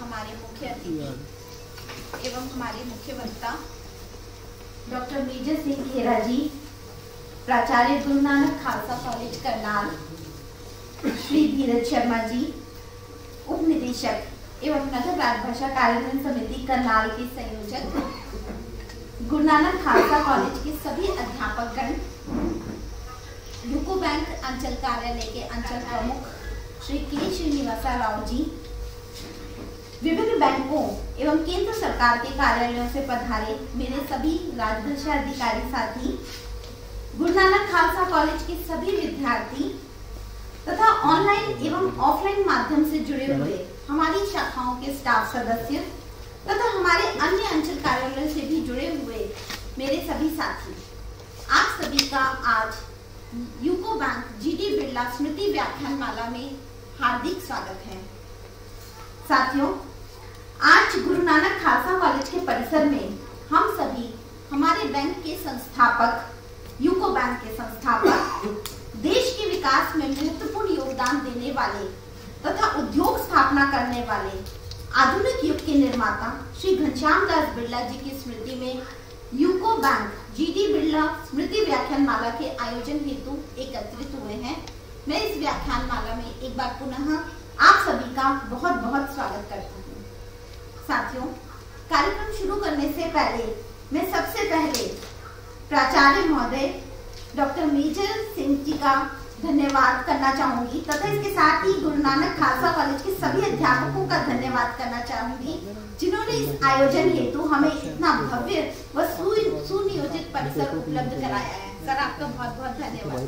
हमारे मुख्य अतिथि एवं हमारे मुख्य वक्ता डॉक्टर मेजर सिंह खेरा जी, प्राचार्य गुरु नानक खालसा कॉलेज करनाल, श्री धीरज शर्मा जी, उप निदेशक एवं नगर राजभाषा कार्यान्वयन समिति करनाल के संयोजक, गुरु नानक खालसा कॉलेज के सभी अध्यापकगण, यूको बैंक अंचल कार्यालय के अंचल प्रमुख श्री के श्रीनिवास राव जी, विभिन्न बैंकों एवं केंद्र सरकार के कार्यालयों से पधारे मेरे सभी राजभाषा अधिकारी साथी, गुरु नानक खालसा कॉलेज के सभी विद्यार्थी तथा ऑनलाइन एवं ऑफलाइन माध्यम से जुड़े हुए हमारी शाखाओं के स्टाफ सदस्य तथा हमारे अन्य अंचल कार्यालयों से भी जुड़े हुए मेरे सभी साथी, आप सभी का आज यूको बैंक जीटी बिरला स्मृति व्याख्यान माला में हार्दिक स्वागत है। साथियों, आज गुरु नानक खालसा कॉलेज के परिसर में हम सभी हमारे बैंक के संस्थापक, यूको बैंक के संस्थापक, देश के विकास में महत्वपूर्ण योगदान देने वाले तथा उद्योग स्थापना करने वाले आधुनिक युग के निर्माता श्री घनश्याम दास बिरला जी की स्मृति में यूको बैंक जीटी बिरला स्मृति व्याख्यान माला के आयोजन हेतु एकत्रित हुए हैं। मैं इस व्याख्यान माला में एक बार पुनः आप सभी का बहुत बहुत स्वागत करता हूँ। साथियों, कार्यक्रम शुरू करने से पहले मैं सबसे पहले प्राचार्य महोदय डॉक्टर मेजर सिंह जी का धन्यवाद करना चाहूंगी तथा इसके साथ ही गुरु नानक खालसा कॉलेज के सभी अध्यापकों का धन्यवाद करना चाहूंगी, जिन्होंने इस आयोजन हेतु हमें इतना भव्य व सुनियोजित परिसर उपलब्ध कराया है। सर, आपका बहुत बहुत धन्यवाद।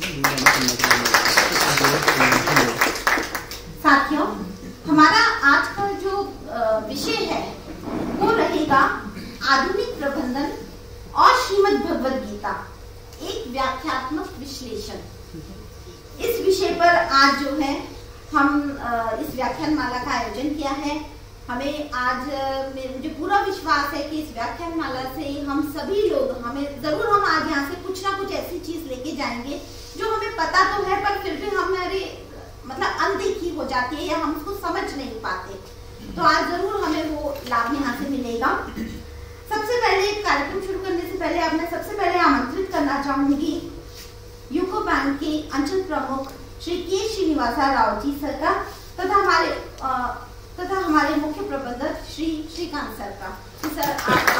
साथियों, हमारा आज का जो विषय है वो रहेगा आधुनिक प्रबंधन और श्रीमद् भगवद गीता, एक व्याख्यात्मक विश्लेषण। इस विषय पर आज जो है हम इस व्याख्यान माला का आयोजन किया है। हमें आज मुझे पूरा विश्वास है कि इस व्याख्यान माला से हम सभी लोग हम आज यहाँ से कुछ ना कुछ ऐसी चीज लेके जाएंगे जो हमें पता तो है पर फिर भी हमारे अनदेखी हो जाती है या हम उसको समझ नहीं पाते। तो आज जरूर हमें वो लाभ यहाँ से मिलेगा। सबसे पहले कार्यक्रम शुरू करने से पहले अब मैं सबसे पहले आमंत्रित करना चाहूंगी यूको बैंक के अंचल प्रमुख श्री के श्रीनिवास राव जी सर का तथा हमारे मुख्य प्रबंधक श्री श्रीकांत सर का। Sir,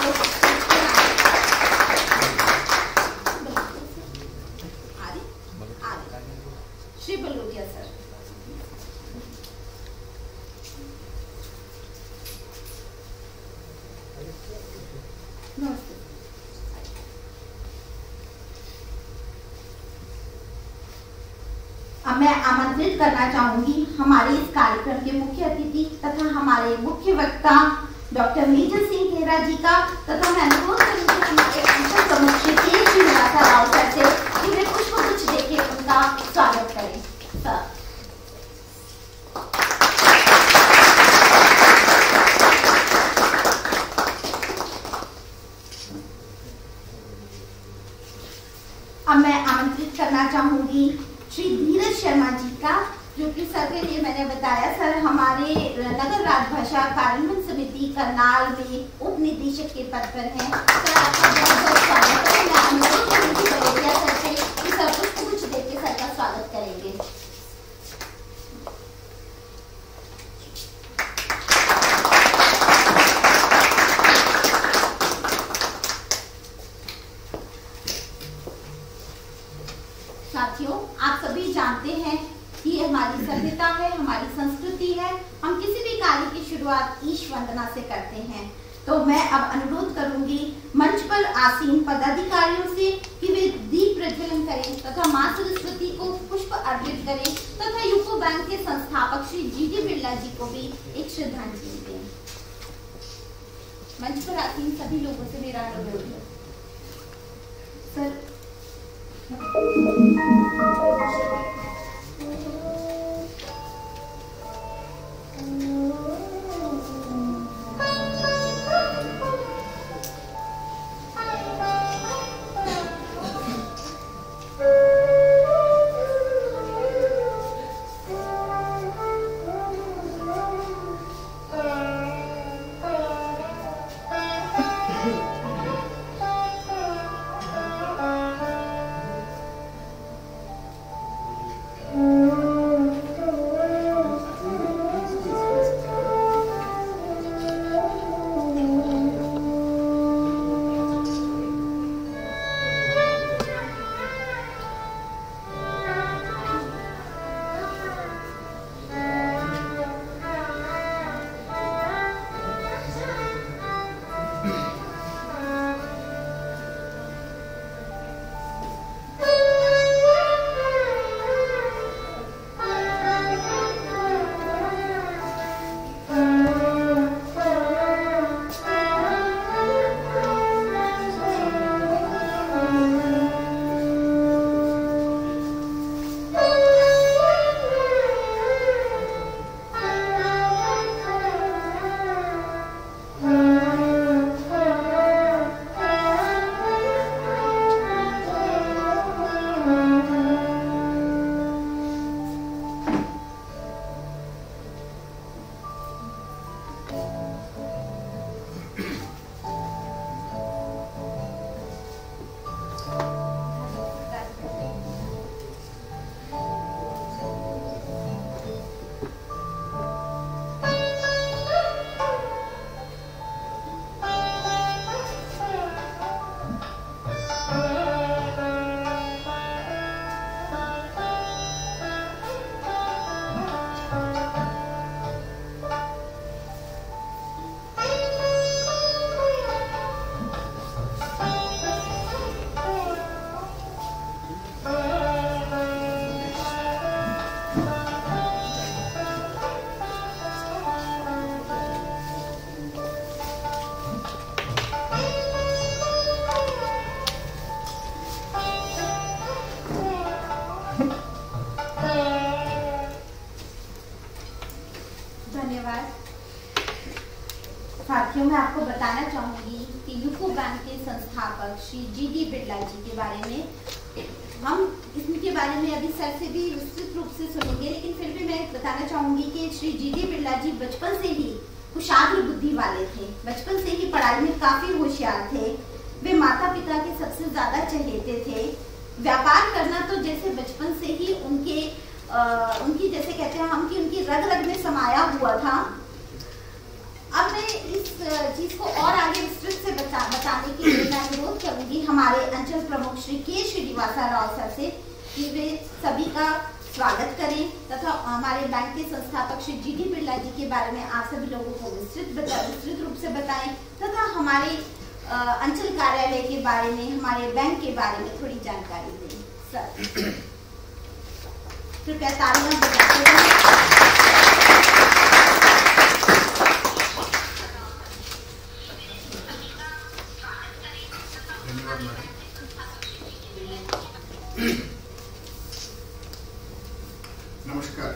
Shri Balotia sir. नमस्ते। अब मैं आमंत्रित करना चाहूंगी हमारे इस कार्यक्रम के मुख्य अतिथि तथा हमारे मुख्य वक्ता डॉक्टर मेजर सिंह खेरा जी का तथा मैं अनुरोध करूंगी हमारे अंचल प्रमुख श्री के श्रीनिवास राव सर से कि वे पुष्पगुच्छ देके उनका स्वागत करें। सर, अब मैं आमंत्रित करना चाहूंगी श्री धीरज शर्मा जी का, जो कि सर के लिए मैंने बताया, सर हमारे नगर राजभाषा कार्यान्वयन समिति करनाल में उप निदेशक के पद पर हैं। सर, आपका बहुत बहुत स्वागत है। मैं अनुरोध करूंगी बलोटिया सर से कि सर कुछ देके सर का स्वागत करेंगे। साथियों, आप सभी जानते हैं कि हमारी सभ्यता है, हमारी संस्कृति है, हम किसी भी कार्य की शुरुआत ईश वंदना से करते हैं। तो मैं अब अनुरोध करूंगी मंच पर आसीन पदाधिकारियों से कि वे दीप प्रज्वलन करें तथा मां सरस्वती को पुष्प अर्पित करें तथा यूको बैंक के संस्थापक श्री जीटी बिरला जी को भी एक श्रद्धांजलि दें। मंच पर आसीन सभी लोगों से मेरा अनुरोध है। सर, साथियों, मैं आपको बताना चाहूंगी कि यूको बैंक के संस्थापक श्री जी.डी. बिरला जी के बारे में हम इसके बारे में अभी सर से भी विस्तृत रूप से सुनेंगे, लेकिन फिर भी मैं बताना चाहूंगी कि श्री जी.डी. बिरला जी बचपन से ही कुशाग्र बुद्धि वाले थे। बचपन से ही पढ़ाई में काफी होशियार थे। वे माता पिता के सबसे ज्यादा चहेते थे। व्यापार करना तो जैसे बचपन से ही उनकी जैसे कहते हैं हम कि उनकी रग रग में समाया हुआ था। अब मैं इस चीज को और आगे विस्तृत से बताने के लिए मैं अनुरोध करूंगी हमारे अंचल प्रमुख श्री के श्रीनिवासा राव सर से कि वे सभी का स्वागत करें तथा हमारे बैंक के संस्थापक श्री जी.डी. बिरला जी के बारे में आप सभी लोगों को विस्तृत रूप से बताएं तथा हमारे अंचल कार्यालय के बारे में, हमारे बैंक के बारे में थोड़ी जानकारी दें। सर कृपया तालियां बजाते रहें। नमस्कार।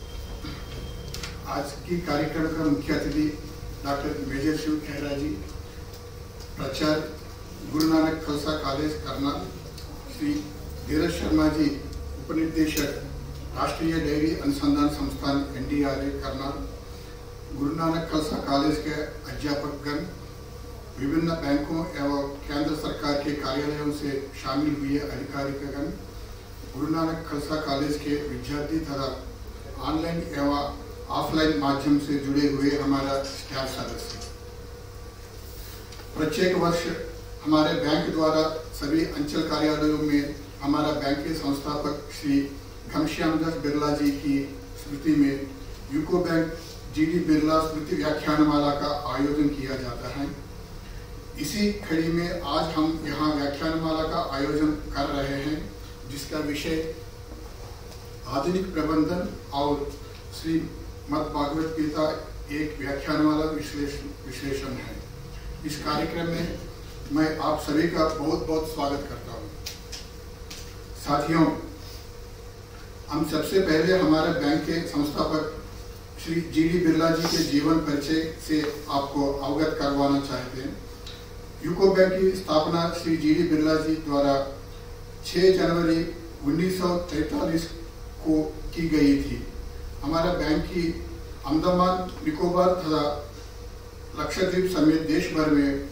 आज की कार्यक्रम का मुख्य अतिथि डॉक्टर मेजर शिव खेरा जी, प्राचार्य गुरु नानक खालसा कॉलेज करनाल, श्री धीरज शर्मा जी, उपनिदेशक राष्ट्रीय डेयरी अनुसंधान संस्थान NDRA करनाल, गुरु नानक खालसा कॉलेज के अध्यापकगण, विभिन्न बैंकों एवं केंद्र सरकार के कार्यालयों से शामिल हुए अधिकारीगण, गुरु नानक खालसा कॉलेज के विद्यार्थी तथा ऑनलाइन एवं ऑफलाइन माध्यम से जुड़े हुए हमारा स्टाफ सदस्य। प्रत्येक वर्ष हमारे बैंक द्वारा सभी अंचल कार्यालयों में हमारा बैंक के संस्थापक श्री घनश्याम दास बिरला जी की स्मृति में यूको बैंक जी.डी. बिरला स्मृति व्याख्यानमाला का आयोजन किया जाता है। इसी कड़ी में आज हम यहाँ व्याख्यानमाला का आयोजन कर रहे हैं, जिसका विषय आधुनिक प्रबंधन और श्रीमद् भागवत गीता एक व्याख्यानमाला विश्लेषण है। इस कार्यक्रम में मैं आप सभी का बहुत बहुत स्वागत करता हूँ। साथियों, हम सबसे पहले हमारे बैंक के संस्थापक श्री जी.डी. बिरला जी के जीवन परिचय से आपको अवगत करवाना चाहते हैं। यूको बैंक की स्थापना श्री जी.डी. बिरला जी द्वारा 6 जनवरी 1943 को की गई थी। हमारा बैंक की अंडमान निकोबार तथा लक्षद्वीप समेत देश भर में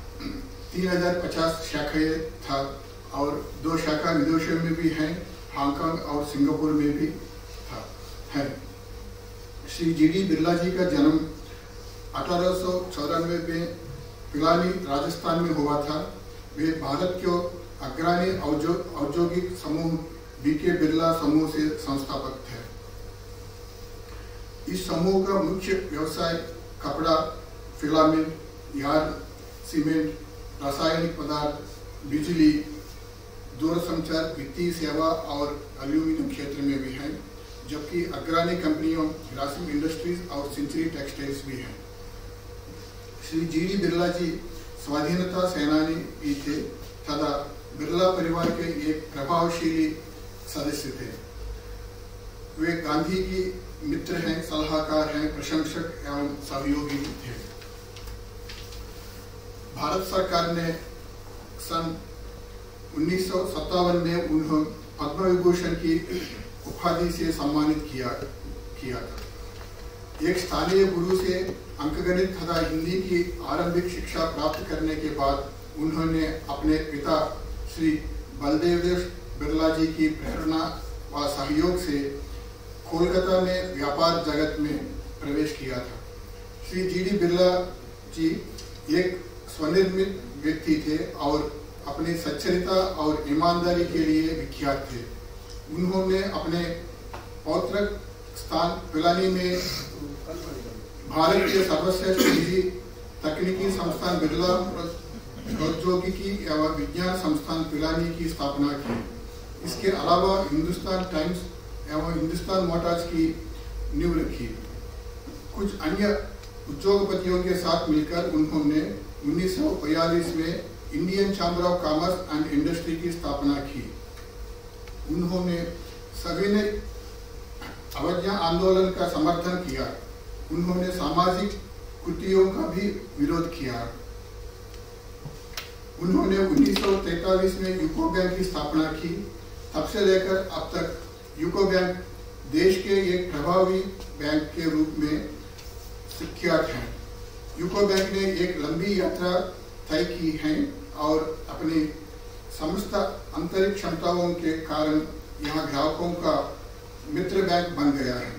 3050 शाखाएं था और 2 शाखा विदेशों में भी हैं, हांगकांग और सिंगापुर में भी है। श्री जी.डी. बिरला जी का जन्म 1894 में पिलानी राजस्थान में हुआ था। वे भारत के अग्रणी औद्योगिक समूह B.K. बिरला समूह से संस्थापक थे। इस समूह का मुख्य व्यवसाय कपड़ा, फिलामेंट, यार्न, सीमेंट, रासायनिक पदार्थ, बिजली, दूरसंचार, वित्तीय सेवा और एल्यूमिनियम क्षेत्र में भी है, जबकि अग्रणी कंपनियों ग्रासिम इंडस्ट्रीज और सेंचुरी टेक्सटाइल्स भी हैं। श्री जी.डी. बिरला जी स्वाधीनता सेनानी भी थे तथा बिरला परिवार के एक प्रभावशाली सदस्य थे। वे गांधी की मित्र हैं, सलाहकार हैं, प्रशंसक एवं सहयोगी थे। भारत सरकार ने सन 1957 में उन्हें पद्म विभूषण की उपाधि से सम्मानित किया था। एक स्थानीय गुरु से अंकगणित तथा हिंदी की आरंभिक शिक्षा प्राप्त करने के बाद उन्होंने अपने पिता श्री बलदेव बिरला जी की प्रेरणा व सहयोग से कोलकाता में व्यापार जगत में प्रवेश किया था। श्री जी.डी. बिरला जी एक स्वनिर्मित व्यक्ति थे और अपनी सच्चरिता और ईमानदारी के लिए विख्यात थे। उन्होंने अपने पौत्रक स्थान पिलानी में भारत के सर्वश्रेष्ठ निजी तकनीकी संस्थान बिरला प्रौद्योगिकी एवं विज्ञान संस्थान पिलानी की स्थापना की। इसके अलावा हिंदुस्तान टाइम्स एवं हिंदुस्तान मोटर्स की नींव रखी। कुछ अन्य उद्योगपतियों के साथ मिलकर उन्होंने 1942 में Indian chamber of commerce and industry की स्थापना की। उन्होंने सविनय अवज्ञा आंदोलन का समर्थन किया। उन्होंने सामाजिक कृतियों का भी विरोध किया। उन्होंने 1943 में यूको बैंक की स्थापना की। तब से लेकर अब तक यूको बैंक देश के एक प्रभावी बैंक के रूप में सुख्यात है। यूको बैंक ने एक लंबी यात्रा तय की है और अपनी समस्त आंतरिक क्षमताओं के कारण यहाँ ग्राहकों का मित्र बैंक बन गया है।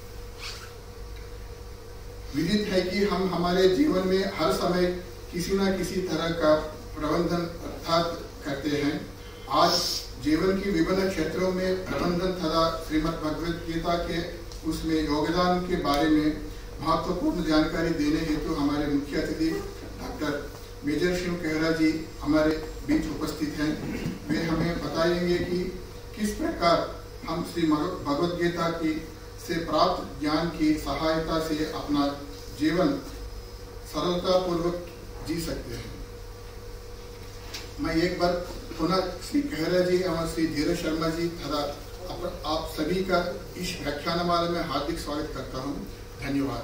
विदित है कि हम हमारे जीवन में हर समय किसी न किसी तरह का प्रबंधन अर्थात करते हैं। आज जीवन की विभिन्न क्षेत्रों में प्रबंधन तथा श्रीमद् भगवद गीता के उसमें योगदान के बारे में महत्वपूर्ण जानकारी देने हेतु हमारे मुख्य अतिथि डॉक्टर मेजर शिव खेरा जी हमारे बीच उपस्थित हैं। वे हमें बताएंगे कि किस प्रकार हम श्री भगवद गीता की से प्राप्त ज्ञान की सहायता से अपना जीवन सरलता पूर्वक जी सकते हैं। मैं एक बार पुनः श्री खेरा जी और श्री धीरज शर्मा जी तथा आप सभी का इस व्याख्यानमाला में हार्दिक स्वागत करता हूं। धन्यवाद।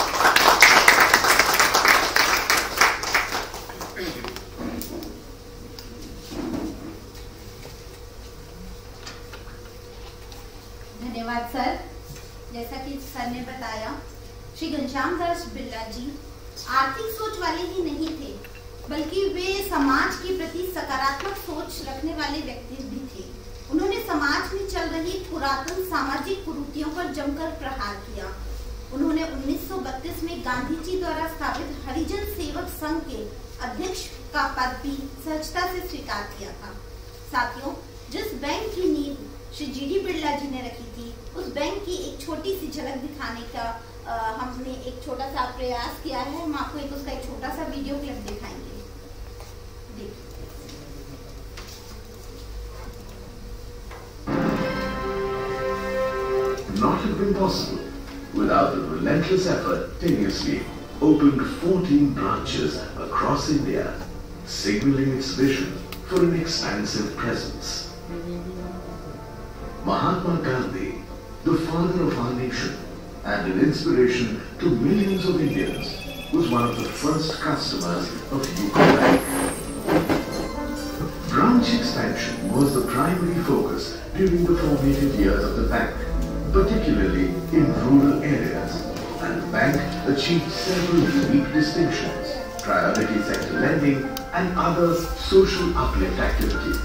धन्यवाद सर। जैसा कि सर ने बताया, श्री घनश्याम दास बिरला जी आर्थिक सोच वाले ही नहीं थे, बल्कि वे समाज के प्रति सकारात्मक सोच रखने वाले व्यक्ति भी थे। उन्होंने समाज में चल रही पुरातन सामाजिक कुरीतियों पर जमकर प्रहार किया। उन्होंने 1932 में गांधी जी द्वारा स्थापित हरिजन सेवक संघ के अध्यक्ष का पद भी सहजता से स्वीकार किया था। साथियों, जिस बैंक की नींव श्री जी.डी. बिरला जी ने रखी थी, उस बैंक की एक छोटी सी झलक दिखाने का हमने एक छोटा सा प्रयास किया है। हम आपको उसका एक छोटा सा वीडियो क्लिप दिखाएंगे। Not have been possible without the relentless effort continuously opened 14 branches across India, signaling its vision for an expansive presence. Mahatma Gandhi, the father of our nation and an inspiration to millions of Indians, was one of the first customers of UCO Bank. Branch expansion was the primary focus during the formative years of the bank, particularly in rural areas, and the bank achieved several unique distinctions, priority sector lending and other social uplift activities.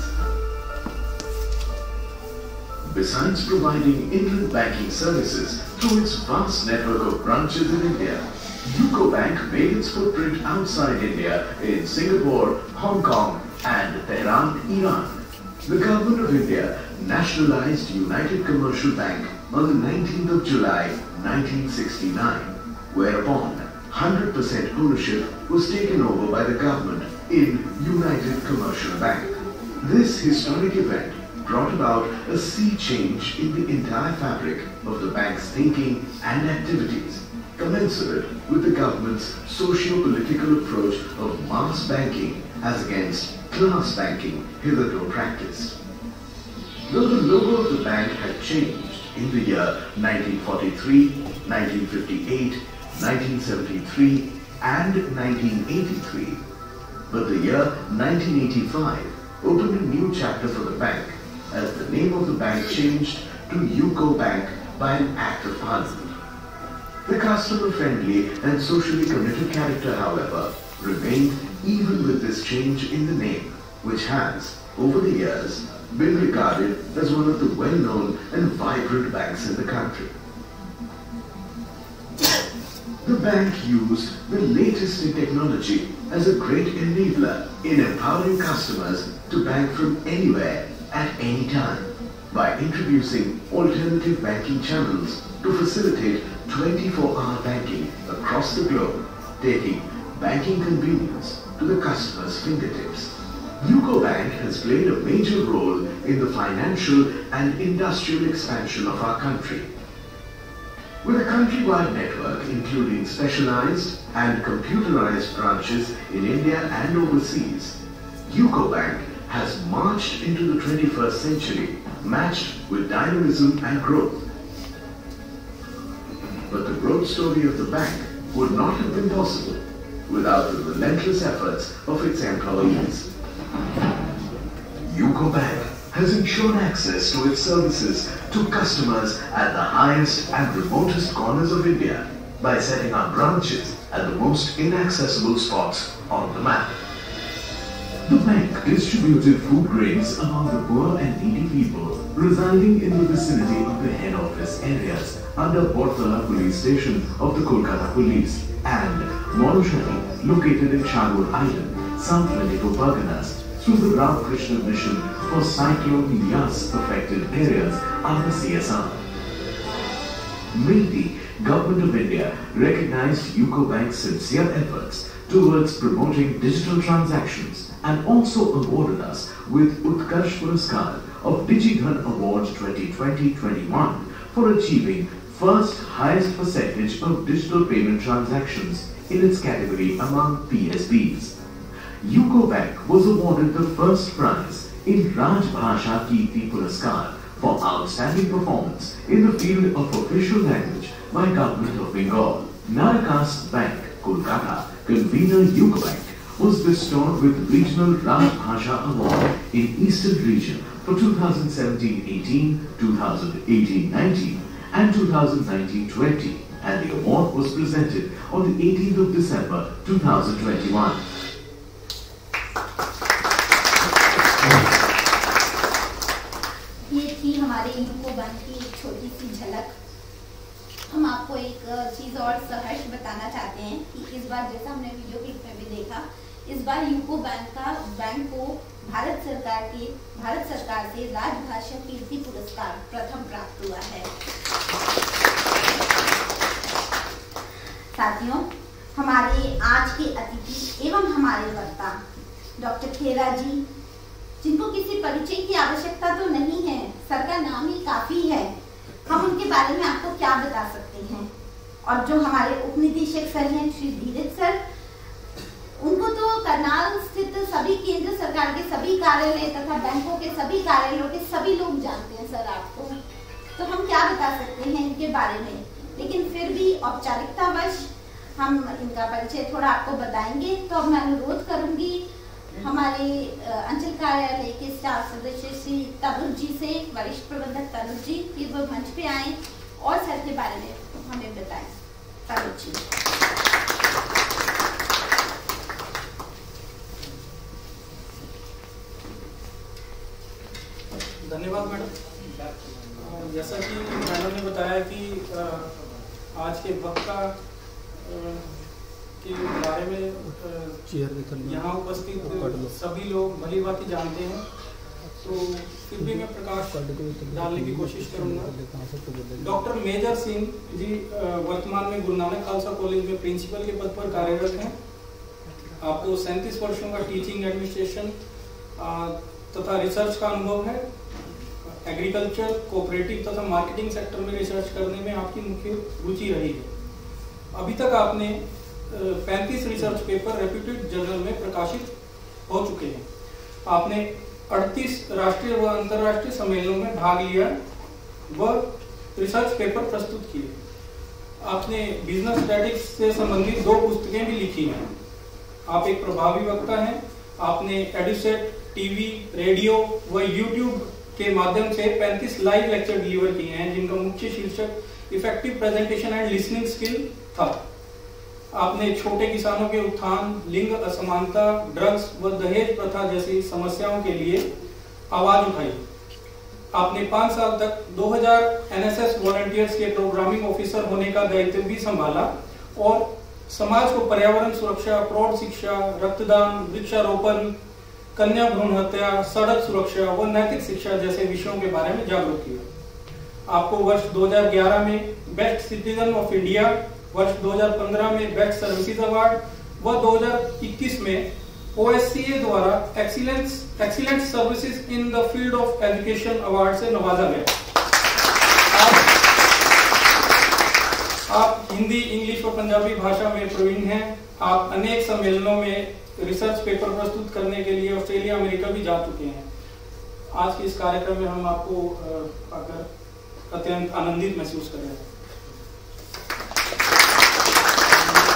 Besides providing inland banking services through its vast network of branches in India, UCO Bank made its footprint outside India in Singapore, Hong Kong and Tehran, Iran. The Government of India nationalized United Commercial Bank on the 19th of July 1969, whereupon 100% ownership was taken over by the government in United Commercial Bank. This historic event brought about a sea change in the entire fabric of the bank's thinking and activities, commensurate with the government's socio-political approach of mass banking as against class banking hitherto practiced. Though the logo of the bank had changed in the year 1943, 1958, 1973 and 1983, but the year 1985 opened a new chapter for the bank as the name of the bank changed to UCO Bank by an Act of Parliament. The customer-friendly and socially committed character, however, remained even with this change in the name, which has, over the years, been regarded as one of the well-known and vibrant banks in the country. The bank used the latest in technology as a great enabler in empowering customers to bank from anywhere at any time by introducing alternative banking channels to facilitate 24-hour banking across the globe, taking banking convenience to the customer's fingertips. UCO Bank has played a major role in the financial and industrial expansion of our country. With a countrywide network including specialized and computerized branches in India and overseas, UCO Bank has marched into the 21st century matched with dynamism and growth. But the growth story of the bank would not have been possible without the relentless efforts of its employees. UCO Bank has ensured access to its services to customers at the highest and remotest corners of India by setting up branches at the most inaccessible spots on the map. The bank distributed food grains among the poor and needy people residing in the vicinity of the head office areas under Bortala Police Station of the Kolkata Police and Monushari, located in Shagur Island, South 24 Parganas, through the Ramakrishna Mission for Cyclone Yas affected areas under CSR. May the Government of India recognized UCO Bank's sincere efforts towards promoting digital transactions and also awarded us with Utkarsh Puraskar of DigiDhan Award 2020-21 for achieving first highest percentage of digital payment transactions in its category among PSBs. UCO Bank was awarded the first prize in Rajbhasha Kirti Puraskar for outstanding performance in the field of official language by Government of Bengal. Narakaast Bank, Kolkata, convener UCO Bank, was bestowed with Regional Rajbhasha Award in Eastern Region for 2017-18, 2018-19 and 2019-20, and the award was presented on the 18th of December 2021. ये थी हमारे UCO bank की एक छोटी सी झलक। हम आपको एक चीज़ और सहर्ष बताना चाहते हैं कि इस बार, जैसा हमने वीडियो क्लिप में भी देखा, इस बार यूको बैंक को भारत सरकार से राजभाषा कीर्ति पुरस्कार प्रथम प्राप्त हुआ है। साथियों, हमारे आज के अतिथि एवं हमारे वक्ता डॉक्टर खेरा जी, जिनको किसी परिचय की आवश्यकता तो नहीं है, सर का नाम ही काफी है, हम उनके बारे में आपको क्या बता सकते हैं। और जो हमारे उप निदेशक सर हैं श्री धीरज सर, उनको तो करनाल स्थित सभी केंद्र सरकार के सभी कार्यालय तथा बैंकों के सभी कार्यालयों के सभी लोग जानते हैं सर आपको, तो हम क्या बता सकते हैं इनके बारे में। लेकिन फिर भी औपचारिकतावश हम इनका परिचय थोड़ा आपको बताएंगे। तो अब मैं अनुरोध करूंगी हमारे अंचल कार्यालय के स्टाफ सदस्य श्री तनुज जी से, वरिष्ठ प्रबंधक तनुज जी, कि वो मंच पे आए और सर के बारे में हमें बताएं। तनुज जी। धन्यवाद मैडम। जैसा कि मैडम ने बताया कि आज के वक्ता के बारे में यहाँ उपस्थित सभी लोग भली भांति जानते हैं, तो फिर भी मैं प्रकाश डालने की कोशिश करूँगा। डॉक्टर मेजर सिंह जी वर्तमान में गुरु नानक खालसा कॉलेज में प्रिंसिपल के पद पर कार्यरत हैं। आपको 37 वर्षों का टीचिंग, एडमिनिस्ट्रेशन तथा रिसर्च का अनुभव है। एग्रीकल्चर, कोऑपरेटिव तथा मार्केटिंग सेक्टर में रिसर्च करने में आपकी मुख्य रुचि रही है। अभी तक आपने 35 रिसर्च पेपर रेप्यूटेड जर्नल में प्रकाशित हो चुके हैं। आपने 38 राष्ट्रीय व अंतर्राष्ट्रीय सम्मेलनों में भाग लिया व रिसर्च पेपर प्रस्तुत किए। आपने बिजनेस स्टैटिक्स से संबंधित 2 पुस्तकें भी लिखी हैं। आप एक प्रभावी वक्ता हैं। आपने एडुसेट, टीवी, रेडियो व यूट्यूब के माध्यम से 35 लाइव लेक्चर डिलीवर किए हैं, जिनका मुख्य शीर्षक effective presentation and listening skill था। आपने छोटे किसानों के उत्थान, लिंग असमानता, ड्रग्स व दहेज प्रथा जैसी समस्याओं के लिए आवाज उठाई। आपने 5 साल तक 2000 एनएसएस वॉलंटियर्स के प्रोग्रामिंग ऑफिसर होने का दायित्व भी संभाला और समाज को पर्यावरण सुरक्षा, प्रौढ़ शिक्षा, रक्तदान, वृक्षारोपण, कन्या भ्रूण हत्या, सड़क सुरक्षा व नैतिक शिक्षा जैसे विषयों के बारे में जागरूक किया। आपको वर्ष 2011 में बेस्ट सिटीजन ऑफ इंडिया, वर्ष 2015 में बेस्ट सर्विसेज अवार्ड व 2021 में OSCA द्वारा excellent services in the field of education award से नवाजा गया। आप हिंदी, इंग्लिश और पंजाबी भाषा में प्रवीण हैं। आप अनेक सम्मेलनों में रिसर्च पेपर प्रस्तुत करने के लिए ऑस्ट्रेलिया, अमेरिका भी जा चुके हैं। आज के इस कार्यक्रम में हम आपको आकर अत्यंत आनंदित महसूस कर रहे हैं।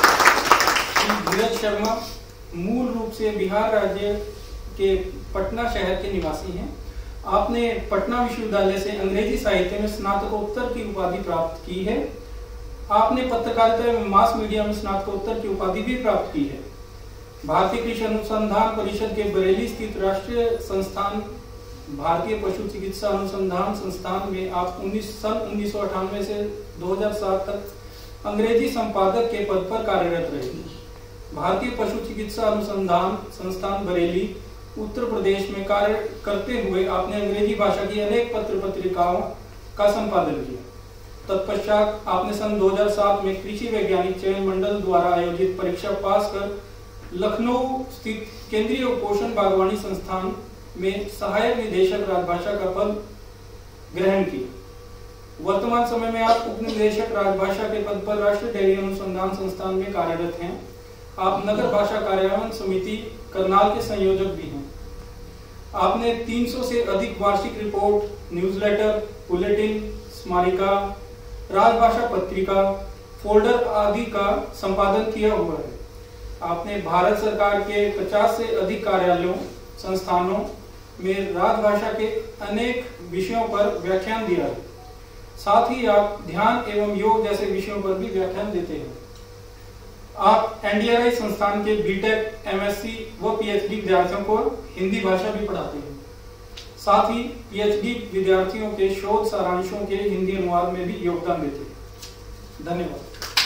शर्मा मूल रूप से बिहार राज्य के पटना शहर के निवासी हैं। आपने पटना विश्वविद्यालय से अंग्रेजी साहित्य में स्नातकोत्तर की उपाधि प्राप्त की है। आपने पत्रकारिता में मास मीडिया में स्नातकोत्तर की उपाधि भी प्राप्त की है। भारतीय कृषि अनुसंधान परिषद के बरेली स्थित राष्ट्रीय संस्थान भारतीय पशु चिकित्सा अनुसंधान संस्थान में आप सन 1998 से 2007 तक अंग्रेजी संपादक के पद पर कार्यरत रहे। भारतीय पशु चिकित्सा अनुसंधान संस्थान बरेली उत्तर प्रदेश में कार्य करते हुए आपने अंग्रेजी भाषा की अनेक पत्र पत्रिकाओं का संपादन किया। तत्पश्चात आपने सन 2007 में कृषि वैज्ञानिक चयन मंडल द्वारा आयोजित परीक्षा पास कर लखनऊ स्थित केंद्रीय पोषण बागवानी संस्थान में सहायक निदेशक राजभाषा का पद ग्रहण किया। वर्तमान समय में आप उप निदेशक राजभाषा के पद पर राष्ट्रीय डेयरी अनुसंधान संस्थान में कार्यरत हैं। आप नगर भाषा कार्यान्वयन समिति करनाल के संयोजक भी हैं। आपने 300 से अधिक वार्षिक रिपोर्ट, न्यूज़लेटर, बुलेटिन, स्मारिका, राजभाषा पत्रिका, फोल्डर आदि का संपादन किया हुआ है। आपने भारत सरकार के 50 से अधिक कार्यालयों, संस्थानों में राजभाषा के अनेक विषयों पर व्याख्यान दिया है। साथ ही आप ध्यान एवं योग जैसे विषयों पर भी व्याख्यान देते हैं। आप एनडीआरआई संस्थान के बीटेक, एमएससी व पीएचडी विद्यार्थियों को हिंदी भाषा भी पढ़ाते हैं। साथ ही पीएचडी विद्यार्थियों के शोध सारांशों के हिंदी अनुवाद में भी योगदान देते हैं। धन्यवाद।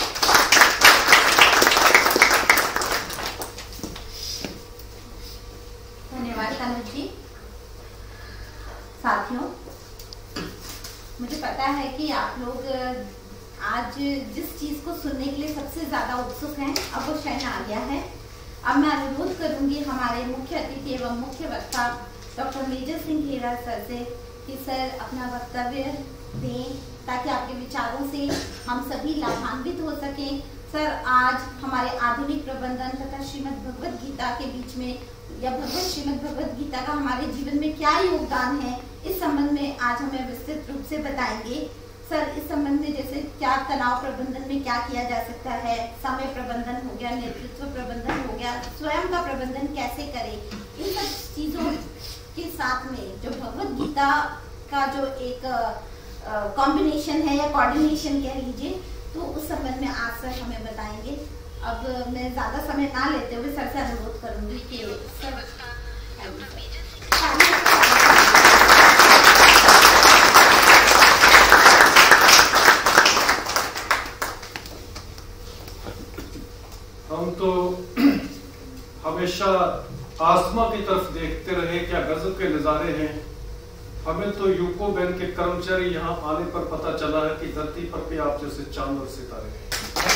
धन्यवाद तनुज जी। साथियों, मुझे पता है कि आप लोग आज जिस चीज को सुनने के लिए सबसे ज्यादा उत्सुक हैं, अब वो क्षण आ गया है। अब मैं अनुरोध करूंगी हमारे मुख्य अतिथि एवं मुख्य वक्ता doctor major Singh Khera sir से कि सर अपना वक्तव्य दें ताकि आपके विचारों से हम सभी लाभान्वित हो सकें। सर, आज हमारे आधुनिक प्रबंधन तथा श्रीमद् भगवद गीता के बीच में या श्रीमद् भगवद गीता का हमारे जीवन में क्या योगदान है, इस संबंध में आज हमें विस्तृत रूप से बताएंगे। सर, इस संबंध में जैसे क्या तनाव प्रबंधन में क्या किया जा सकता है, समय प्रबंधन हो गया, नेतृत्व प्रबंधन हो गया, स्वयं का प्रबंधन कैसे करें, इन सब चीजों के साथ में जो भगवद गीता का जो एक कॉम्बिनेशन है या कोऑर्डिनेशन कह लीजिए, तो उस संबंध में आज सर हमें बताएंगे। अब मैं ज्यादा समय ना लेते हुए सर से अनुरोध करूंगी कि सर हम तो हमेशा आसमां की तरफ देखते रहे, क्या गजब के नजारे हैं। हमें तो यूको बैंक के कर्मचारी यहाँ आने पर पता चला है कि धरती पर भी आप जैसे चांद और सितारे हैं।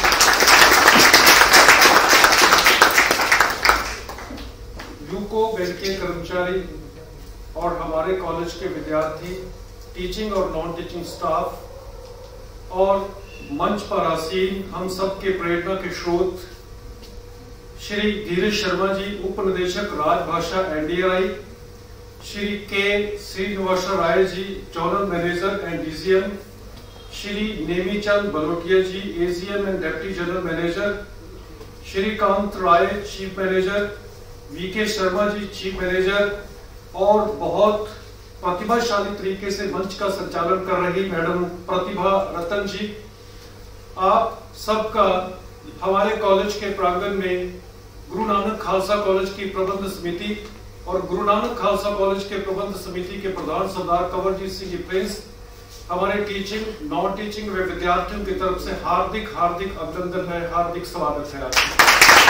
यूको बैंक के कर्मचारी और हमारे कॉलेज के विद्यार्थी, टीचिंग और नॉन टीचिंग स्टाफ और मंच पर आसीन हम सब के प्रेरणा के स्रोत श्री धीरज शर्मा जी, उप निदेशक राजभाषा NDRI, Shri K Srinivas Rai ji, zonal manager and DGM, Shri Nemichand Balotia ji, AGM and deputy general manager, Shri Kant Rai chief manager, VK Sharma ji chief manager, और बहुत प्रतिभाशाली तरीके से मंच का संचालन कर रही मैडम प्रतिभा रतन जी, आप सबका हमारे कॉलेज के प्रांगण में गुरु नानक खालसा कॉलेज की प्रबंध समिति और गुरु नानक खालसा कॉलेज के प्रबंध समिति के प्रधान सरदार कंवरजीत सिंह जी प्रिंस, हमारे टीचिंग, नॉन टीचिंग व विद्यार्थियों की तरफ से हार्दिक हार्दिक अभिनंदन है, हार्दिक स्वागत है आपका।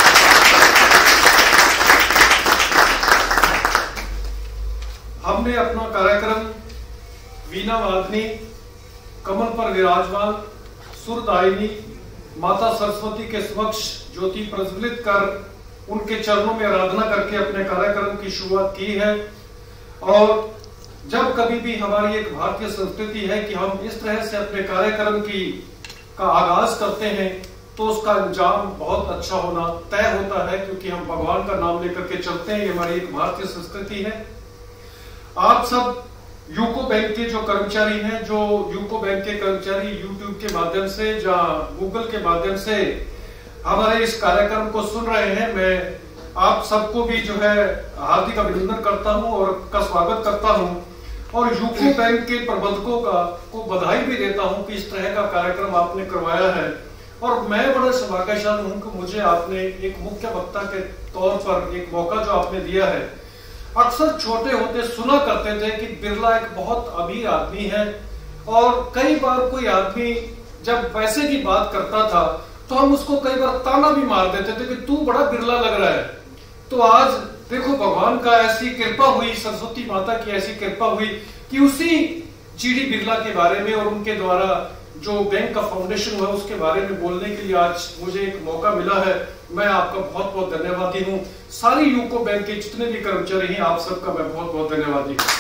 हमने अपना कार्यक्रम वीणा वादनी, कमल पर विराजमान सुरदायिनी माता सरस्वती के समक्ष ज्योति प्रज्वलित कर उनके चरणों में आराधना करके अपने कार्यक्रम की शुरुआत की है। और जब कभी भी हमारी एक भारतीय संस्कृति है कि हम इस तरह से अपने कार्यक्रम का आगाज करते हैं तो उसका अंजाम बहुत अच्छा होना तय होता है, क्योंकि हम भगवान का नाम लेकर के चलते हैं। ये हमारी एक भारतीय संस्कृति है। आप सब यूको बैंक के जो कर्मचारी हैं, जो यूको बैंक के कर्मचारी यूट्यूब के माध्यम से या गूगल के माध्यम से हमारे इस कार्यक्रम को सुन रहे हैं, मैं आप सबको भी जो है हार्दिक अभिनंदन करता हूं और का स्वागत करता हूं और यूको बैंक के प्रबंधकों को बधाई भी देता हूं कि इस तरह का कार्यक्रम आपने करवाया है। और मैं बड़ा सौभाग्यशाली हूं कि मुझे आपने एक मुख्य वक्ता के तौर पर एक मौका जो आपने दिया है। अक्सर छोटे होते सुना करते थे कि बिरला एक बहुत अमीर आदमी है और कई बार कोई आदमी जब पैसे की बात करता था तो हम उसको कई बार ताना भी मार देते थे कि तू बड़ा बिरला लग रहा है। तो आज देखो भगवान का ऐसी कृपा हुई, सरस्वती माता की ऐसी कृपा हुई कि उसी जीडी बिरला के बारे में और उनके द्वारा जो बैंक का फाउंडेशन हुआ उसके बारे में बोलने के लिए आज मुझे एक मौका मिला है। मैं आपका बहुत बहुत धन्यवादी हूं। सारी यूको बैंक के जितने भी कर्मचारी हैं आप सबका मैं बहुत बहुत धन्यवादी हूं।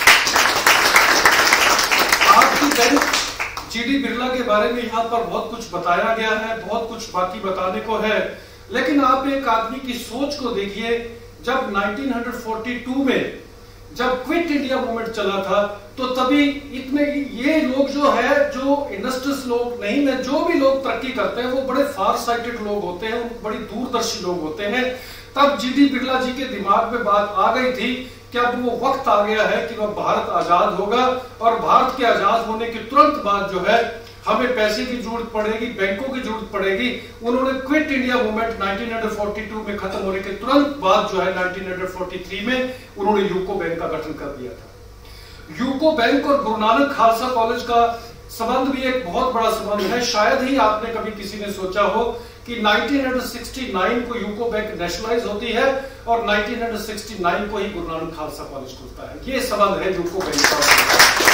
आपकी बैंक जीडी बिरला के बारे में यहाँ पर बहुत कुछ बताया गया है, बहुत कुछ बाकी बताने को है, लेकिन आप एक आदमी की सोच को देखिए। जब 1942 में जब क्विट इंडिया मूवमेंट चला था तो तभी इतने ये लोग जो है जो इंडस्ट्रियलिस्ट लोग नहीं है, जो भी लोग तरक्की करते हैं वो बड़े फार साइटेड लोग होते हैं, बड़ी दूरदर्शी लोग होते हैं। तब जीडी बिरला जी के दिमाग में बात आ गई थी कि अब वो वक्त आ गया है कि वह भारत आजाद होगा और भारत के आजाद होने के तुरंत बाद जो है हमें पैसे की जरूरत पड़ेगी, बैंकों की जरूरत पड़ेगी। उन्होंने क्विट इंडिया मूवमेंट 1942 में खत्म होने के तुरंत बाद जो है 1943 में उन्होंने यूको बैंक का गठन कर दिया था। यूको बैंक और गुरु नानक खालसा कॉलेज का संबंध भी एक बहुत बड़ा संबंध है। शायद ही आपने कभी किसी ने सोचा हो कि 1969 को यूको बैंक नेशनलाइज होती है और 1969 को ही गुरु नानक खालसा कॉलेज खुलता है। ये संबंध है यूको बैंक का।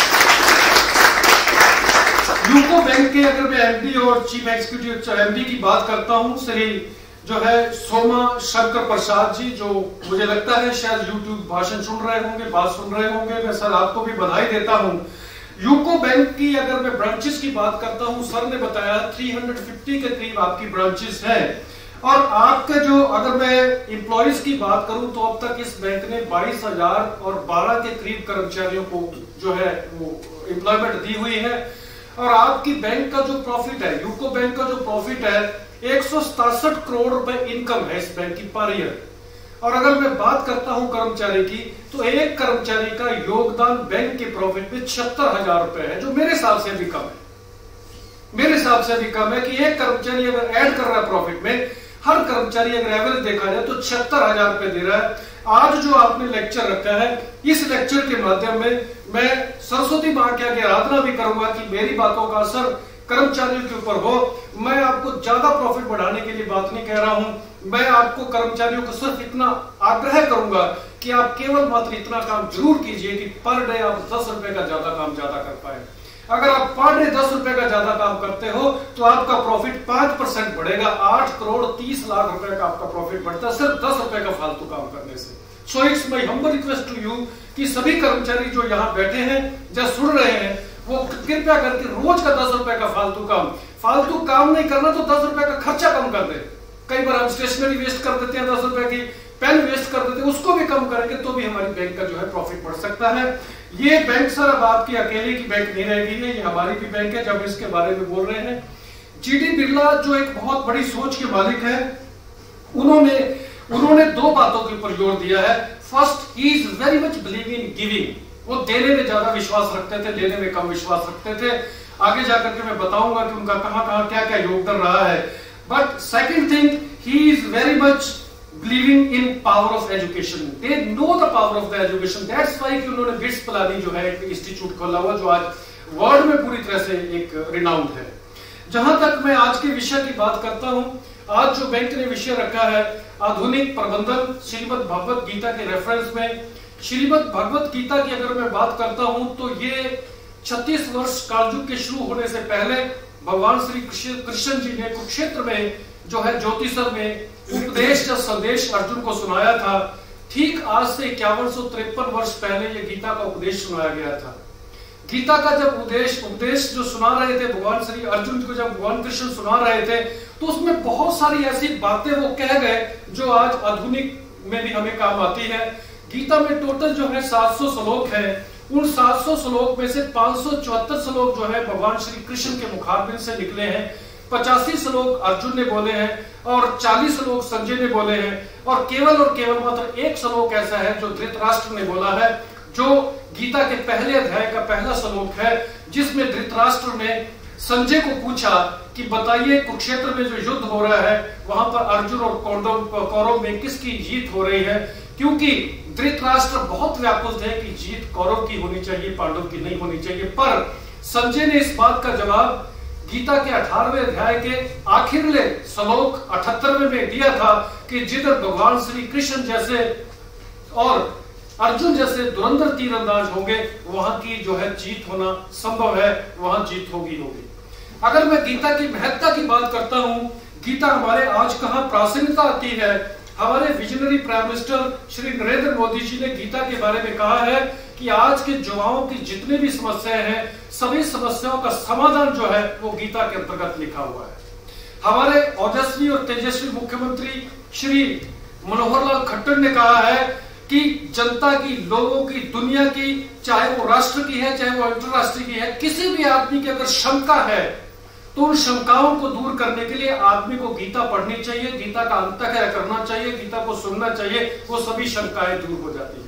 यूको बैंक के अगर मैं एमडी और चीफ एग्जीक्यूटिव एमडी की बात करता हूं, श्री जो है सोमा शंकर प्रसाद जी, जो मुझे लगता है शायद यूट्यूब भाषण सुन रहे होंगे, बात सुन रहे होंगे, मैं सर आपको भी बधाई देता हूं। यूको बैंक की अगर मैं ब्रांचेस की बात करता हूं, सर ने बताया 350 के करीब आपकी ब्रांचेस हैं और आपके जो अगर मैं एम्प्लॉइज की बात करूं तो अब तक इस बैंक ने 22,000 और 12 के करीब कर्मचारियों को जो है वो एम्प्लॉयमेंट दी हुई है। और आपकी बैंक का जो प्रॉफिट है, यूको बैंक का जो प्रॉफिट है 167 करोड़ रुपए इनकम है इस बैंक की पर ईयर। और अगर मैं बात करता हूं कर्मचारी की तो एक कर्मचारी का योगदान बैंक के प्रॉफिट में 76,000 रुपए है, जो मेरे हिसाब से भी कम है। मेरे हिसाब से भी कम है कि एक कर्मचारी अगर ऐड कर रहा है प्रॉफिट में, हर कर्मचारी अगर एवरेज देखा जाए तो 76,000 रुपए दे रहा है। आज जो आपने लेक्चर रखा है, इस लेक्चर के माध्यम में मैं सरस्वती मां के आगे आराधना भी करूंगा कि मेरी बातों का असर कर्मचारियों के ऊपर हो। मैं आपको ज्यादा प्रॉफिट बढ़ाने के लिए बात नहीं कह रहा हूं, मैं आपको कर्मचारियों को सिर्फ इतना आग्रह करूंगा कि आप केवल मात्र इतना काम जरूर कीजिए कि पर डे आप 10 रुपए का ज्यादा काम ज्यादा कर पाए। अगर आप पर डे 10 रुपए का ज्यादा काम करते हो तो आपका प्रॉफिट 5% बढ़ेगा। 8 करोड़ 30 लाख रुपए का आपका प्रॉफिट बढ़ता है सिर्फ 10 रुपए का फालतू काम करने से। So it's my humble request to you कि सभी कर्मचारी जो यहाँ बैठे हैं या सुन रहे हैं वो कृपया करके रोज का 10 रुपए का फालतू काम नहीं करना तो 10 रुपए का खर्चा कम कर दे। कई बार हम स्टेशनरी वेस्ट कर देते हैं, 10 रुपए की पेन वेस्ट कर देते हैं, उसको भी कम करेंगे तो भी हमारी बैंक का जो है प्रॉफिट बढ़ सकता है। ये बैंक सर अब आपकी अकेले की बैंक नहीं रहेगी, ये हमारी भी बैंक है जब इसके बारे में बोल रहे हैं। जीडी बिरला जो एक बहुत बड़ी सोच के मालिक है, उन्होंने दो बातों के ऊपर जोर दिया है। First, he is very much believe in giving. वो देने में ज्यादा विश्वास रखते थे, लेने में कम विश्वास रखते थे। आगे जाकर के मैं बताऊंगा कि उनका कहां क्या क्या योगदान रहा है। But second thing, he is very much believing in power of education. They know the power of the education. That's why कि उन्होंने बिट्स पिलानी जो है एक इंस्टीट्यूट खोला हुआ जो आज वर्ल्ड में पूरी तरह से एक रिनाउंड है। जहां तक मैं आज के विषय की बात करता हूं, आज जो बैंक ने विषय रखा है आधुनिक प्रबंधन श्रीमद् भगवत गीता के रेफरेंस में। श्रीमद् भगवत गीता की अगर मैं बात करता हूं तो ये 36 वर्ष कालयुग के शुरू होने से पहले भगवान श्री कृष्ण जी ने कुरुक्षेत्र में जो है ज्योतिषर में उपदेश या संदेश अर्जुन को सुनाया था। ठीक आज से 5153 वर्ष पहले ये गीता का उपदेश सुनाया गया था। गीता का जब उपदेश जो सुना रहे थे भगवान श्री अर्जुन को, जब भगवान कृष्ण सुना रहे थे तो उसमें बहुत सारी ऐसी बातें वो कह गए जो आज आधुनिक में भी हमें काम आती है। गीता में टोटल जो है 700 श्लोक है। उन 700 श्लोक में से 574 श्लोक जो है भगवान श्री कृष्ण के मुखारबिंद से निकले हैं। 85 श्लोक अर्जुन ने बोले हैं और 40 श्लोक संजय ने बोले हैं, और केवल मात्र एक श्लोक ऐसा है जो धृतराष्ट्र ने बोला है, जो गीता के पहले अध्याय का पहला श्लोक है, जिसमें धृतराष्ट्र ने संजय को पूछा कि बताइए कुरुक्षेत्र में जो युद्ध हो रहा है वहां पर अर्जुन और कौरव में किसकी जीत हो रही है, क्योंकि धृतराष्ट्र बहुत व्याकुल थे कि जीत कौरव की होनी चाहिए, पांडव की नहीं होनी चाहिए। पर संजय ने इस बात का जवाब गीता के 18वें अध्याय के आखिरले श्लोक 78वें में दिया था कि जिधर भगवान श्री कृष्ण जैसे और अर्जुन जैसे धुरंधर तीरंदाज होंगे वहां की जो है जीत होना संभव है, वहां जीत होगी। अगर मैं गीता की महत्ता की बात करता हूं, गीता हमारे आज कहां प्रासंगिकता आती है। हमारे visionary prime minister Shri Narendra Modi ji ने गीता के बारे में कहा है कि आज के युवाओं की जितनी भी समस्याएं हैं, सभी समस्याओं का समाधान जो है वो गीता के अंतर्गत लिखा हुआ है। हमारे ओजस्वी और तेजस्वी मुख्यमंत्री श्री मनोहर लाल खट्टर ने कहा है कि जनता की, लोगों की, दुनिया की, चाहे वो राष्ट्र की है चाहे वो अंतरराष्ट्रीय की है, किसी भी आदमी की अगर शंका है तो उन शंकाओं को दूर करने के लिए आदमी को गीता पढ़नी चाहिए, गीता का अंतःकरण करना चाहिए, गीता को सुनना चाहिए, वो सभी शंकाएं दूर हो जाती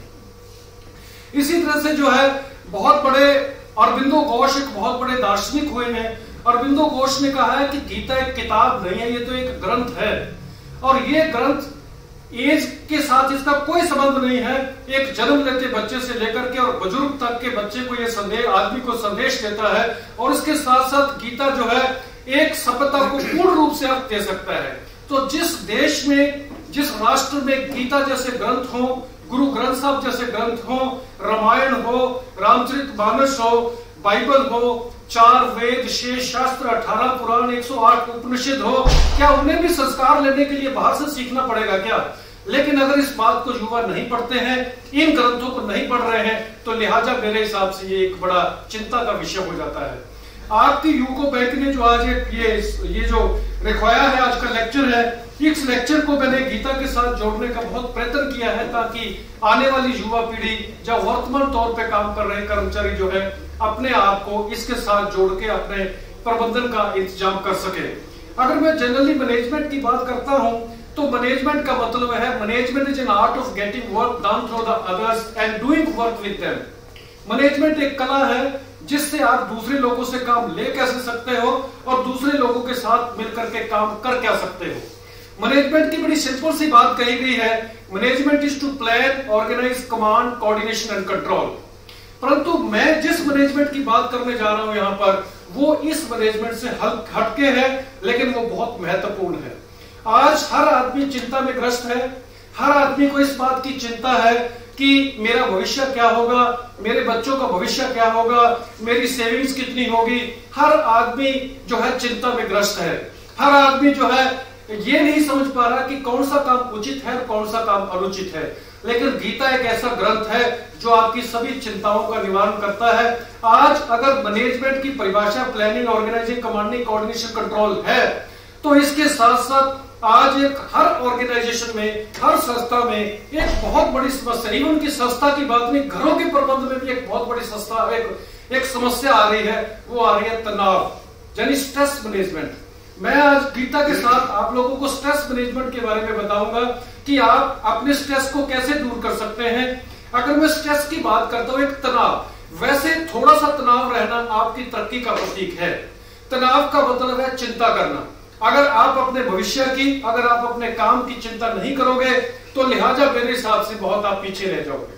है। इसी तरह से जो है बहुत बड़े अरबिंदो घोष एक बहुत बड़े दार्शनिक हुए हैं। अरबिंदो घोष ने कहा है कि गीता एक किताब नहीं है, ये तो एक ग्रंथ है, और ये ग्रंथ एज के साथ इसका कोई संबंध नहीं है। एक जन्म लेते बच्चे से लेकर के और बुजुर्ग तक के बच्चे को ये संदेश, आदमी को संदेश देता है, और इसके साथ साथ गीता जो है एक सभ्यता को पूर्ण रूप से अर्थ दे सकता है। तो जिस देश में, जिस राष्ट्र में गीता जैसे ग्रंथ हो, गुरु ग्रंथ साहब जैसे ग्रंथ हो, रामायण हो, रामचरितमानस हो, बाइबल हो, 4 वेद, शेष शास्त्र, 18 पुराण, 108 उपनिषद हो, क्या उन्हें भी संस्कार लेने के लिए बाहर से सीखना पड़ेगा क्या? लेकिन अगर इस बात को युवा नहीं पढ़ते हैं, इन ग्रंथों को नहीं पढ़ रहे हैं, तो लिहाजा मेरे हिसाब से ये एक बड़ा चिंता का विषय हो जाता है। आपकी यूको बैंक ने जो आज ये जो रखवाया है, आज का लेक्चर है, इस लेक्चर को मैंने गीता के साथ जोड़ने का बहुत प्रयत्न किया है, ताकि आने वाली युवा पीढ़ी, जब वर्तमान तौर पे काम कर रहे कर्मचारी जो है, अपने आप को इसके साथ जोड़ के अपने प्रबंधन का इंतजाम कर सके। अगर मैं जनरली मैनेजमेंट की बात करता हूं, तो मैनेजमेंट का मतलब है management is an art of getting work done through the others and doing work with them. Management एक कला है जिससे आप दूसरे लोगों से काम ले कैसे सकते हो और दूसरे लोगों के साथ मिलकर के काम कर क्या सकते हो। मैनेजमेंट की बड़ी सिंपल सी बात कही गई है, management is to plan, organise, command, coordination and control. परंतु मैं जिस मैनेजमेंट की बात करने जा रहा हूं यहां पर, वो इस मैनेजमेंट से हटके है, लेकिन वो बहुत महत्वपूर्ण है। आज हर आदमी चिंता में ग्रस्त है, हर आदमी को इस बात की चिंता है कि मेरा भविष्य क्या होगा, मेरे बच्चों का भविष्य क्या होगा, मेरी सेविंग्स कितनी होगी। हर आदमी जो है चिंता में ग्रस्त है। हर आदमी जो है ये नहीं समझ पा रहा कि कौन सा काम उचित है और कौन सा काम अनुचित है। लेकिन गीता एक ऐसा ग्रंथ है जो आपकी सभी चिंताओं का निवारण करता है। आज अगर मैनेजमेंट की परिभाषा planning, organising, commanding, coordination, control है, तो इसके साथ साथ आज एक हर ऑर्गेनाइजेशन में, हर संस्था में एक बहुत बड़ी समस्या, इवन की संस्था की बात नहीं, घरों के प्रबंध में भी एक बहुत बड़ी संस्था एक समस्या आ रही है, वो आ रही है तनाव, यानी स्ट्रेस मैनेजमेंट। मैं आज गीता के साथ आप लोगों को स्ट्रेस मैनेजमेंट के बारे में बताऊंगा कि आप अपने स्ट्रेस को कैसे दूर कर सकते हैं। अगर मैं स्ट्रेस की बात करता हूं, एक तनाव, वैसे थोड़ा सा तनाव रहना आपकी तरक्की का प्रतीक है। तनाव का मतलब है चिंता करना। अगर आप अपने भविष्य की, अगर आप अपने काम की चिंता नहीं करोगे, तो लिहाजा मेरे हिसाब से बहुत आप पीछे रह जाओगे।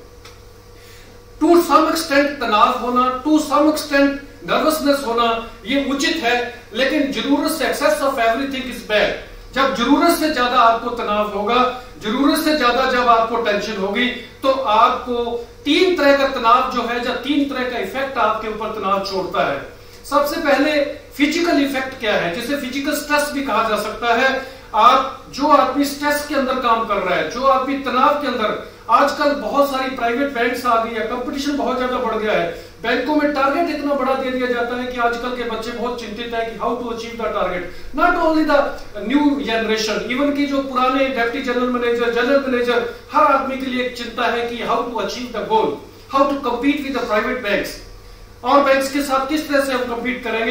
टू सम एक्सटेंट तनाव होना, टू सम एक्सटेंट नर्वसनेस होना, ये उचित है, लेकिन जरूरत से excess of everything is bad. जब जरूरत से ज्यादा आपको तनाव होगा, जरूरत से ज्यादा जब आपको टेंशन होगी, तो आपको 3 तरह का तनाव जो है, जब 3 तरह का इफेक्ट आपके ऊपर तनाव छोड़ता है। सबसे पहले फिजिकल इफेक्ट क्या है, जिसे फिजिकल स्ट्रेस भी कहा जा सकता है। आप जो आदमी स्ट्रेस के अंदर काम कर रहा है, जो आदमी तनाव के अंदर, आजकल बहुत सारी प्राइवेट बैंक्स आ गई है, कंपटीशन बहुत ज्यादा बढ़ गया है। बैंकों में टारगेट इतना बड़ा दे दिया जाता है कि आजकल के बच्चे बहुत चिंतित है कि how to achieve the target. Not only the new generation, even की जो पुराने deputy general manager, general manager, हर आदमी के लिए एक चिंता है कि how to achieve the goal, how to compete with the private banks. और बैंक्स के साथ किस तरह से हम कम्पीट करेंगे।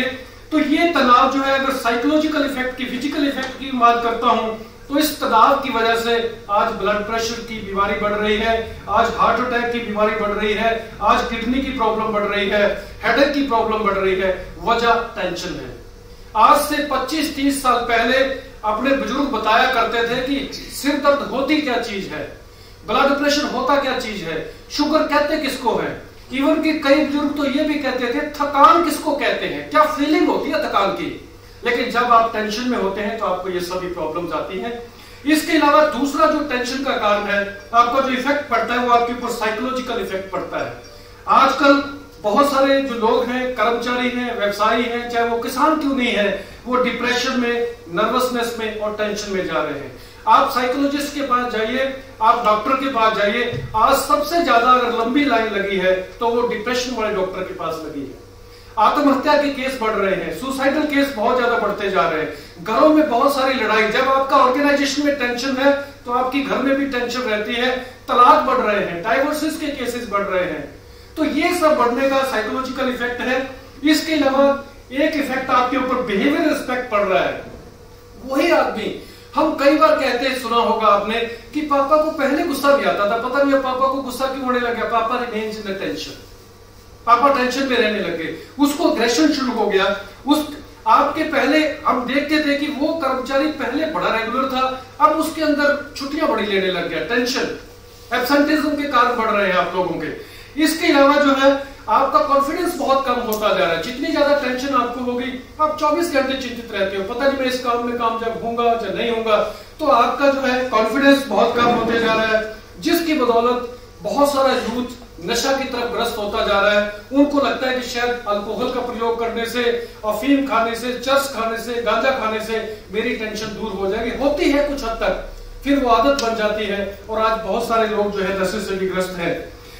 तो ये तनाव जो है, अगर साइकोलॉजिकल इफेक्ट की, फिजिकल इफेक्ट की बात करता हूं, तो इस तनाव की वजह से आज ब्लड प्रेशर की बीमारी बढ़ रही है, आज हार्ट अटैक की बीमारी बढ़ रही है, आज किडनी की प्रॉब्लम बढ़ रही है, हेडेक की प्रॉब्लम बढ़ रही है। वजह टेंशन है। आज से 25-30 साल पहले अपने बुजुर्ग बताया करते थे कि सिर दर्द होती क्या चीज है, ब्लड प्रेशर होता क्या चीज है, शुगर कहते किसको है। इवन कि कई बुजुर्ग तो ये भी कहते थे थकान किसको कहते हैं, क्या फीलिंग होती है थकान की। लेकिन जब आप टेंशन में होते हैं तो आपको ये सभी प्रॉब्लम्स आती हैं। इसके अलावा दूसरा जो टेंशन का कारण है, आपका जो इफेक्ट पड़ता है वो आपके ऊपर साइकोलॉजिकल इफेक्ट पड़ता है। आजकल बहुत सारे जो लोग हैं, कर्मचारी हैं, व्यवसायी हैं, चाहे वो किसान क्यों नहीं है, वो डिप्रेशन में, नर्वसनेस में और टेंशन में जा रहे हैं। आप साइकोलॉजिस्ट के पास जाइए, आप डॉक्टर के पास जाइए। आज सबसे ज्यादा अगर लंबी लाइन लगी है तो वो डिप्रेशन वाले डॉक्टर के पास लगी है। आत्महत्या के केस बढ़ रहे हैं, सुसाइडल केस बहुत ज्यादा बढ़ते जा रहे हैं, घरों में बहुत सारी लड़ाई। जब आपका ऑर्गेनाइजेशन में टेंशन है तो आपकी घर में भी टेंशन रहती है, तलाक बढ़ रहे हैं, डाइवोर्सेस के केसेस बढ़ रहे हैं। तो ये सब बढ़ने का साइकोलॉजिकल इफेक्ट है। इसके अलावा एक इफेक्ट आपके ऊपर बिहेवियर रिस्पेक्ट पड़ रहा है। वही आदमी, हम कई बार कहते हैं, सुना होगा आपने कि पापा को पहले गुस्सा भी आता था, पता नहीं पापा को गुस्सा क्यों होने लगा, पापा रिमेन्स इन टेंशन, पापा टेंशन में रहने लगे, उसको अग्रेशन शुरू हो गया। उस आपके पहले हम देखते थे कि वो कर्मचारी पहले बड़ा रेगुलर था, अब उसके अंदर छुट्टियां बड़ी लेने लग गया, टेंशन, एब्सेंटिज्म के कारण बढ़ रहे हैं आप लोगों के। इसके अलावा जो है आपका कॉन्फिडेंस बहुत कम होता जा रहा है। जितनी ज्यादा टेंशन आपको होगी, आप 24 घंटे चिंतित रहते हो, पता नहीं मैं इस काम में कामयाब होऊंगा या नहीं होऊंगा, तो आपका जो है कॉन्फिडेंस बहुत कम होते जा रहा है, जिसकी बदौलत बहुत सारा यूथ नशा की तरफ ग्रस्त होता जा रहा है। उनको लगता है कि शायद अल्कोहल का प्रयोग करने से, अफीम खाने से, चर्स खाने से, गांजा खाने से मेरी टेंशन दूर हो जाएगी। होती है कुछ हद तक, फिर वो आदत बन जाती है और आज बहुत सारे लोग जो है नशे से भी ग्रस्त है।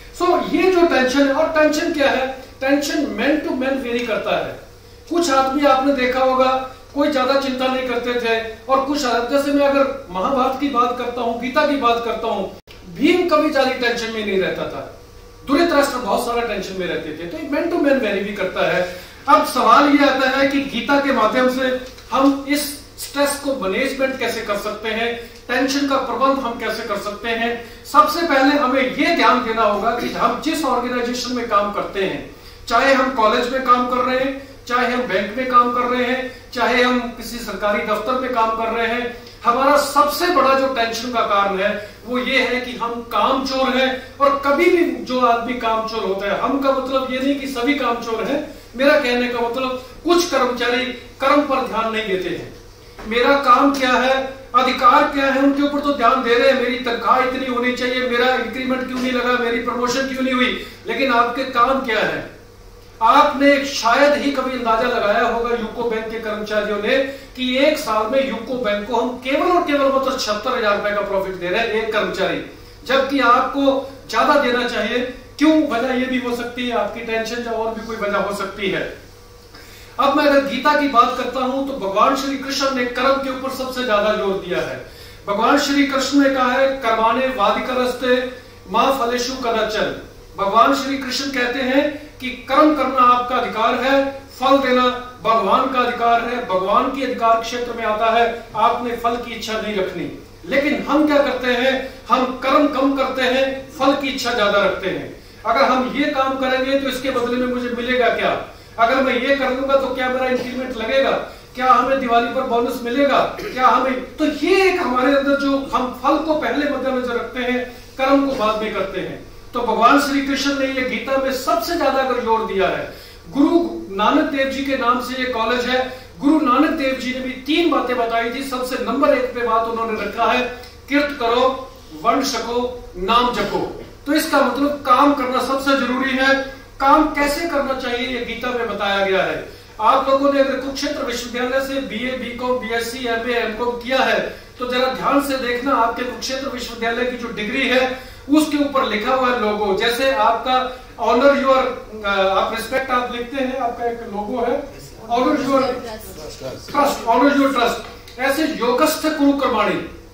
ये जो टेंशन है, और टेंशन क्या है, tension man to man vary करता है। कुछ आदमी आपने देखा होगा कोई ज्यादा चिंता नहीं करते थे, और कुछ जैसे मैं अगर महाभारत की बात करता हूँ, गीता की बात करता हूँ, भीम कभी ज्यादा टेंशन में नहीं रहता था, धृतराष्ट्र बहुत सारा टेंशन में रहते थे। तो मैन टू मैन वेरी भी करता है। अब सवाल ये आता है कि गीता के माध्यम से हम इस स्ट्रेस को मैनेजमेंट कैसे कर सकते हैं, टेंशन का प्रबंध हम कैसे कर सकते हैं। सबसे पहले हमें यह ध्यान देना होगा कि हम जिस ऑर्गेनाइजेशन में काम करते हैं, चाहे हम कॉलेज में काम कर रहे हैं, चाहे हम बैंक में काम कर रहे हैं, चाहे हम किसी सरकारी दफ्तर में काम कर रहे हैं, हमारा सबसे बड़ा जो टेंशन का कारण है वो ये है कि हम कामचोर हैं। और कभी भी जो आदमी कामचोर होता है, हम का मतलब ये नहीं कि सभी कामचोर हैं, मेरा कहने का मतलब कुछ कर्मचारी कर्म पर ध्यान नहीं देते हैं। मेरा काम क्या है, अधिकार क्या है, उनके ऊपर तो ध्यान दे रहे हैं, मेरी तनख्वाह इतनी होनी चाहिए, मेरा इंक्रीमेंट क्यों नहीं लगा, मेरी प्रमोशन क्यों नहीं हुई, लेकिन आपके काम क्या है। आपने शायद ही कभी अंदाजा लगाया होगा यूको बैंक के कर्मचारियों ने कि एक साल में यूको बैंक को हम केवल और केवल मतलब 76,000 रुपए का प्रॉफिट दे रहे हैं एक कर्मचारी, जबकि आपको ज्यादा देना चाहिए। क्यों? वजह ये भी हो सकती है आपकी टेंशन, या और भी कोई वजह हो सकती है। अब मैं अगर गीता की बात करता हूं तो भगवान श्री कृष्ण ने कर्म के ऊपर सबसे ज्यादा जोर दिया है। भगवान श्री कृष्ण ने कहा है कर्माणे वाधिकरस्ते मां फलेषु कदाचन। भगवान श्री कृष्ण कहते हैं कि कर्म करना आपका अधिकार है, फल देना भगवान का अधिकार है, भगवान के अधिकार क्षेत्र में आता है, आपने फल की इच्छा नहीं रखनी। लेकिन हम क्या करते हैं, हम कर्म कम करते हैं, फल की इच्छा ज्यादा रखते हैं। अगर हम ये काम करेंगे तो इसके बदले में मुझे मिलेगा क्या, अगर मैं ये कर लूंगा तो क्या मेरा इंक्रीमेंट लगेगा, क्या हमें दिवाली पर बोनस मिलेगा, क्या हमें, तो ये एक हमारे अंदर जो हम फल को पहले मद्देनजर रखते हैं, कर्म को बाद में करते हैं। तो भगवान श्री कृष्ण ने ये गीता में सबसे ज्यादा अगर जोर दिया है। गुरु नानक देव जी के नाम से ये कॉलेज है। गुरु नानक देव जी ने भी 3 बातें बताई थी। सबसे नंबर 1 पे बात उन्होंने रखा है कीर्त करो, वर्ण सको, नाम जपो। तो इसका मतलब काम करना सबसे जरूरी है। काम कैसे करना चाहिए ये गीता में बताया गया है। आप लोगों ने अगर कुरुक्षेत्र विश्वविद्यालय से BA, BCom, BSc, MA, MCom किया है तो जरा ध्यान से देखना, आपके कुरुक्षेत्र विश्वविद्यालय की जो डिग्री है उसके ऊपर लिखा हुआ है लोगो। जैसे आपका ऑनर योर, आप रिस्पेक्ट आप लिखते हैं, आपका एक लोगो है honour your trust, honour your trust. ऐसे योगस्थ कुरु कर्माणि,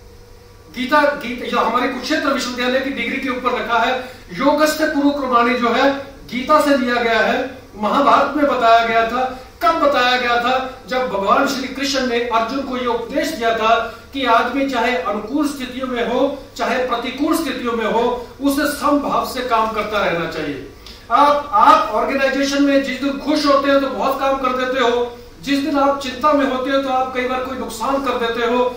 गीता जो हमारे कुरुक्षेत्र विश्वविद्यालय की डिग्री के ऊपर रखा है, योगस्थ कुरु कर्माणि जो है गीता से लिया गया है। महाभारत में बताया गया था कब बताया गया था? जब भगवान श्री कृष्ण ने अर्जुन को यह उपदेश दिया था कि आदमी चाहे अनुकूल स्थितियों में हो चाहे प्रतिकूल स्थितियों में हो, उसे समभाव से काम करता रहना चाहिए। आप ऑर्गेनाइजेशन में जिस दिन खुश होते हो तो बहुत काम कर देते हो, जिस दिन आप चिंता में होते हो तो आप कई बार कोई नुकसान कर देते हो,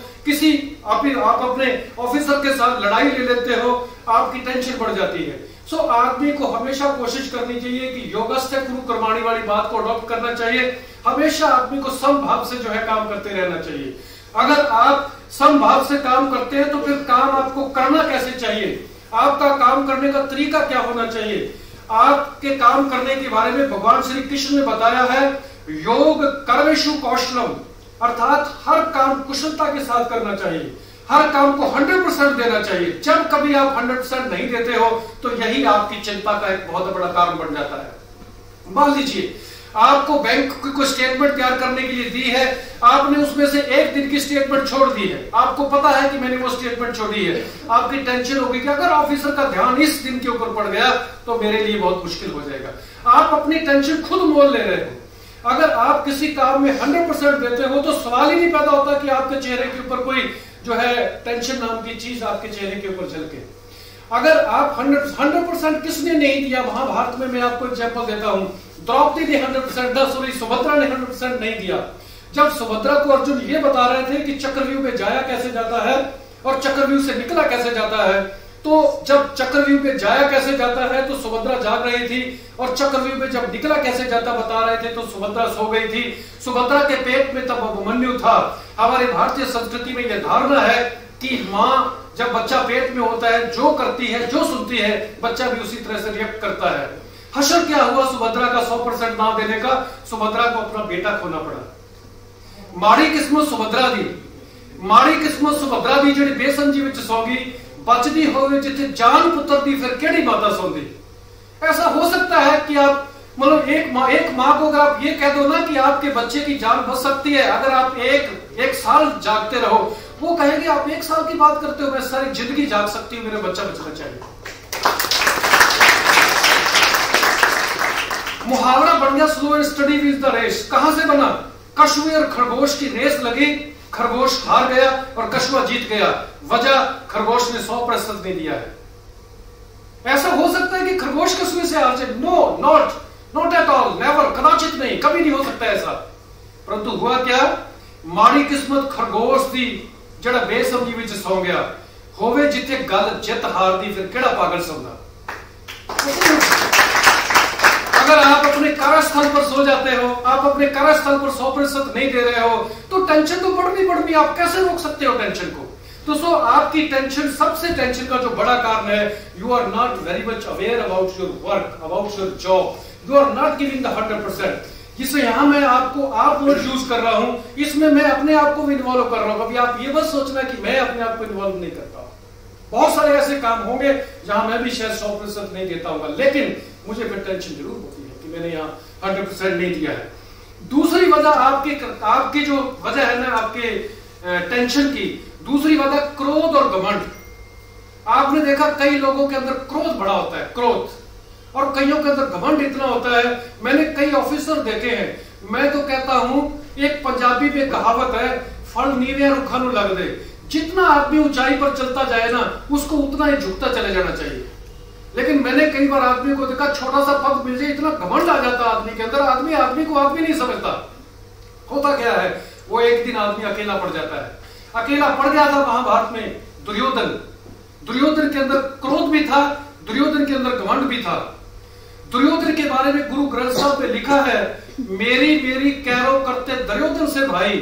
आप अपने ऑफिसर के साथ लड़ाई ले लेते हो, आपकी टेंशन बढ़ जाती है। सो आदमी को हमेशा कोशिश करनी चाहिए कि योगस्थ कुरु कर्माणि वाली बात को अडॉप्ट करना चाहिए। हमेशा आदमी को समभाव से जो है काम करते रहना चाहिए। अगर आप समभाव से काम करते हैं तो फिर काम आपको करना कैसे चाहिए, आपका काम करने का तरीका क्या होना चाहिए? आपके काम करने के बारे में भगवान श्री कृष्ण ने बताया है, योग कर्मेषु कौशलम, अर्थात हर काम कुशलता के साथ करना चाहिए, हर काम को 100% देना चाहिए। जब कभी आप 100% नहीं देते हो तो यही आपकी चिंता का एक बहुत बड़ा कारण बन जाता है। मान लीजिए आपको बैंक की कोई स्टेटमेंट तैयार करने के लिए दी है, आपने उसमें से एक दिन की स्टेटमेंट छोड़ दी है, आपको पता है कि मैंने वो स्टेटमेंट छोड़ी है, आपकी टेंशन होगी कि अगर ऑफिसर का ध्यान इस दिन के ऊपर पड़ गया तो मेरे लिए बहुत मुश्किल हो जाएगा। आप अपनी टेंशन खुद मोल ले रहे हो। अगर आप किसी काम में 100% देते हो तो सवाल ही नहीं पैदा होता कि आपके चेहरे के ऊपर कोई जो है टेंशन नाम की चीज आपके चेहरे के ऊपर झलके। अगर आप 100% किसने नहीं दिया, महाभारत में मैं आपको एग्जांपल देता हूं, द्रौपदी ने 100%, सुभद्रा ने 100% नहीं दिया। जब सुभद्रा को अर्जुन ये बता रहे थे कि चक्रव्यूह में जाया कैसे जाता है और चक्रव्यूह से निकला कैसे जाता है, तो जब चक्रव्यूह में जाया कैसे जाता है तो सुभद्रा जाग रही थी, और चक्रव्यूह में जब निकला कैसे जाता बता रहे थे तो सुभद्रा सो गई थी। सुभद्रा के पेट में तब अभिमन्यु था। हमारे भारतीय संस्कृति में यह धारणा है कि माँ जब बच्चा पेट में होता है जो करती है जो सुनती है बच्चा भी उसी तरह से रिएक्ट करता है। हशर क्या हुआ सुभद्रा का 100% ना देने का, सुभद्रा को अपना बेटा खोना पड़ा। माड़ी किस्मत सुभद्रा दी, माड़ी किस्मत सुभद्रा दी जिहड़ी बेसमझी विच सौगी, बचदी होवे जिथे जान पुत्र दी फिर केड़ी माता सौंदी। ऐसा हो सकता है कि आप मतलब एक माँ को अगर आप ये कह दो ना कि आपके बच्चे की जान बच सकती है अगर आप एक साल जागते रहो, वो कहेगी आप 1 साल की बात करते हो, मैं सारी जिंदगी जाग सकती हूँ, मेरा बच्चा बचना चाहिए। मुहावरा बन गया slow and study with the race. कहां से बना? कछुए और खरगोश की रेस लगी, खरगोश हार गया और कछुआ जीत गया। वजह खरगोश ने 100% नहीं दिया है। ऐसा हो सकता है कि खरगोश कछुए से हार जाए? No, not at all, never, कदाचित नहीं, कभी नहीं हो सकता ऐसा। परंतु हुआ क्या? माड़ी किस्मत खरगोश दी जड़ा बेसमझी विच सौ गया। होवे जिथे गल जित हार दी फिर केड़ा पागल सौंदा। अगर आप अपने कार्यस्थल पर सो जाते हो, आप अपने कार्यस्थल पर 100% नहीं दे रहे हो तो टेंशन तो बढ़नी, आप कैसे रोक सकते हो टेंशन को? तो आपकी टेंशन, सबसे टेंशन का जो बड़ा कारण है, you are not very much aware about your work, about your job, you are not giving the 100%। जिससे यहां मैं आप वर्ड यूज कर रहा हूं, इसमें मैं अपने आप को भी इन्वॉल्व कर रहा हूं। अभी आप ये बस सोचना कि मैं अपने आप को इन्वॉल्व नहीं करता हूं। बहुत सारे ऐसे काम होंगे जहां मैं भी शायद 100% नहीं देता हूं, लेकिन मुझे फिर टेंशन जरूर होती है कि मैंने यहाँ 100% नहीं दिया है। दूसरी वजह आपकी जो वजह है ना आपके टेंशन की, दूसरी वजह क्रोध और घमंड। आपने देखा कई लोगों के अंदर क्रोध बड़ा होता है, क्रोध, और कईयों के अंदर घमंड इतना होता है। मैंने कई ऑफिसर देखे हैं। मैं तो कहता हूं, एक पंजाबी में कहावत है, फल नीवे रुखा नु लग दे। जितना आदमी ऊंचाई पर चलता जाए ना उसको उतना ही झुकता चले जाना चाहिए। लेकिन मैंने कई बार आदमी को देखा, छोटा सा पद मिल जाए इतना घमंड आ जाता आदमी के अंदर, आदमी को आदमी नहीं समझता। होता क्या है, वो एक दिन आदमी अकेला पड़ जाता है। अकेला पड़ गया था महाभारत में दुर्योधन के अंदर क्रोध भी था, दुर्योधन के अंदर घमंड भी था। दुर्योधन के बारे में गुरु ग्रंथ साहब में लिखा है, मेरी कैरो करते दुर्योधन से भाई,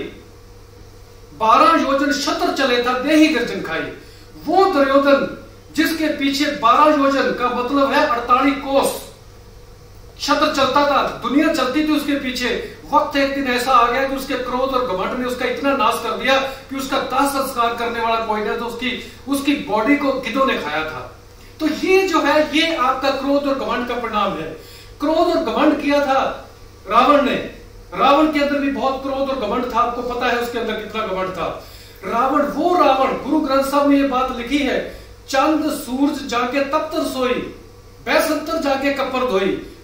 12 योजन शत्र चले था देही गर्जन खाई। वो दुर्योधन जिसके पीछे 12 योजन का मतलब है 48 कोस शत्र चलता था, दुनिया चलती थी उसके पीछे। वक्त एक दिन ऐसा आ गया कि उसके क्रोध और घमंड ने उसका इतना नाश कर दिया कि उसका दाह संस्कार करने वाला कोई नहीं, तो उसकी बॉडी को गिद्धों ने खाया था। तो ये जो है, ये आपका क्रोध और घमंड का परिणाम है। क्रोध और घमंड किया था रावण ने। रावण के अंदर भी बहुत क्रोध और घमंड था, आपको पता है उसके अंदर कितना घमंड था। रावण, गुरु ग्रंथ साहब में ये बात लिखी है, चंद सूरज जाके तप्तर सोई, बैसंतर जाके कपर धोई।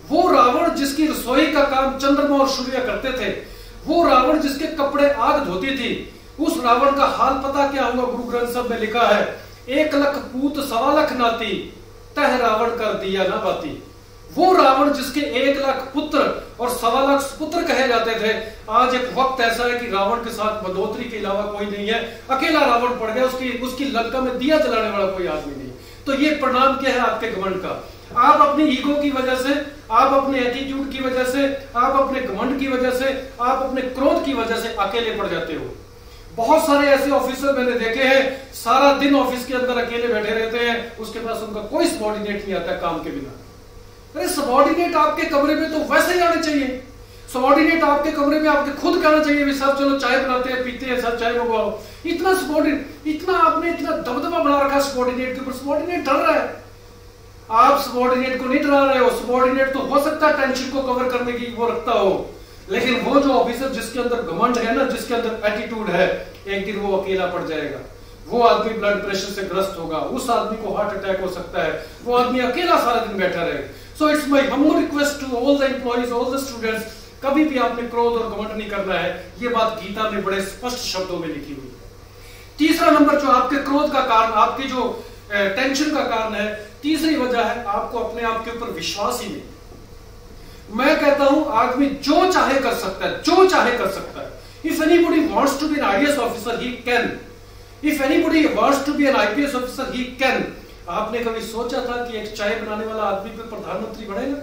वो रावण जिसकी रसोई का काम चंद्रमा और सूर्य करते थे, वो रावण जिसके कपड़े आग धोती थी, उस रावण का हाल पता क्या हुआ? गुरु ग्रंथ साहब में लिखा है, 1 लाख पूत 1.25 लाख नाती, तह रावण कर दिया ना बाती। वो रावण जिसके 1 लाख पुत्र और 1.25 लाख पुत्र कहे जाते थे, आज एक वक्त ऐसा है कि रावण के साथ बदोतरी के अलावा कोई नहीं है, अकेला रावण पड़ गया, उसकी लंका में दिया जलाने वाला कोई आदमी नहीं। तो ये परिणाम क्या है आपके घमंड का? आप अपनी ईगो की वजह से, आप अपने एटीट्यूड की वजह से, आप अपने घमंड की वजह से, आप अपने क्रोध की वजह से अकेले पड़ जाते हो। बहुत सारे ऐसे ऑफिसर मैंने देखे हैं, सारा दिन ऑफिस के अंदर अकेले बैठे रहते हैं, उसके पास उनका कोई सबॉर्डिनेट नहीं आता काम के बिना। अरे सबॉर्डिनेट आपके कमरे में तो वैसे ही आने चाहिए। सबॉर्डिनेट आपके कमरे में आपके खुद कहना चाहिए, सर चलो चाय बनाते हैं, पीते हैं, सर चाय मंगवाओ। इतना सबॉर्डिनेट, इतना आपने इतना दबदबा बना रखा सबॉर्डिनेट के ऊपर, सबॉर्डिनेट डर रहा है। आप सबॉर्डिनेट को नहीं डरा रहे हो। सबॉर्डिनेट तो हो सकता है टेंशन को कवर करने की वो रखता हो, लेकिन वो जो ऑफिसर जिसके अंदर घमंड है ना, जिसके अंदर एटीट्यूड है, एक दिन वो अकेला पड़ जाएगा। वो आदमी ब्लड प्रेशर से ग्रस्त होगा, उस आदमी को हार्ट अटैक हो सकता है, वो आदमी अकेला सारा दिन बैठा रहेगा। So it's my humble request to all the employees, all the students, कभी भी आपने क्रोध और घमंड नहीं करना है। ये बात गीता में बड़े स्पष्ट शब्दों में लिखी हुई है। तीसरा नंबर जो आपके क्रोध का कारण, आपकी जो टेंशन का कारण है, तीसरी वजह है आपको अपने आप के ऊपर विश्वास ही नहीं। मैं कहता हूं आदमी जो चाहे कर सकता है, जो चाहे कर सकता है। If anybody wants to be an IAS officer he can, if anybody wants to be an IPS officer he can. आपने कभी सोचा था कि एक चाय बनाने वाला आदमी फिर प्रधानमंत्री बनेगा?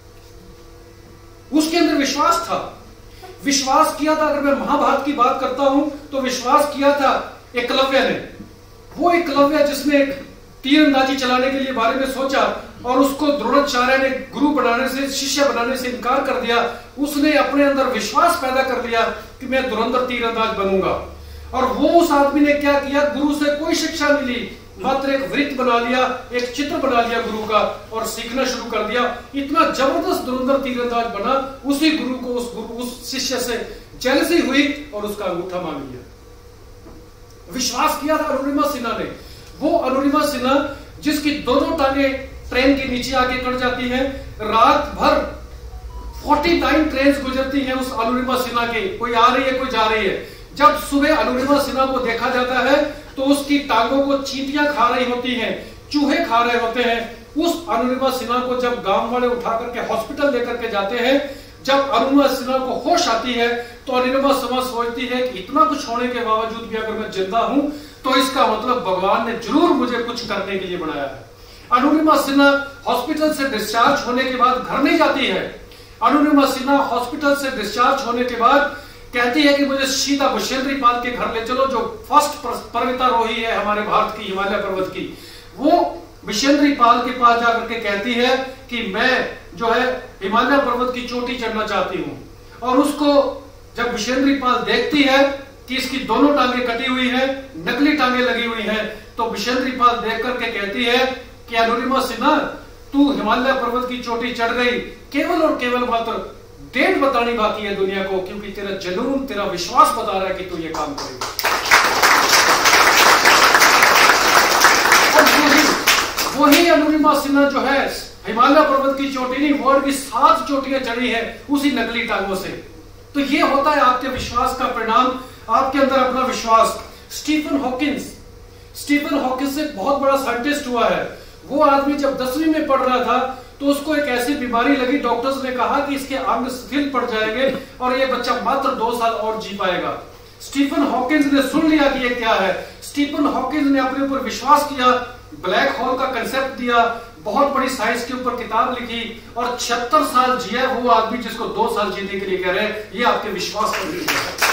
उसके अंदर विश्वास था, विश्वास किया था। अगर मैं महाभारत की बात करता हूं तो विश्वास किया था एकलव्य ने। वो एकलव्य जिसने तीरंदाजी चलाने के लिए बारे में सोचा और उसको द्रोणाचार्य ने गुरु बनाने से, शिष्य बनाने से इनकार कर दिया। उसने अपने अंदर विश्वास पैदा कर लिया कि मैं धुरंधर तीरंदाज बनूंगा। और वो उस आदमी ने क्या किया? गुरु से कोई शिक्षा नहीं ली, मात्र एक वृत्त बना लिया, एक चित्र बना लिया गुरु का और सीखना शुरू कर दिया। इतना जबरदस्त धुरंधर तीरंदाज बना, उसी गुरु को उस शिष्य से जेलसी हुई और उसका अंगूठा मांग लिया। विश्वास किया था अरुणिमा सिन्हा ने। वो अरुणिमा सिन्हा जिसकी दोनों टांगे ट्रेन के नीचे आके कट जाती हैं, रात भर 49 ट्रेन गुजरती हैं उस अरुणिमा सिन्हा के, कोई आ रही है कोई जा रही है। जब सुबह अरुणिमा सिन्हा को देखा जाता है तो उसकी टांगों को चींटियां खा रही होती हैं, चूहे खा रहे होते हैं। उस अरुणिमा सिन्हा को जब गांव वाले उठा करके हॉस्पिटल लेकर के जाते हैं, जब अरुणिमा सिन्हा को होश आती है तो अरुणिमा सिन्हा सोचती है कि इतना कुछ होने के बावजूद भी अगर मैं जिंदा हूं तो इसका मतलब भगवान ने जरूर मुझे कुछ करने के लिए बनाया है। अरुणिमा सिन्हा हॉस्पिटल से डिस्चार्ज होने के बाद घर नहीं जाती है। अरुणिमा सिन्हा हॉस्पिटल से डिस्चार्ज होने के बाद कहती है कि मुझे सीधा विशेंद्री पाल के घर ले चलो, जो फर्स्ट पर्वतारोही है हमारे भारत की, हिमालय पर्वत की। वो विशेंद्री पाल के पास जाकर के कहती है कि मैं जो है हिमालय पर्वत की चोटी चढ़ना चाहती हूं। और उसको जब विशेंद्री पाल देखती है कि इसकी दोनों टांगे कटी हुई है, नकली टांगे लगी हुई है, तो विशेंद्री पाल देख करके कहती है कि अरुणिमा सिन्हा, तू हिमालय पर्वत की चोटी चढ़ गई, केवल और केवल मात्र डेट बतानी बाकी है दुनिया को, क्योंकि तेरा जुनून, तेरा विश्वास बता रहा है कि तू ये काम करेगा। वही अरुणिमा सिन्हा जो है हिमालय पर्वत की चोटी नहीं, वर्ल्ड की 7 चोटियां चढ़ी है उसी नकली टांगों से। तो ये होता है आपके विश्वास का परिणाम, आपके अंदर अपना विश्वास। स्टीफन हॉकिंस एक बहुत बड़ा साइंटिस्ट हुआ है। वो आदमी जब 10वीं में पढ़ रहा था तो उसको एक ऐसी बीमारी लगी, डॉक्टर्स ने कहा कि इसके अंग शिथिल पड़ जाएंगे और ये बच्चा मात्र 2 साल और जी पाएगा। स्टीफन हॉकिंस ने सुन लिया कि ये क्या है। स्टीफन हॉकिंस ने अपने ऊपर विश्वास किया, ब्लैक होल का कंसेप्ट दिया, बहुत बड़ी साइंस के ऊपर किताब लिखी और 76 साल जिया वो आदमी जिसको 2 साल जीने के लिए कह रहे हैं। ये आपके विश्वास पर निर्भर है।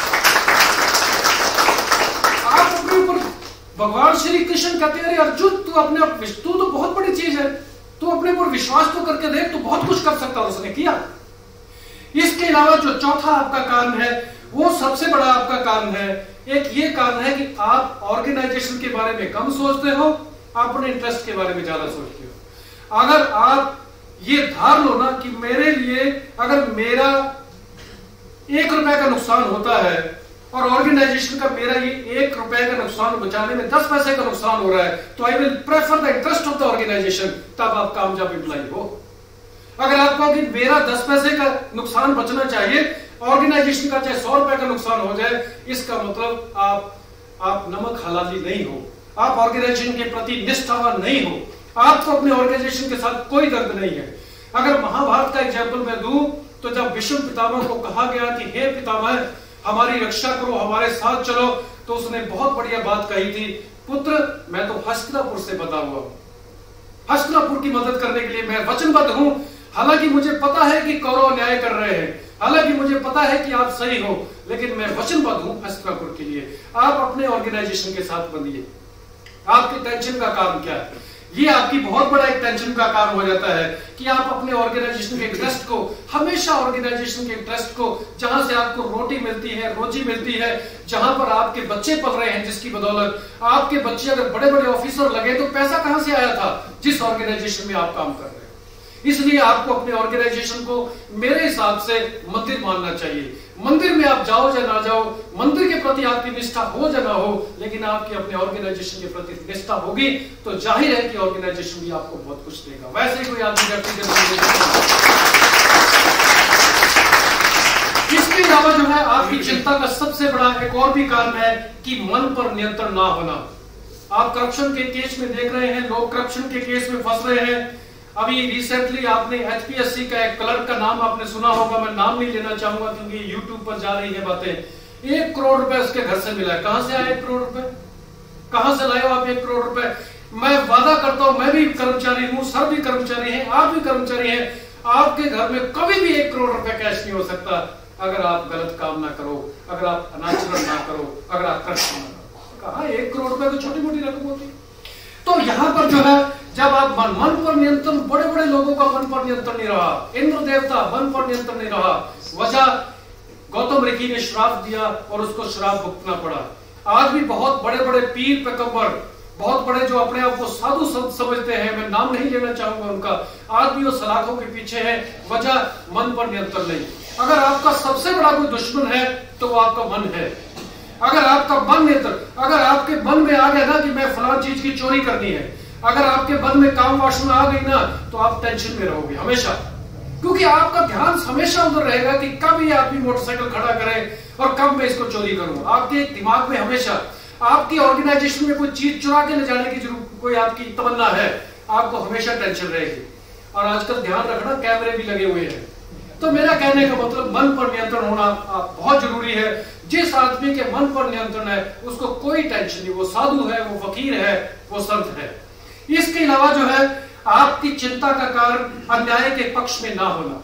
आप अपने ऊपर, भगवान श्री कृष्ण कहते हैं, अर्जुन तू तो बहुत बड़ी चीज है, तू अपने ऊपर विश्वास तो करके देख, तू बहुत कुछ कर सकता है। उसने किया। इसके अलावा जो चौथा आपका कारण है वो सबसे बड़ा आपका कारण है। एक ये कारण है कि आप ऑर्गेनाइजेशन के बारे में कम सोचते हो, आप अपने इंटरेस्ट के बारे में ज्यादा सोचते हो। अगर आप ये धार लो ना कि मेरे लिए अगर मेरा 1 रुपए का नुकसान होता है और ऑर्गेनाइजेशन का मेरा ये 1 रुपए का नुकसान बचाने में 10 पैसे का नुकसान हो रहा है, तो I will prefer the interest of the organisation. तब आप कामयाब एम्प्लॉय हो। अगर आप कहो कि मेरा 10 पैसे का नुकसान बचना चाहिए, ऑर्गेनाइजेशन का चाहे 100 रुपए का नुकसान हो जाए, इसका मतलब आप नमक हलाली नहीं हो, आप ऑर्गेनाइजेशन के प्रति निष्ठावान नहीं हो, आपको अपने ऑर्गेनाइजेशन के साथ कोई दर्द नहीं है। अगर महाभारत का एग्जाम्पल मैं दूं तो जब भीष्म पितामह को कहा गया कि हे पितामह हमारी रक्षा करो, हमारे साथ चलो, तो उसने बहुत बढ़िया बात कही थी, पुत्र मैं तो हस्तिनापुर से बता हुआ हूं, हस्तिनापुर की मदद करने के लिए मैं वचनबद्ध हूं। हालांकि मुझे पता है कि कौरव अन्याय कर रहे हैं, हालांकि मुझे पता है कि आप सही हो, लेकिन मैं वचनबद्ध हूं हस्तिनापुर के लिए। आप अपने ऑर्गेनाइजेशन के साथ बंधिए। आपके टेंशन का कारण क्या है? ये आपकी बहुत बड़ा एक टेंशन का कारण हो जाता है कि आप अपने ऑर्गेनाइजेशन के इंटरेस्ट को, हमेशा ऑर्गेनाइजेशन के इंटरेस्ट को, जहां से आपको रोटी मिलती है, रोजी मिलती है, जहां पर आपके बच्चे पल रहे हैं, जिसकी बदौलत आपके बच्चे अगर बड़े बड़े ऑफिसर लगे तो पैसा कहां से आया था? जिस ऑर्गेनाइजेशन में आप काम कर रहे हैं। इसलिए आपको अपने ऑर्गेनाइजेशन को मेरे हिसाब से मंदिर मानना चाहिए। मंदिर में आप जाओ या ना जाओ, मंदिर के प्रति आपकी निष्ठा हो या ना हो, लेकिन आपकी अपने ऑर्गेनाइजेशन के प्रति निष्ठा होगी तो जाहिर है कि ऑर्गेनाइजेशन भी आपको बहुत कुछ देगा। वैसे ही कोई आदमी इसके अलावा जो है आपकी चिंता का सबसे बड़ा एक और भी कारण है कि मन पर नियंत्रण ना होना। आप करप्शन के केस में देख रहे हैं, लोग करप्शन के केस में फंस रहे हैं। अभी रिसेंटली आपने एचपीएससी का एक क्लर्क का नाम आपने सुना होगा, मैं नाम नहीं लेना चाहूंगा क्योंकि यूट्यूब पर जा रही है बातें। 1 करोड़ रुपए उसके घर से मिला है। कहां से आया 1 करोड़ रुपए? कहां से लाए हो आप 1 करोड़ रुपए? मैं वादा करता हूं, मैं भी कर्मचारी हूं, सर भी कर्मचारी हैं, आप भी कर्मचारी हैं, आपके घर में कभी भी 1 करोड़ रुपए कैश नहीं हो सकता अगर आप गलत काम ना करो, अगर आप अनाचरण ना करो, अगर आप करप्शन ना करो। कहां 1 करोड़ रुपए तो छोटी मोटी रकम होती। तो यहां पर जो है जब आप मन पर नियंत्रण, बड़े बड़े लोगों का मन पर नियंत्रण नहीं रहा, इंद्र देवता मन पर नियंत्रण नहीं रहा, वजह गौतम ऋषि ने श्राप दिया और उसको श्राप भुगतना पड़ा। आज भी बहुत बड़े बड़े पीर पैगंबर, बहुत बड़े जो अपने आप को साधु संत समझते हैं, मैं नाम नहीं लेना चाहूंगा उनका, आज भी वो सलाखों के पीछे है, वजह मन पर नियंत्रण नहीं। अगर आपका सबसे बड़ा कोई दुश्मन है तो वो आपका मन है। अगर आपका मन नियंत्रण, अगर आपके मन में आ गया ना कि मैं फलां चीज की चोरी करनी है, अगर आपके मन में काम वासना आ गई ना तो आप टेंशन में रहोगे हमेशा, क्योंकि आपका ध्यान हमेशा उधर रहेगा कि कब ये आदमी मोटरसाइकिल खड़ा करे और कब मैं इसको चोरी करूं। आपके दिमाग में हमेशा आपकी ऑर्गेनाइजेशन में कोई चीज चुरा के ले जाने की जरूरत, कोई आपकी तमन्ना है, आपको हमेशा टेंशन रहेगी। और आजकल ध्यान रखना कैमरे भी लगे हुए हैं। तो मेरा कहने का मतलब मन पर नियंत्रण होना बहुत जरूरी है। जिस आदमी के मन पर नियंत्रण है उसको कोई टेंशन नहीं, वो साधु है, वो फकीर है, वो संत है। इसके अलावा जो है आपकी चिंता का कारण अन्याय के पक्ष में ना होना।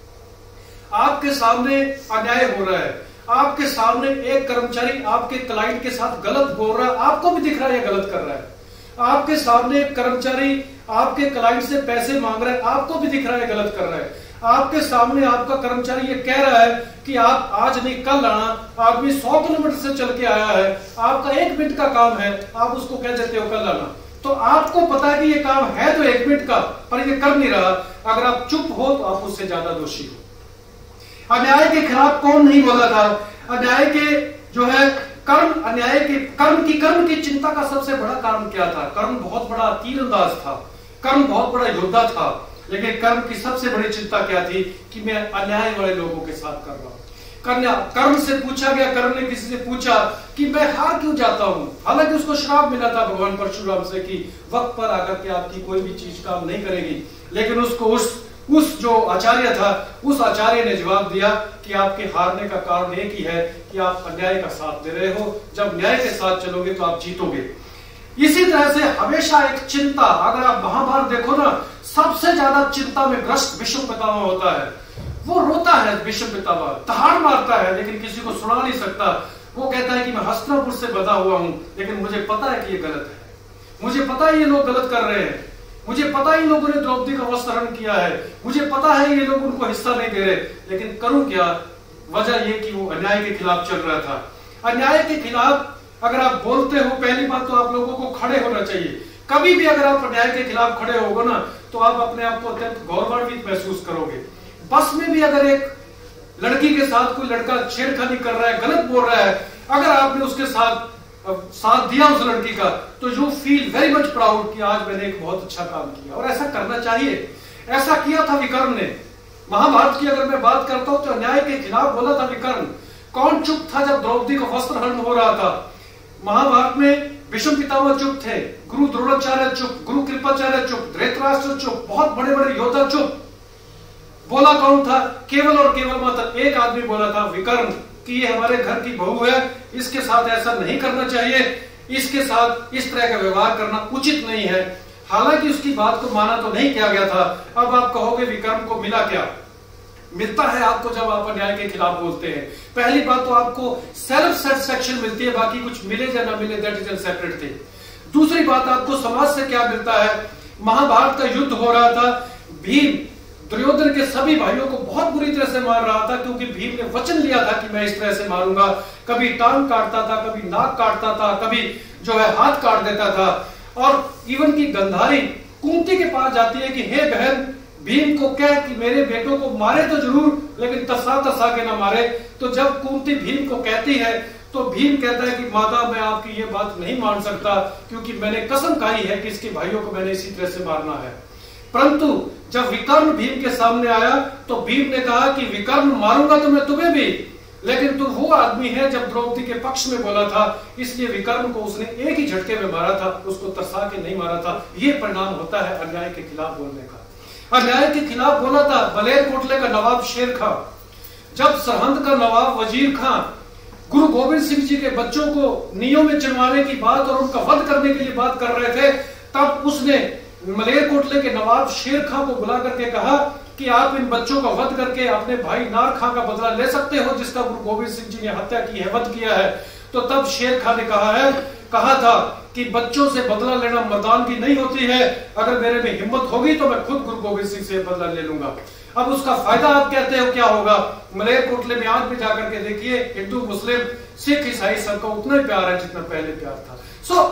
आपके सामने अन्याय हो रहा है, आपके सामने एक कर्मचारी आपके क्लाइंट के साथ गलत बोल रहा है, आपको भी दिख रहा है ये गलत कर रहा है। आपके सामने एक कर्मचारी आपके क्लाइंट से पैसे मांग रहा है, आपको भी दिख रहा है गलत कर रहा है। आपके सामने आपका कर्मचारी ये कह रहा है कि आप आज नहीं कल आना, आदमी 100 किलोमीटर से चल के आया है, आपका 1 मिनट का काम है, आप उसको कह देते हो कल आना। तो आपको पता है कि ये काम है तो 1 मिनट का, पर ये कर नहीं रहा। अगर आप चुप हो तो आप उससे ज्यादा दोषी हो। अन्याय के खिलाफ कौन नहीं बोला था? अन्याय के जो है कर्म, अन्याय के कर्म की चिंता का सबसे बड़ा कारण क्या था? कर्म बहुत बड़ा तीरंदाज था, कर्म बहुत बड़ा योद्धा था, लेकिन कर्म की सबसे बड़ी चिंता क्या थी कि मैं अन्याय वाले लोगों के साथ कर रहा हूं। कर्म से पूछा गया, कर्म ने किसी से पूछा कि मैं हार क्यों जाता हूं? हालांकि उसको श्राप मिला था भगवान परशुराम से कि वक्त पर आकर के आपकी कोई भी चीज काम नहीं करेगी, लेकिन उसको उस जो आचार्य था, उस आचार्य ने जवाब दिया कि आपके हारने का कारण एक ही है कि आप अन्याय का साथ दे रहे हो। जब न्याय के साथ चलोगे तो आप जीतोगे। इसी तरह से हमेशा एक चिंता, अगर आप महाभारत देखो ना, सबसे ज्यादा चिंता में ग्रस्त भीष्म पितामह होता है। वो रोता है भीष्म पितामह, दहाड़ मारता है, लेकिन किसी को सुना नहीं सकता। वो कहता है कि मैं हस्तिनापुर से बधा हुआ हूं, लेकिन मुझे पता है कि ये गलत है, मुझे पता है ये लोग गलत कर रहे हैं, मुझे पता है इन लोगों ने द्रौपदी का वस्त्रहरण किया है, मुझे पता है ये लोग उनको हिस्सा नहीं दे रहे, लेकिन करूं क्या? वजह ये कि वो अन्याय के खिलाफ चल रहा था। अन्याय के खिलाफ अगर आप बोलते हो, पहली बात तो आप लोगों को खड़े होना चाहिए। कभी भी अगर आप अन्याय के खिलाफ खड़े होगे ना तो आप अपने आप को अत्यंत गौरवान्वित महसूस करोगे। बस में भी अगर एक लड़की के साथ कोई लड़का छेड़खानी कर रहा है, गलत बोल रहा है, अगर आपने उसके साथ दिया उस लड़की का, तो you feel very much proud कि आज मैंने एक बहुत अच्छा काम किया। और ऐसा करना चाहिए, ऐसा किया था विकर्ण ने। महाभारत की अगर मैं बात करता हूं तो अन्याय के खिलाफ बोला था विकर्ण। कौन चुप था जब द्रौपदी का वस्त्रहरण हो रहा था? महाभारत में भीष्म पितामह चुप थे, गुरु द्रोणाचार्य चुप, गुरु कृपाचार्य चुप, धृतराष्ट्र चुप, बहुत बड़े बड़े योद्धा चुप। बोला कौन था? केवल और केवल मात्र एक आदमी बोला था, विकर्ण, कि ये हमारे घर की बहू है, इसके साथ ऐसा नहीं करना चाहिए, इसके साथ इस तरह का व्यवहार करना उचित नहीं है। हालांकि उसकी बात को माना तो नहीं किया गया था। अब आप कहोगे विकर्ण को मिला क्या? मिलता है आपको जब आप अन्याय के खिलाफ बोलते हैं। पहली बात तो आपको सेल्फ सेटिस्फैक्शन मिलती है, बाकी कुछ मिले या ना मिले दैट इज सेपरेट थिंग। दूसरी बात आपको समाज से क्या मिलता है? महाभारत का युद्ध हो रहा था, भीम दुर्योधन के सभी भाइयों को बहुत बुरी तरह से मार रहा था, क्योंकि भीम ने वचन लिया था कि मैं इस तरह से मारूंगा। कभी टांग काटता था, कभी नाक काटता था, कभी जो है हाथ काट देता था। और इवन की गंधारी कुंती के पास जाती है कि हे बहन, भीम को कह कि मेरे बेटों को मारे तो जरूर, लेकिन तसा तसा के ना मारे। तो जब कुंती भीम को कहती है तो भीम कहता है कि माता, मैं आपकी ये बात नहीं मान सकता, क्योंकि मैंने कसम खाई है कि इसके भाइयों को मैंने इसी तरह से मारना है। परंतु जब विकर्ण भीम के सामने आया तो भीम ने कहा कि विकर्ण, मारूंगा तो मैं तुम्हें भी, लेकिन तू वो आदमी है जब द्रौपदी के पक्ष में बोला था, इसलिए विकर्ण को उसने एक ही झटके में मारा था, उसको तरसा के नहीं मारा था। ये परिणाम होता है अन्याय के खिलाफ बोलने का। अन्याय के खिलाफ बोला था मलेरकोटले का नवाब शेर खां। जब सरहंद का नवाब वजीर खां गुरु गोविंद सिंह जी के बच्चों को नीयों में चिनवाने की बात और उनका वध करने के लिए बात कर रहे थे, तब उसने मलेरकोटले के नवाब शेर खां को बुला करके कहा कि आप इन बच्चों का वध करके अपने भाई नार खां का बदला ले सकते हो, जिसका गुरु गोविंद सिंह जी ने हत्या की है, वध किया है। तो तब शेर खां ने कहा था कि बच्चों से बदला लेना मर्दान की नहीं होती है, अगर मेरे में हिम्मत होगी तो मैं खुद गुरु गोविंद सिंह से बदला ले लूंगा। अब उसका फायदा आप कहते हो क्या होगा? मलेरकोटले में आज भी जाकर के देखिए, हिंदू मुस्लिम सिख ईसाई सबका उतना ही प्यार है जितना पहले प्यार था।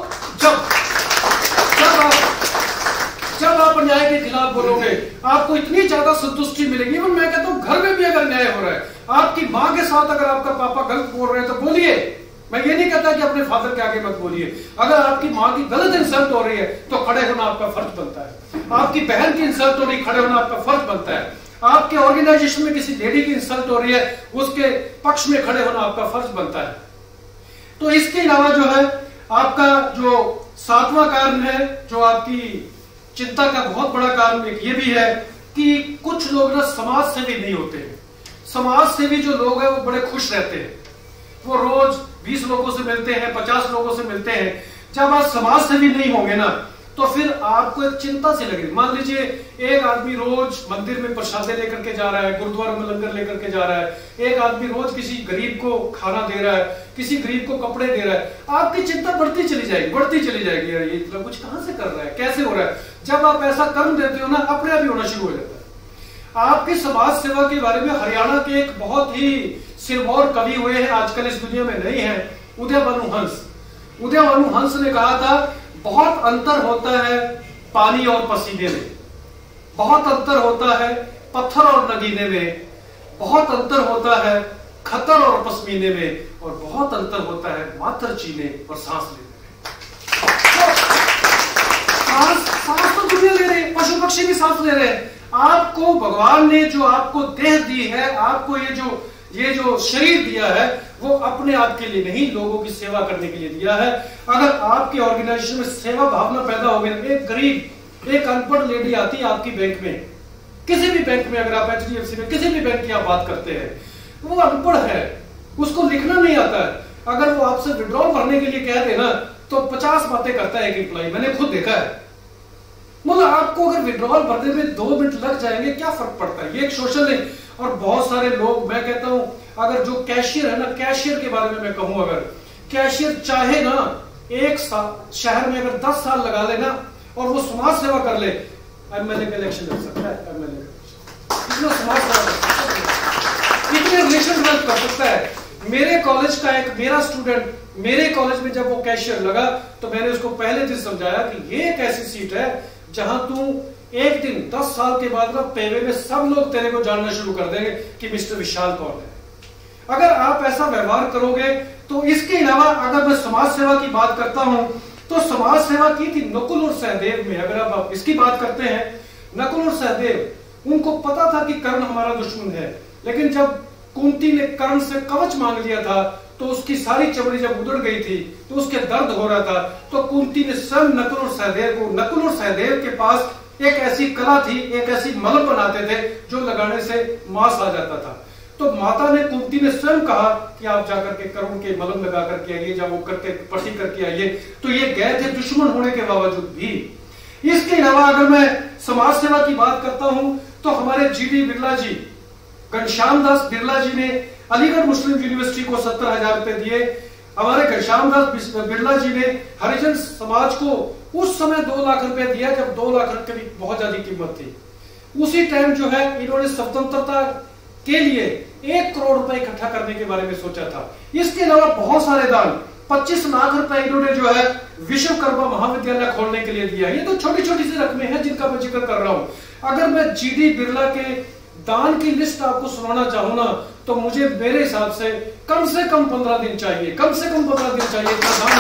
जब आप अन्याय के खिलाफ बोलोगे आपको इतनी ज्यादा संतुष्टि मिलेगी। इवन मैं कहता हूं घर में भी अगर न्याय हो रहा है, आपकी मां के साथ अगर आपका पापा गलत बोल रहे हैं तो बोलिए। मैं ये नहीं कहता कि अपने फादर के आगे मत बोलिए। अगर आपकी मां की गलत इंसल्ट हो रही है तो खड़े होना आपका फर्ज बनता है। आपकी बहन की इंसल्ट हो रही, खड़े होना आपका फर्ज बनता है। आपके ऑर्गेनाइजेशन में किसी लेडी की इंसल्ट हो रही है, उसके पक्ष में खड़े होना आपका फर्ज बनता है। तो इसके अलावा जो है आपका जो 7वां कारण है, जो आपकी चिंता का बहुत बड़ा कारण एक ये भी है कि कुछ लोग ना समाज सेवी नहीं होते हैं। समाज सेवी जो लोग हैं वो बड़े खुश रहते हैं, वो रोज 20 लोगों से मिलते हैं, 50 लोगों से मिलते हैं। जब आप समाज सेवी नहीं होंगे ना तो फिर आपको एक चिंता सी लगेगी। मान लीजिए एक आदमी रोज मंदिर में प्रसादे लेकर के जा रहा है, गुरुद्वारा में लंगर लेकर के जा रहा है, एक आदमी रोज किसी गरीब को खाना दे रहा है, किसी गरीब को कपड़े दे रहा है, आपकी चिंता बढ़ती चली जाएगी। यार ये इतना कुछ कहां से कर रहा है, कैसे हो रहा है? जब आप ऐसा कर्म देते हो ना, अपने आप ही होना शुरू हो जाता है। आपकी समाज सेवा के बारे में हरियाणा के एक बहुत ही सिरमौर कवि हुए हैं, आजकल इस दुनिया में नहीं है, उदय भानु हंस। उदय भानु हंस ने कहा था, बहुत अंतर होता है पानी और पसीने में, बहुत अंतर होता है पत्थर और नगीने में, बहुत अंतर होता है खतर और पश्मीने में, और बहुत अंतर होता है मात्र चीने और सांस लेने में। सांस तो दुनिया ले रहे हैं, पशु पक्षी भी सांस ले रहे हैं। आपको भगवान ने जो आपको देह दी है, आपको ये जो शरीर दिया है, वो अपने आप के लिए नहीं, लोगों की सेवा करने के लिए दिया है। अगर आपके ऑर्गेनाइजेशन में सेवा भावना पैदा हो गई, एक गरीब, एक अनपढ़ लेडी आती है आपकी बैंक में, किसी भी बैंक में, अगर आप HDFC में किसी भी बैंक की आप बात करते हैं, वो अनपढ़ है, उसको लिखना नहीं आता है। अगर वो आपसे विड्रॉल भरने के लिए कह देना तो 50 बातें करता है एक एम्प्लॉय, मैंने खुद देखा है। मतलब आपको अगर विड्रॉल भरने में 2 मिनट लग जाएंगे, क्या फर्क पड़ता है? ये एक सोशल है। और बहुत सारे लोग, मैं कहता हूं, अगर जो कैशियर है ना, कैशियर के बारे में मैं कहूं, अगर कैशियर चाहे ना एक शहर में अगर 10 साल लगा लेना और वो समाज सेवा कर ले, MLA का इलेक्शन लड़ सकता है, MLA इतना समाज सेवा कर सकता है, इतने रिलेशन डेवलप कर सकता है। मेरे कॉलेज का एक मेरा स्टूडेंट, मेरे कॉलेज में जब वो कैशियर लगा तो मैंने उसको पहले दिन समझाया कि ये एक ऐसी सीट है जहां तू एक दिन 10 साल के बाद ना पेवे में सब लोग तेरे को जानना शुरू कर देंगे कि मिस्टर विशाल कौन है। अगर आप ऐसा व्यवहार करोगे तो इसके अलावा अगर मैं समाज सेवा की बात करता हूं तो समाज सेवा की थी नकुल और सहदेव में। अगर आप इसकी बात करते हैं, नकुल और सहदेव, उनको पता था कि कर्ण हमारा दुश्मन है, लेकिन जब कुंती ने कर्ण से कवच मांग लिया था तो उसकी सारी चमड़ी जब उधड़ गई थी तो उसके दर्द हो रहा था, तो कुंती ने स्वयं नकुल और सहदेव के पास एक ऐसी कला थी, एक ऐसी मलम बनाते थे जो लगाने से मांस आ जाता था। तो माता ने कुंती ने स्वयं कहा कि आप जाकर के कर्ण के मलम लगा करके आइए, जब वो करके पट्टी करके आइए। तो ये गए थे दुश्मन होने के बावजूद भी। इसके अलावा अगर मैं समाज सेवा की बात करता हूं तो हमारे जीडी बिरला जी, घनश्याम दास बिरला जी ने अलीगढ़ मुस्लिम यूनिवर्सिटी को 70,000 रुपए दिए। हमारे घनश्याम दास बिरला जी ने हरिजन समाज को उस समय 2 लाख रुपए दिया, जब 2 लाख रुपए की बहुत ज्यादा कीमत थी। उसी टाइम जो है इन्होंने स्वतंत्रता के लिए 1 करोड़ रुपए इकट्ठा करने के बारे में सोचा था। इसके अलावा बहुत सारे दान, 25 लाख रुपए इन्होंने जो है विश्वकर्मा महाविद्यालय खोलने के लिए दिया। ये तो छोटी छोटी सी रकमें हैं जिनका मैं जिक्र कर रहा हूं। अगर मैं जीडी बिरला के दान की लिस्ट आपको सुनाना चाहूं ना, तो मुझे मेरे हिसाब से कम 15 दिन चाहिए, कम से कम 15 दिन चाहिए।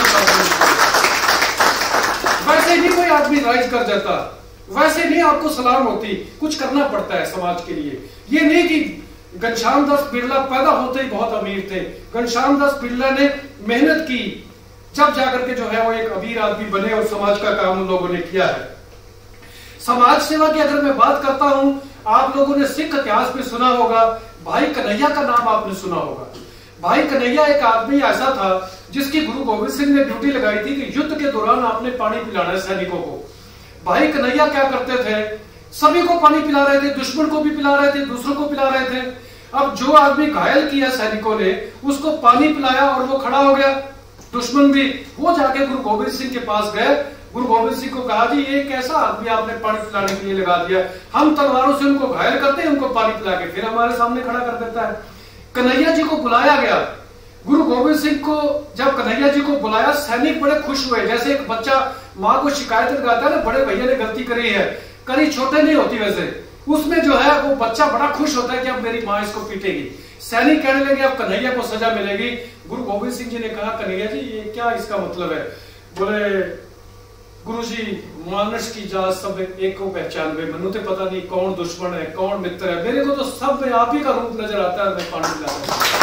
वैसे नहीं कोई आदमी राइज कर जाता, वैसे नहीं आपको सलाम होती, कुछ करना पड़ता है समाज के लिए। ये नहीं कि घनश्याम दास बिरला पैदा होते ही बहुत अमीर थे। घनश्याम दास बिरला ने मेहनत की, जब जाकर के जो है वो एक अमीर आदमी बने और समाज का काम उन लोगों ने किया है। समाज सेवा की अगर मैं बात करता हूं, आप लोगों ने सिख इतिहास में सुना होगा, भाई कन्हैया का नाम आपने सुना होगा। भाई कन्हैया एक आदमी ऐसा था जिसकी गुरु गोविंद सिंह ने ड्यूटी लगाई थी कि युद्ध के दौरान आपने पानी पिलाना है सैनिकों को। भाई कन्हैया क्या करते थे, सभी को पानी पिला रहे थे, दुश्मन को भी पिला रहे थे, दूसरों को पिला रहे थे। अब जो आदमी घायल किया सैनिकों ने, उसको पानी पिलाया और वो खड़ा हो गया, दुश्मन भी। वो जाके गुरु गोविंद सिंह के पास गए, गुरु गोविंद सिंह को कहा जी ये कैसा आदमी आपने पानी पिलाने के लिए लगा दिया, हम तलवारों से उनको घायल करते हैं, उनको पानी पिला के फिर हमारे सामने खड़ा कर देता है। कन्हैया जी को बुलाया गया, गुरु गोविंद सिंह को जब कन्हैया जी को बुलाया, सैनिक बड़े खुश हुए। जैसे एक बच्चा माँ को शिकायत लगाता है ना, बड़े भैया ने गलती करी है, करी छोटे नहीं होती वैसे, उसमें जो है वो बच्चा बड़ा खुश होता है कि अब मेरी माँ इसको पीटेगी। सैनिक कहने लगे अब कन्हैया को सजा मिलेगी। गुरु गोविंद सिंह जी ने कहा कन्हैया जी ये क्या इसका मतलब है? बोले गुरुजी मानस की जात सब एक को पहचान में, मनु तो पता नहीं कौन दुश्मन है कौन मित्र है, मेरे को तो सब में आप ही का रूप नजर आता है, मैं पानी पिलाता हूं।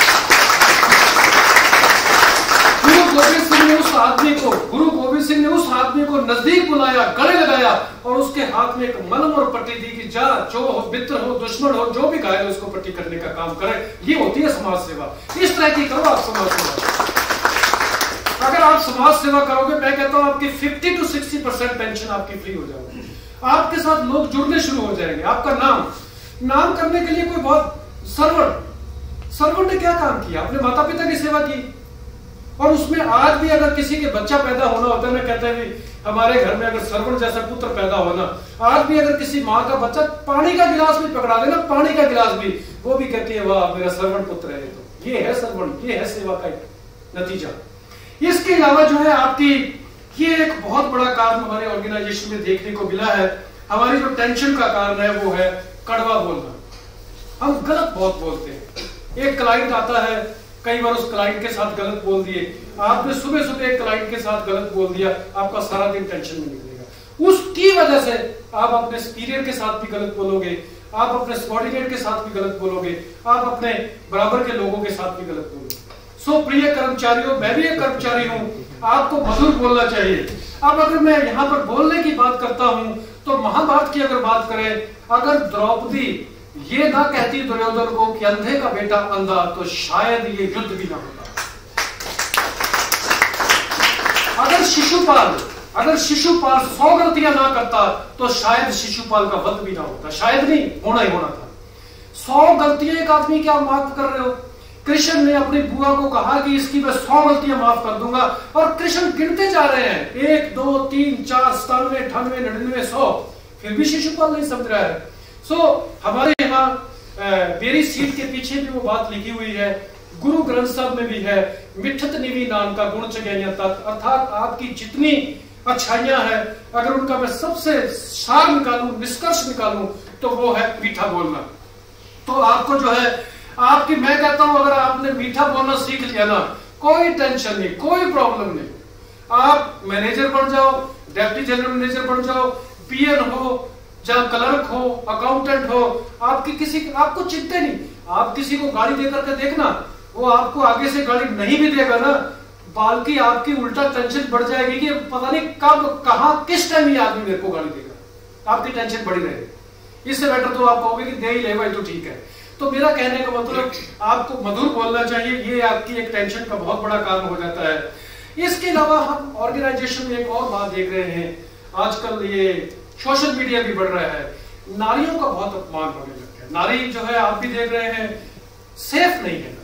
गुरु गोविंद सिंह ने उस आदमी को नजदीक बुलाया, गले लगाया और उसके हाथ में एक मलम और पट्टी दी कि जा जो हो, मित्र हो, दुश्मन हो, जो भी घायल हो उसको पट्टी करने का काम करे। ये होती है समाज सेवा। इस तरह की करो आप समाज सेवा। अगर आप समाज सेवा करोगे, मैं कहता हूं आपकी 50 to 60% पेंशन आपकी फ्री हो जाएगी। आपके साथ लोग जुड़ने शुरू हो जाएंगे। आपका नाम करने के लिए कोई बहुत सर्वंट ने क्या काम किया? अपने माता पिता की सेवा की। और उसमें आज भी अगर किसी के बच्चा पैदा होना होता है, मैं कहता है हमारे घर में अगर सर्वंट जैसा पुत्र पैदा होना, आज भी अगर किसी माँ का बच्चा पानी का गिलास भी पकड़ा देना, पानी का गिलास भी, वो भी कहती है वाह मेरा सर्वंट पुत्र है। तो ये है सर्वंट, ये है सेवा का नतीजा। इसके अलावा जो है आपकी ये एक बहुत बड़ा कारण हमारे ऑर्गेनाइजेशन में देखने को मिला है। हमारी जो टेंशन का कारण है वो है कड़वा बोलना। हम गलत बहुत बोलते हैं। एक क्लाइंट आता है, कई बार उस क्लाइंट के साथ गलत बोल दिए, आपने सुबह एक क्लाइंट के साथ गलत बोल दिया, आपका सारा दिन टेंशन में निकलेगा। उसकी वजह से आप अपने सुपीरियर के साथ भी गलत बोलोगे, आप अपने सबऑर्डिनेट के साथ भी गलत बोलोगे, आप अपने बराबर के लोगों के साथ भी गलत बोलोगे। सो प्रिय कर्मचारियों, मैं भी एक कर्मचारी हूं, आपको मधुर बोलना चाहिए। अब अगर मैं यहाँ पर बोलने की बात करता हूं तो महाभारत की अगर बात करें, अगर द्रौपदी ये ना कहती दुर्योधन को कि अंधे का बेटा अंधा, तो शायद ये युद्ध भी ना होता। अगर शिशुपाल 100 गलतियां ना करता तो शायद शिशुपाल का वध भी ना होता। शायद नहीं, होना ही होना था। 100 गलतियां एक आदमी क्या माफ कर रहे हो? कृष्ण ने अपनी बुआ को कहा कि इसकी मैं 100 गलतियां माफ कर दूंगा, और कृष्ण गिनते जा रहे हैं 1 2 3 4 97 98 99 100, फिर भी शिशुपाल नहीं समझ रहा है। सो हमारे यहाँ मेरी सीट के पीछे भी वो बात लिखी हुई है, गुरु ग्रंथ साहब में भी है, मिठत निवी नाम का गुण चगैया तत्, अर्थात आपकी जितनी अच्छाइयां हैं अगर उनका मैं सबसे सार निकालूं, निष्कर्ष निकालूं, तो वो है मीठा बोलना। तो आपको जो है आपकी, मैं कहता हूं अगर आपने मीठा बोलना सीख लिया ना, कोई टेंशन नहीं, कोई प्रॉब्लम नहीं। आप मैनेजर बन जाओ, डिप्टी जनरल मैनेजर बन जाओ, पीएन हो, जहां क्लर्क हो, अकाउंटेंट हो, आपको चिंता नहीं। आप किसी को गाड़ी देकर के देखना, वो आपको आगे से गाड़ी नहीं भी देगा ना, बल्कि आपकी उल्टा टेंशन बढ़ जाएगी कि पता नहीं कब कहां किस टाइम ये आदमी मेरे को गाड़ी देगा। आपकी टेंशन बढ़ी रहेगी। इससे बेटर तो आप कहोगे कि दे ही ले भाई तो ठीक है। तो मेरा कहने का मतलब आपको मधुर बोलना चाहिए, ये आपकी एक टेंशन का बहुत बड़ा कारण हो जाता है। इसके अलावा हम ऑर्गेनाइजेशन में एक और बात देख रहे हैं, आजकल ये सोशल मीडिया भी बढ़ रहा है, नारियों का बहुत अपमान होने लग गया। नारी जो है आप भी देख रहे हैं सेफ नहीं है।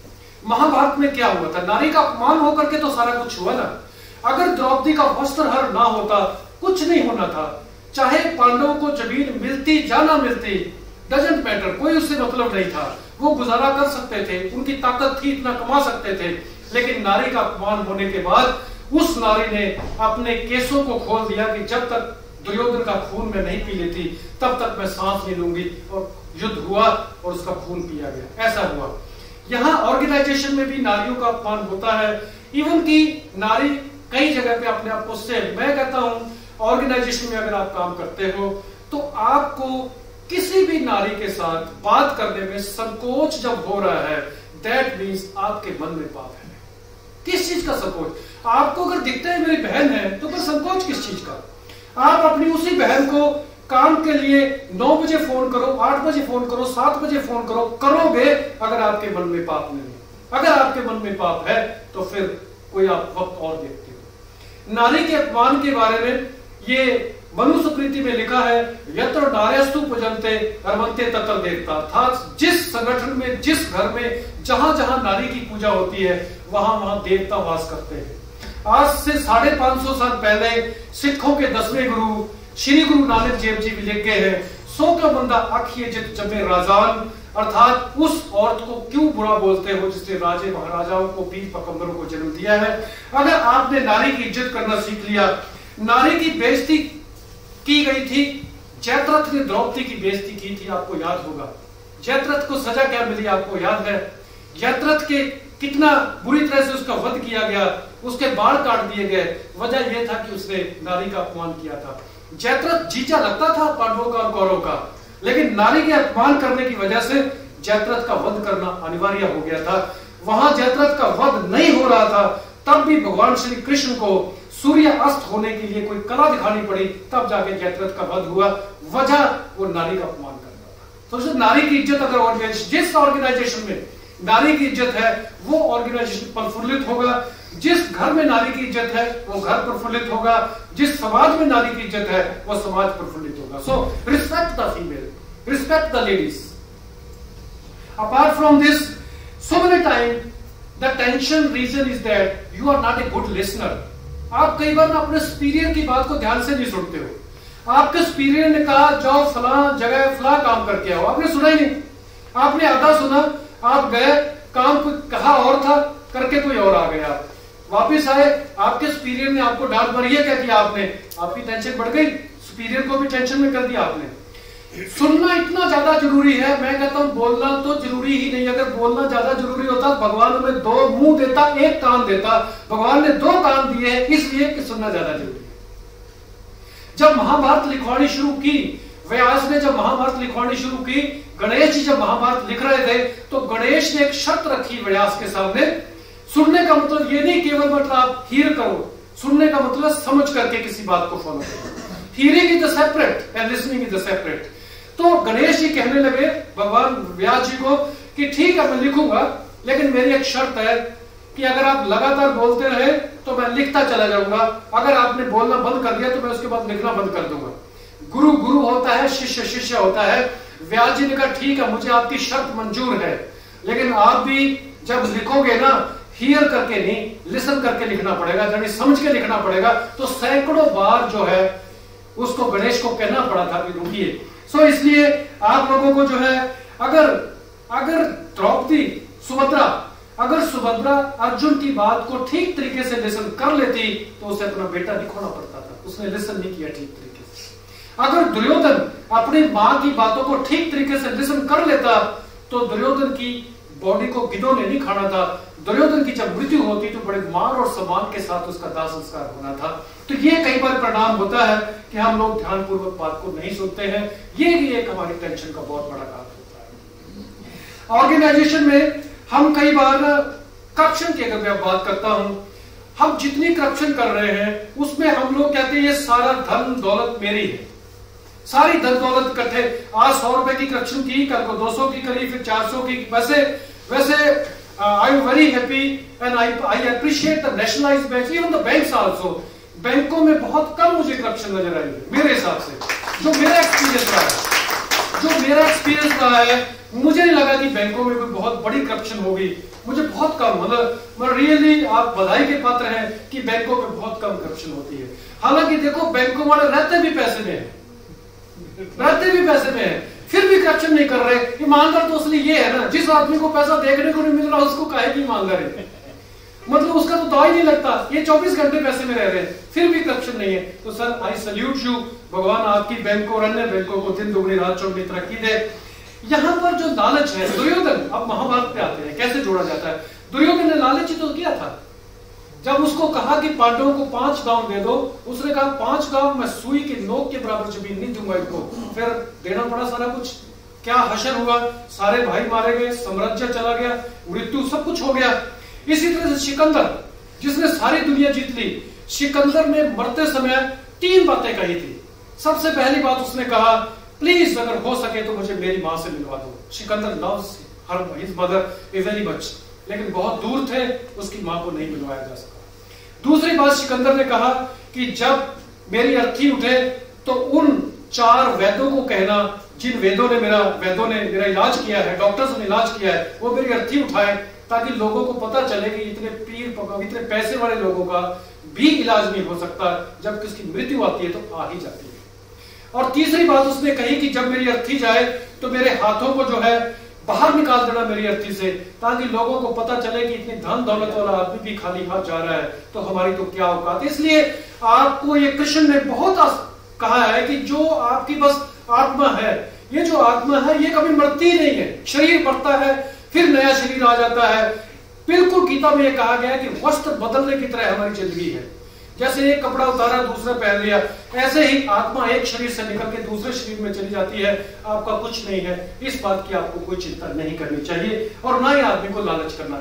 महाभारत में क्या हुआ था, नारी का अपमान होकर के तो सारा कुछ हुआ ना। अगर द्रौपदी का वस्त्रहर ना होता कुछ नहीं होना था। चाहे पांडवों को जमीन मिलती या ना मिलती, डजंट मैटर, कोई उससे मतलब नहीं था। वो गुजारा कर सकते थे, उनकी ताकत थी, इतना कमा सकते थे। लेकिन नारी का अपमान होने के बाद उस नारी ने अपने केसों को खोल दिया कि जब तक दुर्योधन का खून मैं नहीं पी लेती तब तक मैं सांस नहीं लूंगी। और युद्ध हुआ और उसका खून पिया गया, ऐसा हुआ। यहाँ ऑर्गेनाइजेशन में भी नारियों का अपमान होता है। इवन की नारी कई जगह पे अपने आप को सेफ, मैं कहता हूं ऑर्गेनाइजेशन में अगर आप काम करते हो तो आपको किसी भी नारी के साथ बात करने में संकोच जब हो रहा है, दैट मीन्स आपके मन में पाप है। किस चीज का संकोच? आपको अगर दिखता है मेरी बहन है तो फिर संकोच किस चीज का? आप अपनी उसी बहन को काम के लिए 9 बजे फोन करो, 8 बजे फोन करो, 7 बजे फोन करो, करोगे अगर आपके मन में पाप नहीं। अगर आपके मन में पाप है तो फिर कोई आप वक्त और देखते हो। नारी के अपमान के बारे में ये मनुस्मृति में लिखा है, यत्र नार्यस्तु पूजन्ते रमन्ते तत्र देवता। अर्थात जिस संगठन में, जिस घर में जहां जहां नारी की पूजा होती है वहां वहां देवता वास करते हैं। आज से 550 साल पहले सिखों के 10वें गुरु श्री गुरु नानक देव जी भी लिख गए हैं, सो का बंदा आखिए जित जमे राजान। अर्थात उस औरत को क्यों बुरा बोलते हो जिसने राजे महाराजाओं को, वीर पकंबरों को जन्म दिया है। अगर आपने नारी की इज्जत करना सीख लिया, नारी की बेइज्जती की गई थी, जयद्रथ ने द्रौपदी की बेइज्जती की थी, आपको याद होगा। जयद्रथ को सजा क्या मिली आपको याद है? जयद्रथ के कितना बुरी तरह से उसका वध किया गया, उसके बाल काट दिए गए। वजह यह था कि उसने नारी का अपमान किया था। जयद्रथ जीजा लगता था पांडवों का और कौरवों का, लेकिन नारी के अपमान करने की वजह से जयद्रथ का वध करना अनिवार्य हो गया था। वहां जयद्रथ का वध नहीं हो रहा था, तब भी भगवान श्री कृष्ण को सूर्य अस्त होने के लिए कोई कला दिखानी पड़ी, तब जाके जयद्रथ का वध हुआ। वजह वो नारी का अपमान करना था। तो नारी की इज्जत अगर जिस ऑर्गेनाइजेशन में नारी की इज्जत है वो ऑर्गेनाइजेशन प्रफुल्लित होगा। जिस घर में नारी की इज्जत है वो घर प्रफुल्लित होगा। जिस समाज में नारी की इज्जत है वो समाज प्रफुल्लित होगा। So respect the female, respect the ladies. Apart from this, so many time the tension reason is that you are not a good listener. आप कई बार अपने सुपीरियर की बात को ध्यान से नहीं सुनते हो। आपके सुपीरियर ने कहा जाओ फलां जगह फलां काम करके आओ, आपने सुना ही नहीं। आपने आधा सुना, आप गए, काम कहा और था, करके कोई और आ गया। वापिस आए, आपके सुपीरियर ने आपको डांट मारी है, क्या किया आपने? आपकी टेंशन बढ़ गई, सुपीरियर को भी टेंशन में कर दिया आपने। सुनना इतना ज्यादा जरूरी है। मैं कहता हूं बोलना तो जरूरी ही नहीं। अगर बोलना ज्यादा जरूरी होता, भगवान हमें 2 मुंह देता, 1 कान देता। भगवान ने 2 कान दिए हैं इसलिए कि सुनना ज्यादा जरूरी है। जब महाभारत लिखवानी शुरू की, व्यास ने जब महाभारत लिखवानी शुरू की, गणेश जी जब महाभारत लिख रहे थे तो गणेश ने एक शर्त रखी व्यास के सामने। सुनने का मतलब ये नहीं केवल मतलब आप हीर करो, सुनने का मतलब समझ करके किसी बात को फॉलो करो। Hearing is the separate and listening is the separate. तो गणेश जी कहने लगे भगवान व्यास जी को कि ठीक है मैं लिखूंगा, लेकिन मेरी एक शर्त है कि अगर आप लगातार बोलते रहे तो मैं लिखता चला जाऊंगा। अगर आपने बोलना बंद कर दिया तो मैं उसके बाद लिखना बंद कर दूंगा। गुरु गुरु होता है, शिष्य शिष्य होता है। व्यास जी ने कहा ठीक है मुझे आपकी शर्त मंजूर है, लेकिन आप भी जब लिखोगे ना हियर करके नहीं, लिसन करके लिखना पड़ेगा, यानी समझ के लिखना पड़ेगा। तो सैकड़ों बार जो है उसको गणेश को कहना पड़ा था कि रुकिए। सो इसलिए आप लोगों को जो है अगर द्रौपदी अगर सुभद्रा अर्जुन की बात को ठीक तरीके से लिसन कर लेती तो उसे अपना बेटा नहीं खोना पड़ता था। उसने लिसन नहीं किया ठीक तरीके से। अगर दुर्योधन अपनी मां की बातों को ठीक तरीके से लिसन कर लेता तो दुर्योधन की बॉडी को गिद्धों ने नहीं खाना था, दुर्योधन की जब मृत्यु होती तो बड़े मान और सम्मान के साथ उसका दाह संस्कार होना था। तो ये कई बार परिणाम होता है कि हम लोग ध्यानपूर्वक बात को नहीं सुनते हैं। ये भी एक हमारी टेंशन का बहुत बड़ा कारण होता है। ऑर्गेनाइजेशन में हम कई बार करप्शन की अगर मैं बात करता हूं, हम जितनी करप्शन कर रहे हैं उसमें हम लोग कहते हैं ये सारा धन दौलत मेरी है, सारी धन दौलत इकट्ठे। आज 100 रुपए की करप्शन की, कल को 200 की करी, फिर 400 की। वैसे I am very happy and I appreciate the nationalised banks, even the banks also. बैंकों में बहुत कम मुझे करप्शन नजर आई है मेरे हिसाब से, जो मेरा एक्सपीरियंस रहा है। मुझे नहीं लगा कि बैंकों में कोई बहुत बड़ी करप्शन होगी, मुझे बहुत कम, मतलब रियली आप बधाई के पात्र हैं कि बैंकों में बहुत कम करप्शन होती है। हालांकि देखो बैंकों वाले रहते भी पैसे में है, फिर भी करप्शन नहीं कर रहे। ईमानदार तो असली ये है ना, जिस आदमी को पैसा देखने को नहीं मिल रहा उसको काहे की ईमानदार है, मतलब उसका तो दाव ही नहीं लगता। ये 24 घंटे पैसे में रह रहे हैं फिर भी करप्शन नहीं है। तो सर आई सल्यूट यू, भगवान आपकी बैंक और अन्य बैंकों को दिन दुगनी रात चौगुनी तरक्की दे। यहां पर जो लालच है, दुर्योधन, अब महाभारत पे आते हैं कैसे जोड़ा जाता है। दुर्योधन ने लालच तो किया था, जब उसको कहा कि पांडवों को 5 गांव दे दो, उसने कहा 5 गांव मैं सुई के नोक के बराबर जमीन नहीं दूंगा इनको। फिर देना पड़ा सारा कुछ। क्या हशर हुआ, सारे भाई मारे गए, साम्राज्य चला गया, मृत्यु सब कुछ हो गया। इसी तरह से सिकंदर, जिसने सारी दुनिया जीत ली, सिकंदर ने मरते समय 3 बातें कही थी। सबसे पहली बात उसने कहा, प्लीज अगर हो सके तो मुझे मेरी मां से मिलवा दो। Sikandar loves her his mother very much, लेकिन बहुत दूर थे, उसकी मां को नहीं मिलवाया जा सका। दूसरी बात सिकंदर ने कहा कि जब मेरी अर्थी उठे तो उन 4 वैद्यों को कहना, जिन वैद्यों ने मेरा इलाज किया है, डॉक्टर्स ने इलाज किया है, वो मेरी अर्थी उठाए, ताकि लोगों को पता चले कि इतने पैसे वाले लोगों का भी इलाज नहीं हो सकता, जब किसकी मृत्यु आती है तो आ ही जाती है। और तीसरी बात उसने कही कि जब मेरी अर्थी जाए तो मेरे हाथों को जो है बाहर निकाल देना मेरी अर्थी से, ताकि लोगों को पता चले कि इतनी धन दौलत वाला आदमी भी खाली हाथ जा रहा है, तो हमारी तो क्या औकात। इसलिए आपको ये कृष्ण ने बहुत कहा है कि जो आपकी बस आत्मा है, ये जो आत्मा है ये कभी मरती नहीं है। शरीर मरता है, फिर नया शरीर आ जाता है। बिल्कुल गीता में ये कहा गया है कि वस्त्र बदलने की तरह हमारी जिंदगी है। जैसे एक कपड़ा उतारा दूसरा पहन लिया, ऐसे ही आत्मा एक शरीर से निकल के दूसरे शरीर में चली जाती है। आपका कुछ नहीं है, इस बात की आपको कोई चिंता नहीं करनी चाहिए और ना ही आदमी को लालच करना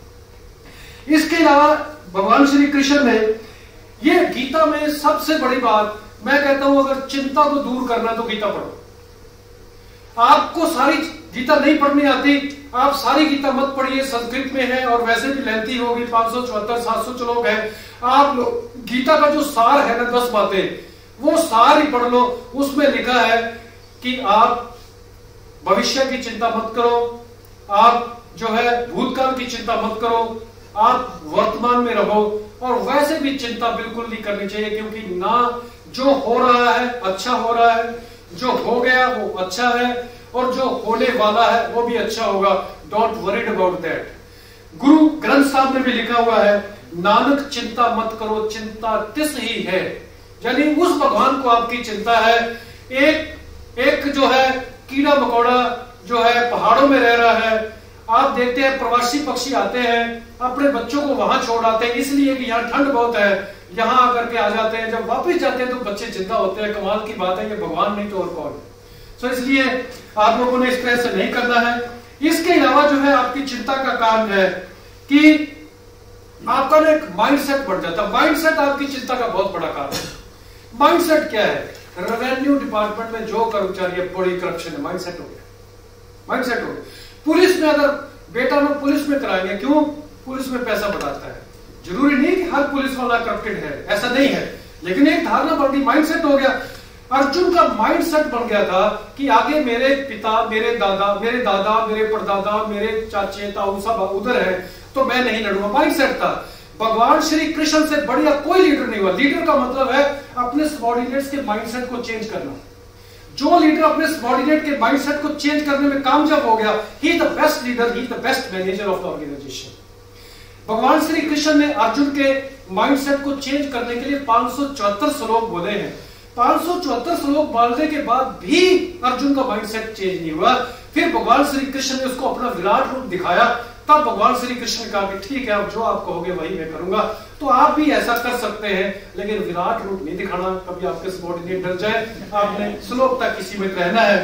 चाहिए। इसके अलावा भगवान श्री कृष्ण ने ये गीता में सबसे बड़ी बात, मैं कहता हूं अगर चिंता को दूर करना तो गीता पढ़ो। आपको सारी गीता नहीं पढ़नी आती, आप सारी गीता मत पढ़िए, संस्कृत में है और वैसे भी लेंथी होगी, 574-700 श्लोक है। आप लोग गीता का जो सार है ना 10 बातें, वो सार ही पढ़ लो। उसमें लिखा है कि आप भविष्य की चिंता मत करो, आप जो है भूतकाल की चिंता मत करो, आप वर्तमान में रहो। और वैसे भी चिंता बिल्कुल नहीं करनी चाहिए, क्योंकि ना जो हो रहा है अच्छा हो रहा है, जो हो गया वो अच्छा है, और जो होने वाला है वो भी अच्छा होगा। Don't worried about that. Guru Granth साहब में भी लिखा हुआ है, नानक चिंता मत करो, चिंता तिस ही है। यानी उस भगवान को आपकी चिंता है। एक जो है कीड़ा मकोड़ा जो है पहाड़ों में रह रहा है, आप देखते हैं प्रवासी पक्षी आते हैं, अपने बच्चों को वहां छोड़ आते हैं, इसलिए कि यहाँ ठंड बहुत है, यहां आकर के आ जाते हैं। जब वापस जाते हैं तो बच्चे जिंदा होते हैं। कमाल की बात है, ये भगवान नहीं तो और कौन। तो इसलिए आप लोगों ने इस तरह से नहीं करना है। इसके अलावा जो है आपकी चिंता का कारण है कि आपका ना एक माइंडसेट बढ़ जाता है। माइंडसेट आपकी चिंता का बहुत बड़ा कारण है। माइंडसेट क्या है? रेवेन्यू डिपार्टमेंट में जो कर्मचारी है बड़ी करप्शन है, माइंडसेट हो गया, माइंडसेट हो गया। पुलिस में अगर बेटा में पुलिस में कराएंगे, क्यों? पुलिस में पैसा बढ़ाता है। जरूरी नहीं कि हर पुलिस वाला करप्टेड है, ऐसा नहीं है, लेकिन एक धारणा बढ़ गई, माइंडसेट हो गया। अर्जुन का माइंडसेट बन गया था कि आगे मेरे पिता, मेरे दादा, मेरे परदादा, मेरे चाचे ताऊ सब उधर है, तो मैं नहीं लड़ूंगा। माइंडसेट था। भगवान श्री कृष्ण से बढ़िया कोई लीडर नहीं हुआ। लीडर का मतलब है अपने सबऑर्डिनेट्स के माइंडसेट को चेंज करना। जो लीडर अपने सबऑर्डिनेट के माइंडसेट को चेंज करने में कामयाब हो गया, he is the best leader, he is the best manager of the organisation. भगवान श्री कृष्ण ने अर्जुन के माइंडसेट को चेंज करने के लिए 574 श्लोक बोले हैं। 574 श्लोक बोलने के बाद भी अर्जुन का माइंडसेट चेंज नहीं हुआ। फिर भगवान श्री कृष्ण ने उसको अपना विराट रूप दिखाया तब भगवान श्री कृष्ण ने कहा कि ठीक है, अब जो आप कहोगे वही मैं करूंगा। तो आप भी ऐसा कर सकते हैं, लेकिन विराट रूप नहीं दिखाना, कभी आपके सबॉर्डिनेट डर जाए। आपने श्लोकता किसी में रहना है।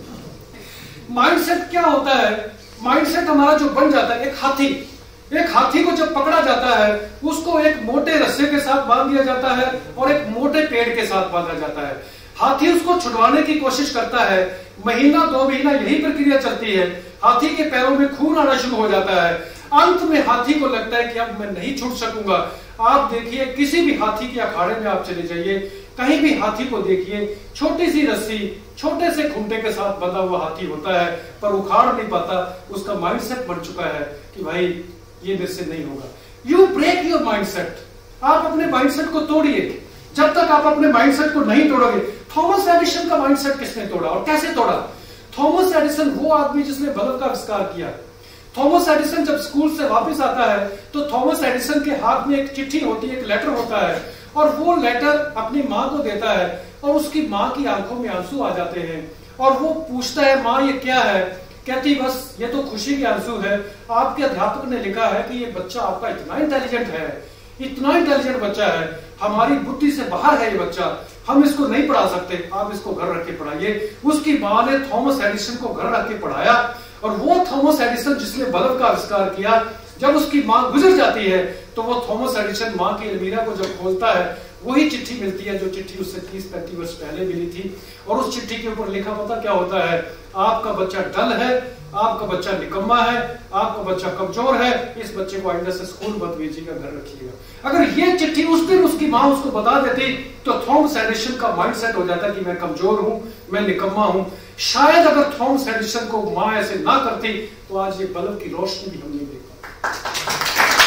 माइंडसेट क्या होता है? माइंडसेट हमारा जो बन जाता है, एक हाथी को जब पकड़ा जाता है, उसको एक मोटे रस्से के साथ बांध दिया जाता है और एक मोटे पेड़ के साथ बांधा जाता है। हाथी उसको छुड़वाने की कोशिश करता है, महीना 2 महीना यही प्रक्रिया चलती है। हाथी के पैरों में खून आना शुरू हो जाता है। अंत में हाथी को लगता है कि अब मैं नहीं छूट सकूंगा। आप देखिए, किसी भी हाथी के अखाड़े में आप चले जाइए, कहीं भी हाथी को देखिए, छोटी सी रस्सी, छोटे से खूंटे के साथ बंधा हुआ हाथी होता है, पर उखाड़ नहीं पाता। उसका माइंडसेट बन चुका है कि भाई ये मेरे से नहीं होगा। You break your mindset. आप अपने माइंडसेट को तोड़िए। जब तक आप अपने माइंडसेट को नहीं तोड़ोगे, थॉमस एडिसन का माइंडसेट किसने तोड़ा और कैसे तोड़ा? थॉमस एडिसन वो आदमी जिसने बल्ब का आविष्कार किया। थॉमस एडिसन जब स्कूल से वापस आता है तो थॉमस एडिसन के हाथ में एक चिट्ठी होती है, एक लेटर होता है, और वो लेटर अपनी माँ को देता है और उसकी माँ की आंखों में आंसू आ जाते हैं और वो पूछता है, माँ ये क्या है? कहती बस ये तो खुशी के आंसू है। आपके अध्यापक ने लिखा है कि ये बच्चा आपका इतना इंटेलिजेंट है, इतना इंटेलिजेंट बच्चा है, हमारी बुद्धि से बाहर है ये बच्चा, हम इसको नहीं पढ़ा सकते, आप इसको घर रख के पढ़ाइए। उसकी माँ ने थॉमस एडिसन को घर रख के पढ़ाया और वो थॉमस एडिसन जिसने बल्ब का आविष्कार किया, जब उसकी माँ गुजर जाती है तो वो थॉमस एडिसन माँ की अलमीरा को जब खोलता है, वही चिट्ठी मिलती है जो चिट्ठी उससे 30-35 वर्ष पहले मिली थी। और उस चिट्ठी के ऊपर लिखा पता क्या होता है? आपका बच्चा डल है, आपका बच्चा निकम्मा है, आपका बच्चा कमजोर है, इस बच्चे को आइंदा से स्कूल मत भेजिएगा, घर रखिएगा। अगर ये चिट्ठी उस दिन उसकी माँ उसको बता देती तो थॉमस एडिसन का माइंडसेट हो जाता कि मैं कमजोर हूं, मैं निकम्मा हूं। शायद अगर थॉमस एडिसन को माँ ऐसे ना करती तो आज ये बल्ब की रोशनी भी हम नहीं देख पाते।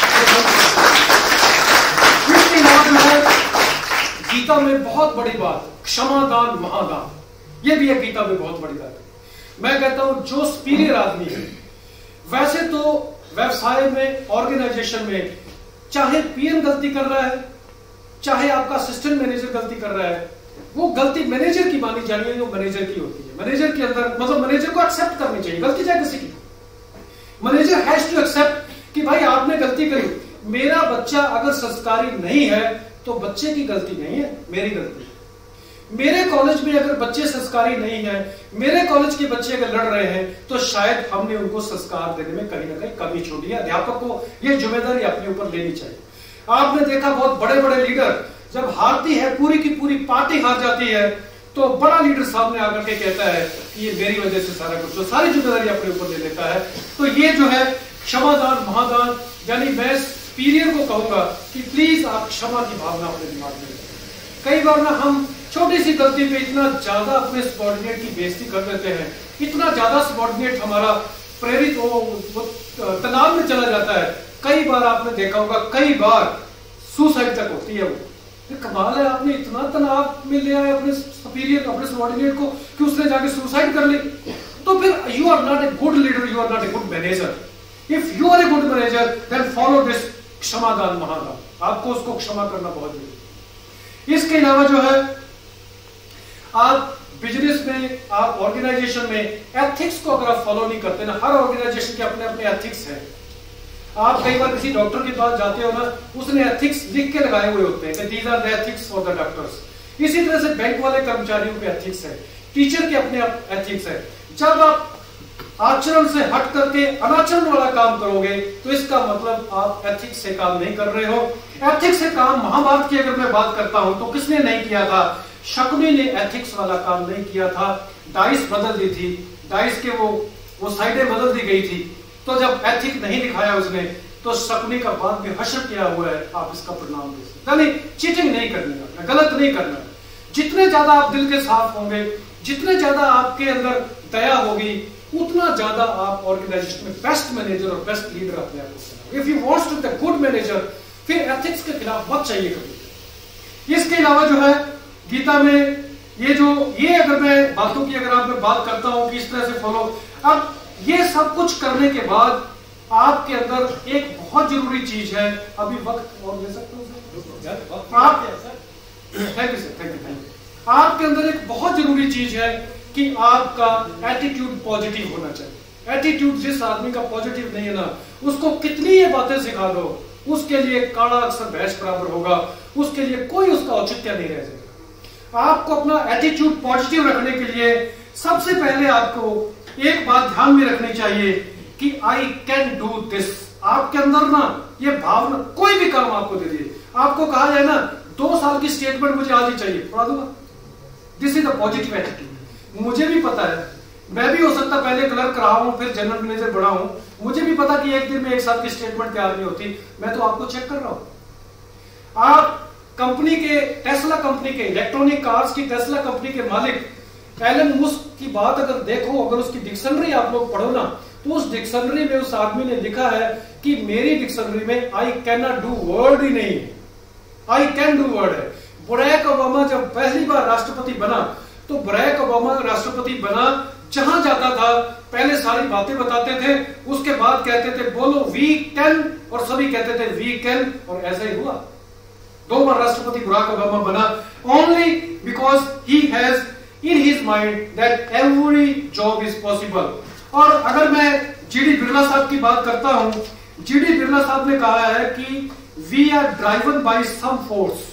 इसके अलावा गीता में बहुत बड़ी बात, क्षमादान महादान, ये भी है गीता में बहुत बड़ी बात है। मैं कहता हूं जो सुपीरियर आदमी है, वैसे तो व्यवसाय में, ऑर्गेनाइजेशन में, चाहे पीएम गलती कर रहा है, चाहे आपका असिस्टेंट मैनेजर गलती कर रहा है, वो गलती मैनेजर की मानी जानी है, जो मैनेजर की होती है। मैनेजर के अंदर मतलब मैनेजर को एक्सेप्ट करनी चाहिए, गलती चाहे किसी की। मैनेजर हैज टू एक्सेप्ट कि भाई आपने गलती करी। मेरा बच्चा अगर संस्कारी नहीं है तो बच्चे की गलती नहीं है, मेरी गलती है। मेरे कॉलेज में अगर बच्चे संस्कारी नहीं है, मेरे कॉलेज के बच्चे अगर लड़ रहे हैं, तो शायद हमने उनको संस्कार देने में कहीं ना कहीं कमी छोड़ी है। अध्यापक को ये जिम्मेदारी अपने ऊपर लेनी चाहिए। आपने देखा बहुत बड़े बड़े लीडर जब हारती है, पूरी की पूरी पार्टी हार जाती है, तो बड़ा लीडर सामने आकर के कहता है कि ये मेरी वजह से सारा कुछ, तो सारी जिम्मेदारी अपने ऊपर ले लेता है। तो ये जो है क्षमादान महादान, यानी मैं सुपीरियर को कहूंगा कि प्लीज आप क्षमा की भावना अपने दिमाग में। कई बार ना हम छोटी सी गलती पे इतना ज्यादा अपने सबॉर्डिनेट की बेइज्जती कर देते हैं, इतना ज्यादा सबॉर्डिनेट हमारा प्रेरित वो तनाव में चला जाता है। कई बार आपने देखा होगा, कई बार सुसाइड तक होती है। वो कमाल है, आपने इतना तनाव में ले आए अपने सुपीरियर, अपने सबॉर्डिनेट को कि उसने जाके सुसाइड कर ली। तो फिर you are not a good leader, you are not a good manager. If you are a good manager then follow this क्षमादान महादान। आपको उसको क्षमा करना बहुत जरूरी है। इसके अलावा जो है, आप बिजनेस में, आप ऑर्गेनाइजेशन में एथिक्स को अगर आप फॉलो नहीं करते ना, हर ऑर्गेनाइजेशन के अपने अपने एथिक्स हैं। आप कई बार किसी डॉक्टर के पास जाते हो ना, उसने एथिक्स लिख के लगाए हुए होते हैं कि these are the ethics for the doctors. इसी तरह से बैंक वाले कर्मचारियों के एथिक्स है, टीचर के अपने एथिक्स है। जब आप आचरण से हट करके अनाचरण वाला काम करोगे तो इसका मतलब आप एथिक्स से काम नहीं कर रहे हो। एथिक्स से काम, महाभारत की अगर मैं बात करता हूं तो किसने नहीं किया था? शकुनी ने एथिक्स वाला काम नहीं किया था। डाइस बदल दी थी, डाइस के वो साइडें बदल दी गई थी। तो जब एथिक नहीं दिखाया उसने, तो शकुनी का बाद में हश्र किया हुआ है, आप इसका परिणाम दे सकते। यानी चीटिंग नहीं करनी है, गलत नहीं करना है। जितने ज्यादा आप दिल के साफ होंगे, जितने ज्यादा आपके अंदर दया होगी, उतना ज्यादा आप ऑर्गेनाइजेशन में बेस्ट मैनेजर और बेस्ट लीडर अपने आप को। If you wants to be the good manager, फिर एथिक्स के खिलाफ मत चाहिए कभी। इसके अलावा जो है, गीता में ये अगर मैं बातों की अगर मैं बात करता हूं कि इस तरह से फॉलो, अब ये सब कुछ करने के बाद आपके अंदर एक बहुत जरूरी चीज है। अभी वक्त और ले सकते हो आप? Thank you sir, thank you. आपके अंदर एक बहुत जरूरी चीज है कि आपका एटीट्यूड पॉजिटिव होना चाहिए। एटीट्यूड जिस आदमी का पॉजिटिव नहीं है ना, उसको कितनी ये बातें सिखा दो, उसके लिए काला अक्सर भैंस बराबर होगा, उसके लिए कोई उसका औचित्य नहीं रह जाएगा। आपको अपना एटीट्यूड पॉजिटिव रखने के लिए सबसे पहले आपको एक बात ध्यान में रखनी चाहिए कि आई कैन डू दिस। आपके अंदर ना ये भावना, कोई भी काम आपको दे दिए, आपको कहा जाए ना 2 साल की स्टेटमेंट मुझे आज ही चाहिए, पढ़ा दूंगा। This is the positive attitude. मुझे भी पता है, मैं भी हो सकता पहले क्लर्क रहा हूं, फिर जनरल मैनेजर बना हूं, मुझे भी पता कि एक दिन में 1 साल की स्टेटमेंट तैयार नहीं होती। मैं तो आपको चेक कर रहा हूं। आप कंपनी के, टेस्ला कंपनी के, इलेक्ट्रॉनिक कार्स की टेस्ला कंपनी के मालिक एलन मस्क की बात अगर देखो, अगर उसकी डिक्शनरी आप लोग पढ़ो ना, तो उस डिक्शनरी में उस आदमी ने लिखा है कि मेरी डिक्शनरी में I can not do word ही नहीं है, आई कैन डू वर्ड है। बराक ओबामा जब पहली बार राष्ट्रपति बना, तो बराक ओबामा राष्ट्रपति बना, जहां जाता था पहले सारी बातें बताते थे, उसके बाद कहते थे बोलो वी कैन, और सभी कहते थे वी कैन, और ऐसा ही हुआ। 2 बार राष्ट्रपति बराक ओबामा बना, only because he has in his mind that every job is possible. और अगर मैं जीडी बिरला साहब की बात करता हूं, जीडी बिरला साहब ने कहा है कि we are driven by some force,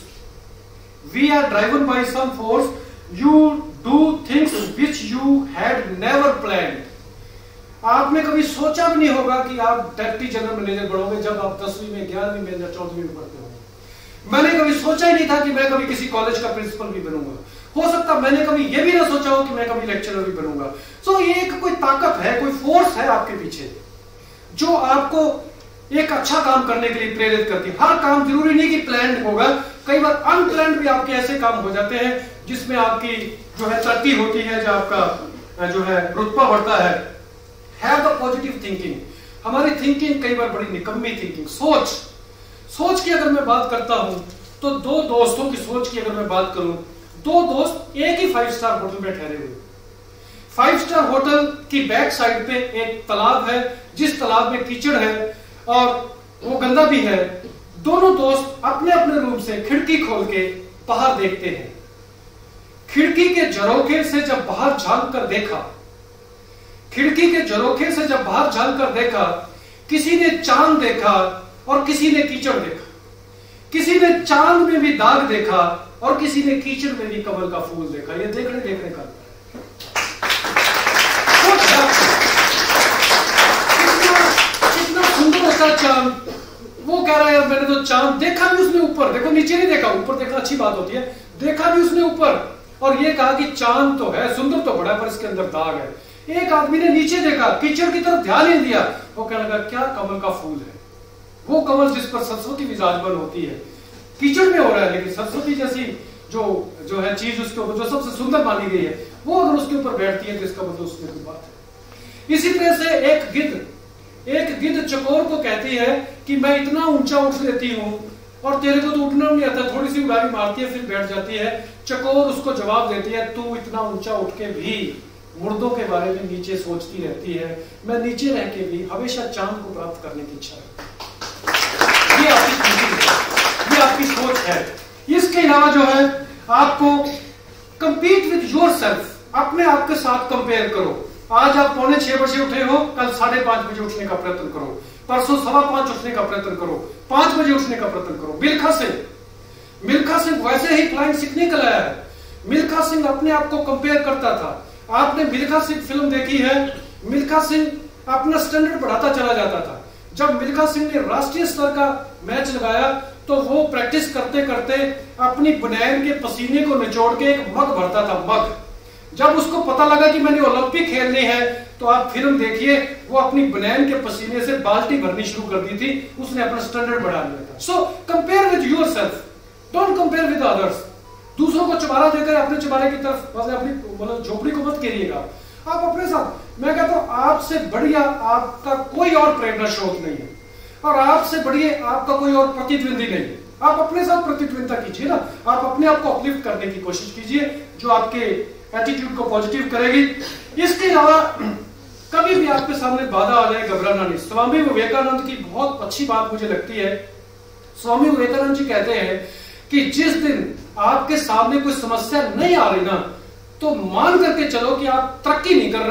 we are driven by some force, you do things which you had never planned. आपने कभी सोचा भी नहीं होगा कि आप डेप्टी जनरल मैनेजर बनोगे जब आप 10वीं में, 11वीं में या 14वीं में पढ़ते हो। मैंने कभी सोचा ही नहीं था कि मैं कभी किसी कॉलेज का प्रिंसिपल भी बनूंगा। हो सकता मैंने कभी यह भी ना सोचा हो कि मैं कभी लेक्चरर भी बनूंगा। सो ये एक कोई ताकत है, कोई फोर्स है आपके पीछे जो आपको एक अच्छा काम करने के लिए प्रेरित करती है। हर काम जरूरी नहीं कि प्लान्ड होगा, कई बार अनप्लान्ड भी आपके ऐसे काम हो जाते हैं जिसमें आपकी जो है तरक्की होती है, जो आपका जो है रुतबा बढ़ता है। Have the positive thinking. हमारी थिंकिंग कई बार बड़ी निकम्मी थिंकिंग, सोच की अगर मैं बात करता हूं तो 2 दोस्तों की सोच की अगर मैं बात करूं, 2 दोस्त एक ही 5 स्टार होटल में ठहरे हुए। 5 स्टार होटल की बैक साइड पे एक तालाब है, जिस तालाब में कीचड़ है और वो गंदा भी है। दोनों दोस्त अपने अपने रूम से खिड़की खोल के बाहर देखते हैं। खिड़की के झरोखे से जब बाहर झांक कर देखा, खिड़की के झरोखे से जब बाहर झांक कर देखा, किसी ने चांद देखा और किसी ने कीचड़ देखा। किसी ने चांद में भी दाग देखा और किसी ने कीचड़ में भी कमल का फूल देखा। ये देखने का कितना सुंदर होता है चांद। वो कह रहा है यार मैंने तो चांद देखा भी उसने ऊपर, देखो नीचे नहीं देखा, ऊपर देखना अच्छी बात होती है, देखा भी उसने ऊपर, और ये कहा कि चांद तो है, सुंदर तो बड़ा, पर इसके अंदर दाग है। एक आदमी ने नीचे देखा, कीचड़ की तरफ ध्यान नहीं दिया, वो कहने लगा क्या कमल का फूल है, वो कमल जिस पर सरस्वती विराजमान होती है। कीचड़ में हो रहा है, लेकिन सरस्वती जैसी जो है चीज उसके ऊपर जो सबसे सुंदर मानी गई है, वो अगर उसके ऊपर बैठती है तो इसका मतलब उसमें कोई बात है। इसी तरह से एक गिद्ध चकोर को कहती है कि मैं इतना ऊंचा उठ लेती हूं और तेरे को तो उठना नहीं आता, थोड़ी सी उड़ारी मारती है फिर बैठ जाती है। चकोर उसको जवाब देती है तू इतना ऊंचा उठ के भी मुर्दों के बारे में नीचे सोचती रहती है, मैं नीचे रह के भी हमेशा चांद को प्राप्त करने की इच्छा है। ये आपकी थिंकिंग है, ये आपकी सोच है। इसके अलावा जो है आपको कंपीट विद योरसेल्फ, अपने आप के साथ कंपेयर करो। आज आप 5:45 बजे उठे हो, कल 5:30 बजे उठने का प्रयत्न करो, परसों 5:15 उठने का प्रयत्न करो, 5 बजे उठने का प्रयत्न करो। मिल्खा सिंह वैसे ही फ्लाइंग सीखने के लाया है। मिल्खा सिंह अपने आप को कंपेयर करता था। आपने मिल्खा सिंह फिल्म देखी है, मिल्खा सिंह अपना स्टैंडर्ड बढ़ाता चला जाता था। जब मिल्खा सिंह ने राष्ट्रीय स्तर का मैच लगाया तो वो प्रैक्टिस करते करते अपनी बनैन के पसीने को निचोड़ के एक मग भरता था, मग। जब उसको पता लगा कि मैंने ओलंपिक खेलने हैं, तो आप फिल्म देखिए, वो अपनी बनैन के पसीने से बाल्टी भरनी शुरू कर दी थी, उसने अपना स्टैंडर्ड बढ़ा लिया था। So compare with yourself, don't compare with others. दूसरों को चबारा देकर अपने चबारे की तरफ अपनी मतलब झोपड़ी को मत घेरिएगा, आप अपने साथ। मैं कहता हूं आपसे बढ़िया आपका कोई और प्रेरणा स्रोत नहीं है, और आपसे बढ़िया आपका कोई और प्रतिद्वंदी नहीं है। आप अपने साथ प्रतिद्वंदिता कीजिए ना, आप अपने आप को अपलिफ्ट करने की कोशिश कीजिए, जो आपके एटीट्यूड को पॉजिटिव करेगी। इसके अलावा कभी भी आपके सामने बाधा आ जाए, घबराना नहीं। स्वामी विवेकानंद की बहुत अच्छी बात मुझे लगती है। स्वामी विवेकानंद जी कहते हैं कि जिस दिन आपके सामने कोई समस्या नहीं आ रही ना, तो मान करके चलो कि आप तरक्की नहीं कर रहे हो,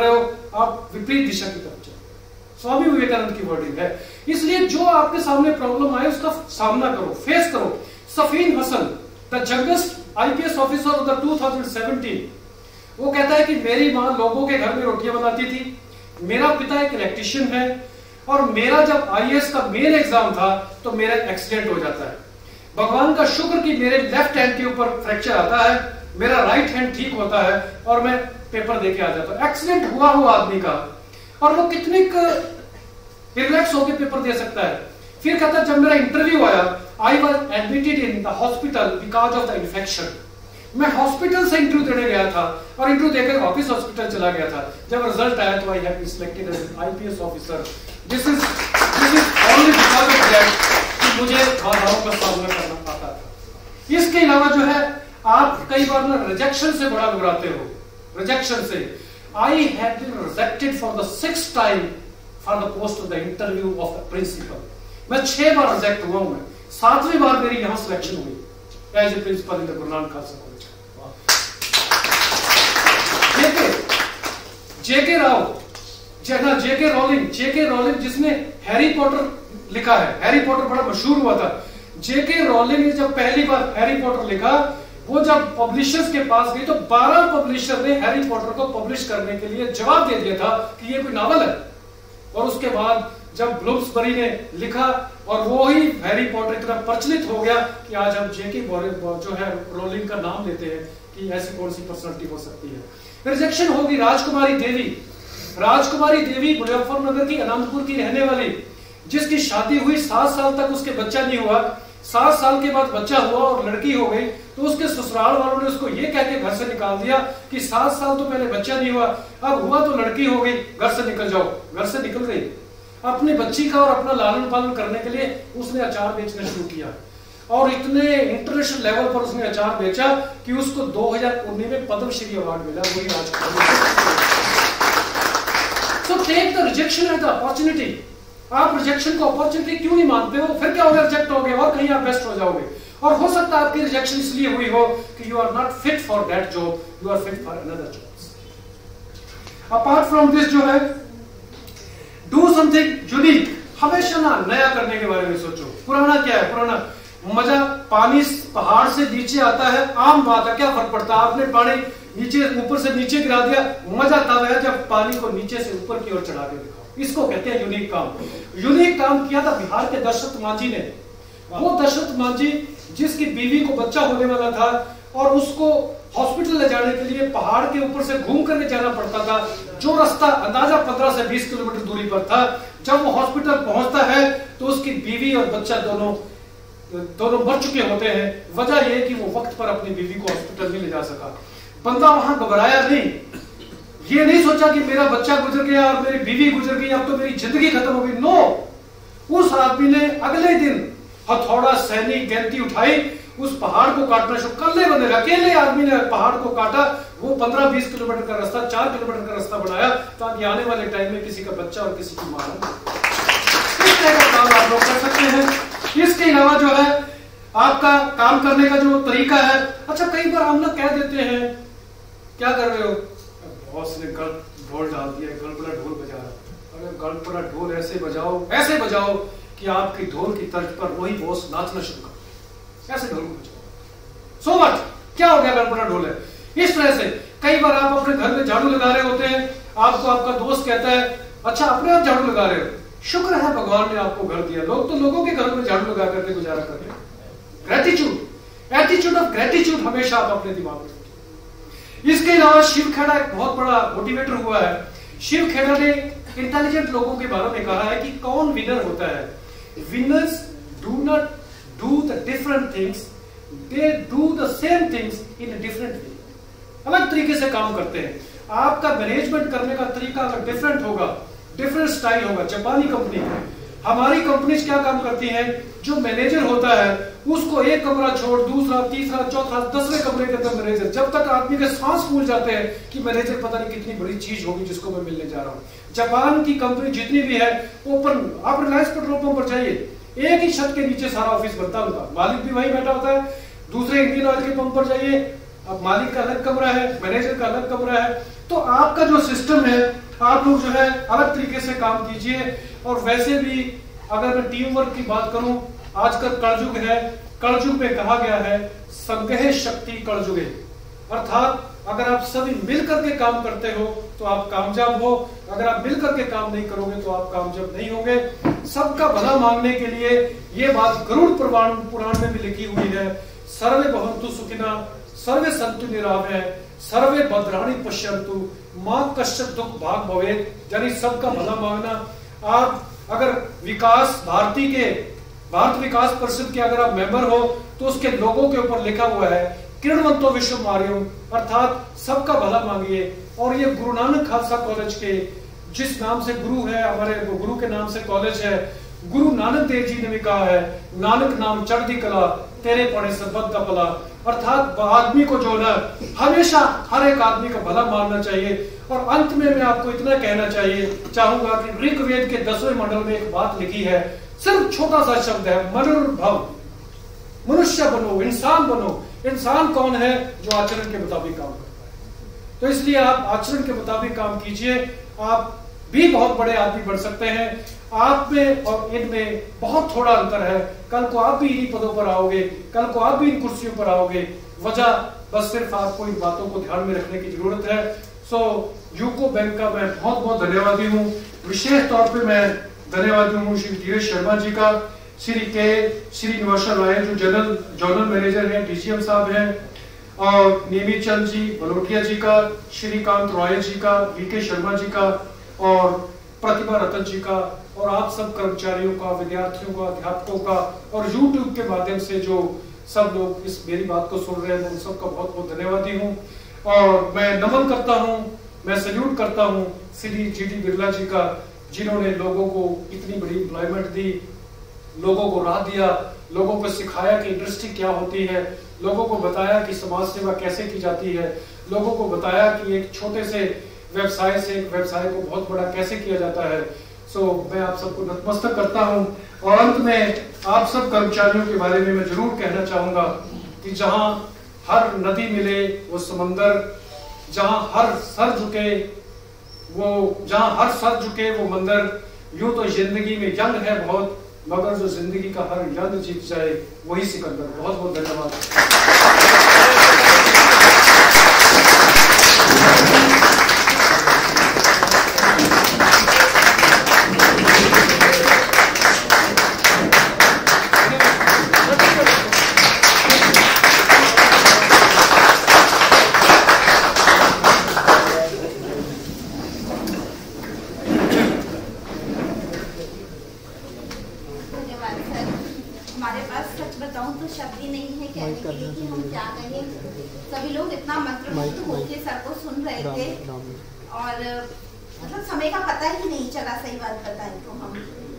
आप विपरीत दिशा की तरफ चले। स्वामी विवेकानंद की वर्डिंग है। इसलिए जो आपके सामने प्रॉब्लम आए उसका सामना करो, फेस करो। Safin Hasan, the youngest IPS officer of the 2017, वो कहता है कि मेरी माँ लोगों के घर में रोटियां बनाती थी, मेरा पिता एक इलेक्ट्रिशियन है, और मेरा जब आईएएस का मेन एग्जाम था तो मेरा एक्सीडेंट हो जाता है। भगवान का शुक्र कि मेरे लेफ्ट हैंड के ऊपर फ्रैक्चर आता है, मेरा राइट हैंड ठीक होता है और मैं पेपर देके आ जाता हूं। एक्सीडेंट हुआ आदमी का, और वो कितने रिलैक्स होकर पेपर दे सकता है। फिर कहता है जब मेरा इंटरव्यू आया, I was admitted in the hospital because of the infection. मैं हॉस्पिटल से इंटरव्यू देने गया था और इंटरव्यू देकर वापस हॉस्पिटल चला गया था। जब रिजल्ट आया तो I have been selected as IPS officer. This is only because of that कि मुझे बाधाओं का सामना करना पड़ता था। इसके अलावा जो है, आप कई बार ना रिजेक्शन से बड़ा घबराते हो। रिजेक्शन से, I have been rejected for the 6th time for the post of the interview of the principal. मैं 6 बार रिजेक्ट हुआ हूं। मैं 7वीं बार मेरी यहां सिलेक्शन हुई as a principal in the Guru Nanak Khalsa college. JK Rao, JK Rowling जिसने हैरी पॉटर लिखा है, हैरी पॉटर बड़ा मशहूर हुआ था। जेके रोलिंग ने जब पहली बार हैरी पॉटर लिखा, वो जब पब्लिशर्स के पास गई तो 12 पब्लिशर ने हैरी पॉटर को पब्लिश करने के लिए जवाब दे दिया था कि ये कोई नावल है। और उसके बाद जब ब्लूम्सबरी ने लिखा और वो ही हैरी पॉटर इतना प्रचलित हो गया कि आज हम जेके जो है रोलिंग का नाम लेते हैं कि ऐसी कौन सी पर्सनालिटी हो सकती है। रिजेक्शन होगी। राजकुमारी देवी मुजफ्फरनगर की अनंतपुर की रहने वाली, जिसकी शादी हुई 7 साल तक उसके बच्चा नहीं हुआ। 7 साल के बाद बच्चा हुआ और लड़की हो गई, तो उसके ससुराल वालों ने उसको ये कह के घर से निकाल दिया कि 7 साल तो पहले बच्चा नहीं हुआ, अब हुआ तो लड़की हो गई, घर से निकल जाओ। घर से निकल गई। अपनी बच्ची का और अपना लालन पालन करने के लिए उसने अचार बेचना शुरू किया, और इतने इंटरनेशनल लेवल पर उसने अचार बेचा कि उसको 2019 में पद्मश्री अवार्ड मिला। वही राजकुमारी। So take the rejection as the opportunity। आप रिजेक्शन को अपॉर्चुनिटी क्यों नहीं मानते हो? फिर क्या होगा, रिजेक्ट हो गए और कहीं आप बेस्ट हो जाओगे। और हो सकता है आपकी रिजेक्शन इसलिए हुई हो कि you are not fit for that job, you are fit for another job. Apart from this जो है, डू समथिंग यूनिक। हमेशा ना नया करने के बारे में सोचो। पुराना क्या है? पुराना मजा, पानी पहाड़ से नीचे आता है, आम बात है, क्या फर्क पड़ता है? आपने पानी नीचे ऊपर से नीचे गिरा दिया, मजा तब है जब पानी को नीचे से ऊपर की ओर चढ़ा के दिखाओ। इसको कहते हैं यूनिक काम। यूनिक काम किया था बिहार के दशरथ मांझी ने। वो दशरथ मांझी जिसकी बीवी को बच्चा होने वाला था और उसको हॉस्पिटल ले जाने के लिए पहाड़ के ऊपर से घूम कर ले जाना पड़ता था, जो रास्ता अंदाजा 15 से 20 किलोमीटर दूरी पर था। जब वो हॉस्पिटल पहुंचता है तो उसकी बीवी और बच्चा दोनों मर चुके होते हैं। वजह यह कि वो वक्त पर अपनी बीवी को हॉस्पिटल नहीं ले जा सका। बंदा वहां घबराया नहीं, ये नहीं सोचा कि मेरा बच्चा गुजर गया और मेरी बीवी गुजर गई, अब तो मेरी जिंदगी खत्म हो गई। नो, उस आदमी ने अगले दिन हथौड़ा, सैनी, गेंती उठाई, उस पहाड़ को काटना शुरू। कल्ले बंदे, अकेले आदमी ने पहाड़ को काटा। वो 15-20 किलोमीटर का रास्ता, 4 किलोमीटर का रास्ता बनाया ताकि आने वाले टाइम में किसी का बच्चा और किसी की मां इस तरह का काम आप लोग कर सकते हैं। इसके अलावा जो है आपका काम करने का जो तरीका है, अच्छा कई बार हम लोग कह देते हैं, क्या कर रहे हो? बॉस ने ढोल डाल दिया, गलपड़ा ढोल बजा रहा। अरे गलपड़ा ढोल ऐसे बजाओ कि आपकी ढोल की तर्ज पर वही बॉस नाचना शुरू कर, ऐसे ढोल बजाओ। सो व्हाट, क्या हो गया? गलपड़ा ढोल है। इस तरह से कई बार आप अपने घर में झाड़ू लगा रहे होते हैं, आपको आपका दोस्त कहता है, अच्छा अपने आप झाड़ू लगा रहे हो, शुक्र है भगवान ने आपको घर दिया। लोग तो लोगों के घरों में झाड़ू लगा करके गुजारा करते हैं। ग्रेटिट्यूड, एटीट्यूड ऑफ ग्रेटिट्यूड हमेशा आप अपने दिमाग में रखिए। इसके अलावा शिव खेड़ा एक बहुत बड़ा मोटिवेटर हुआ है। शिव खेड़ा ने इंटेलिजेंट लोगों के बारे में कहा है कि कौन विनर होता है। Winners do not do the different things, they do the same things in a different way. अलग तरीके से काम करते हैं। आपका मैनेजमेंट करने का तरीका अगर डिफरेंट होगा, डिफरेंट स्टाइल होगा। जापानी कंपनी, हमारी कंपनीज क्या काम करती हैं? जो मैनेजर होता है उसको एक कमरा छोड़ दूसरा, तीसरा, चौथा, 10वें कमरे के अंदर मैनेजर, जब तक आदमी के सांस फूल जाते हैं कि मैनेजर पता नहीं कितनी बड़ी चीज होगी जिसको मैं मिलने जा रहा हूं। जापान की कंपनी जितनी भी है ओपन, आप रिलायंस पेट्रोल पंप पर जाइए, एक ही छत के नीचे सारा ऑफिस बनता होता है, मालिक भी वहीं बैठा होता है। दूसरे इंडियन ऑयल के पंप पर जाइए, अब मालिक का अलग कमरा है, मैनेजर का अलग कमरा है। तो आपका जो सिस्टम है आप लोग जो है अलग तरीके से काम कीजिए। और वैसे भी अगर मैं टीम वर्क की बात करूं, आजकल कलयुग है, कलयुग में कहा गया है संगहे शक्ति कलयुगे, अर्थात अगर आप सभी मिलकर के काम करते हो तो आप कामयाब हो, अगर आप मिलकर के काम नहीं करोगे तो आप कामयाब नहीं होंगे। सबका भला मांगने के लिए ये बात गरुड़ पुराण में भी लिखी हुई है, सर्वे भवन्तु सुखिनः सर्वे सन्तु निरामया सर्वे भद्राणि पश्यन्तु मां कश्चित् दुख भाग भवेत्। यानी सबका भला मांगना। आप अगर भारत विकास परिषद के अगर आप मेंबर हो तो उसके लोगों के ऊपर लिखा हुआ है किरणवंतो विश्व मार्यो, अर्थात सबका भला मांगिए। और ये गुरु नानक खालसा कॉलेज के जिस नाम से गुरु है, हमारे गुरु के नाम से कॉलेज है, गुरु नानक देव जी ने भी कहा है नानक नाम चढ़ती कला तेरे पड़े से बद्दा पला, अर्थात आदमी को जो ना हमेशा हर एक आदमी का भला मानना चाहिए। और अंत में मैं आपको इतना कहना चाहूंगा कि ऋग्वेद के 10वें मंडल में एक बात लिखी है, सिर्फ छोटा सा शब्द है मनुर्भव, मनुष्य बनो, इंसान बनो। इंसान कौन है? जो आचरण के मुताबिक काम करता है। तो इसलिए आप आचरण के मुताबिक काम कीजिए, आप भी बहुत बड़े आदमी बन सकते हैं। आप में और इनमें बहुत थोड़ा अंतर है। कल को आप भी इन्हीं पदों पर आओगे, कल को आप भी इन कुर्सियों पर आओगे। वजह बस सिर्फ आपको इन बातों को ध्यान में रखने की जरूरत है। सो यूको बैंक का मैं बहुत बहुत धन्यवादी हूँ। विशेष तौर पे मैं धन्यवादी हूँ श्री धीरज शर्मा जी का, श्री निवासा राय जो जोनल मैनेजर हैं, डीसीएम साहब हैं, और नेमी चंद जी बलोटिया जी का, श्रीकांत रॉय जी का, वीके शर्मा जी का, और प्रतिभा रतन जी का, और आप सब कर्मचारियों का, विद्यार्थियों का, अध्यापकों का, और यूट्यूब के माध्यम से जो सब लोग इस मेरी बात को सुन रहे हैं, उन सबका बहुत बहुत धन्यवादी हूँ। और मैं नमन करता हूँ, मैं सल्यूट करता हूँ श्री जीडी बिरला जी का, जिन्होंने लोगों को इतनी बड़ी एम्प्लॉयमेंट दी, लोगों को राह दिया, लोगों को सिखाया कि इंडस्ट्री क्या होती है, लोगों को बताया कि समाज सेवा कैसे की जाती है, लोगों को बताया कि एक छोटे से व्यवसाय से एक व्यवसाय को बहुत बड़ा कैसे किया जाता है। सो मैं आप सबको नतमस्तक करता हूं। और अंत में आप सब कर्मचारियों के बारे में मैं जरूर कहना चाहूंगा कि जहां हर नदी मिले वो समंदर, जहां हर सर झुके वो मंदिर। यूं तो जिंदगी में जंग है बहुत, मगर जो जिंदगी का हर जंग जीत जाए वही सिकंदर। बहुत बहुत धन्यवाद। हमारे पास सच बताऊं तो शब्द ही नहीं है कहने के लिए कि हम क्या कहें। सभी लोग इतना मंत्रमुग्ध होकर सर को सुन रहे थे और मतलब समय का पता ही नहीं चला। सही बात बताएं तो हम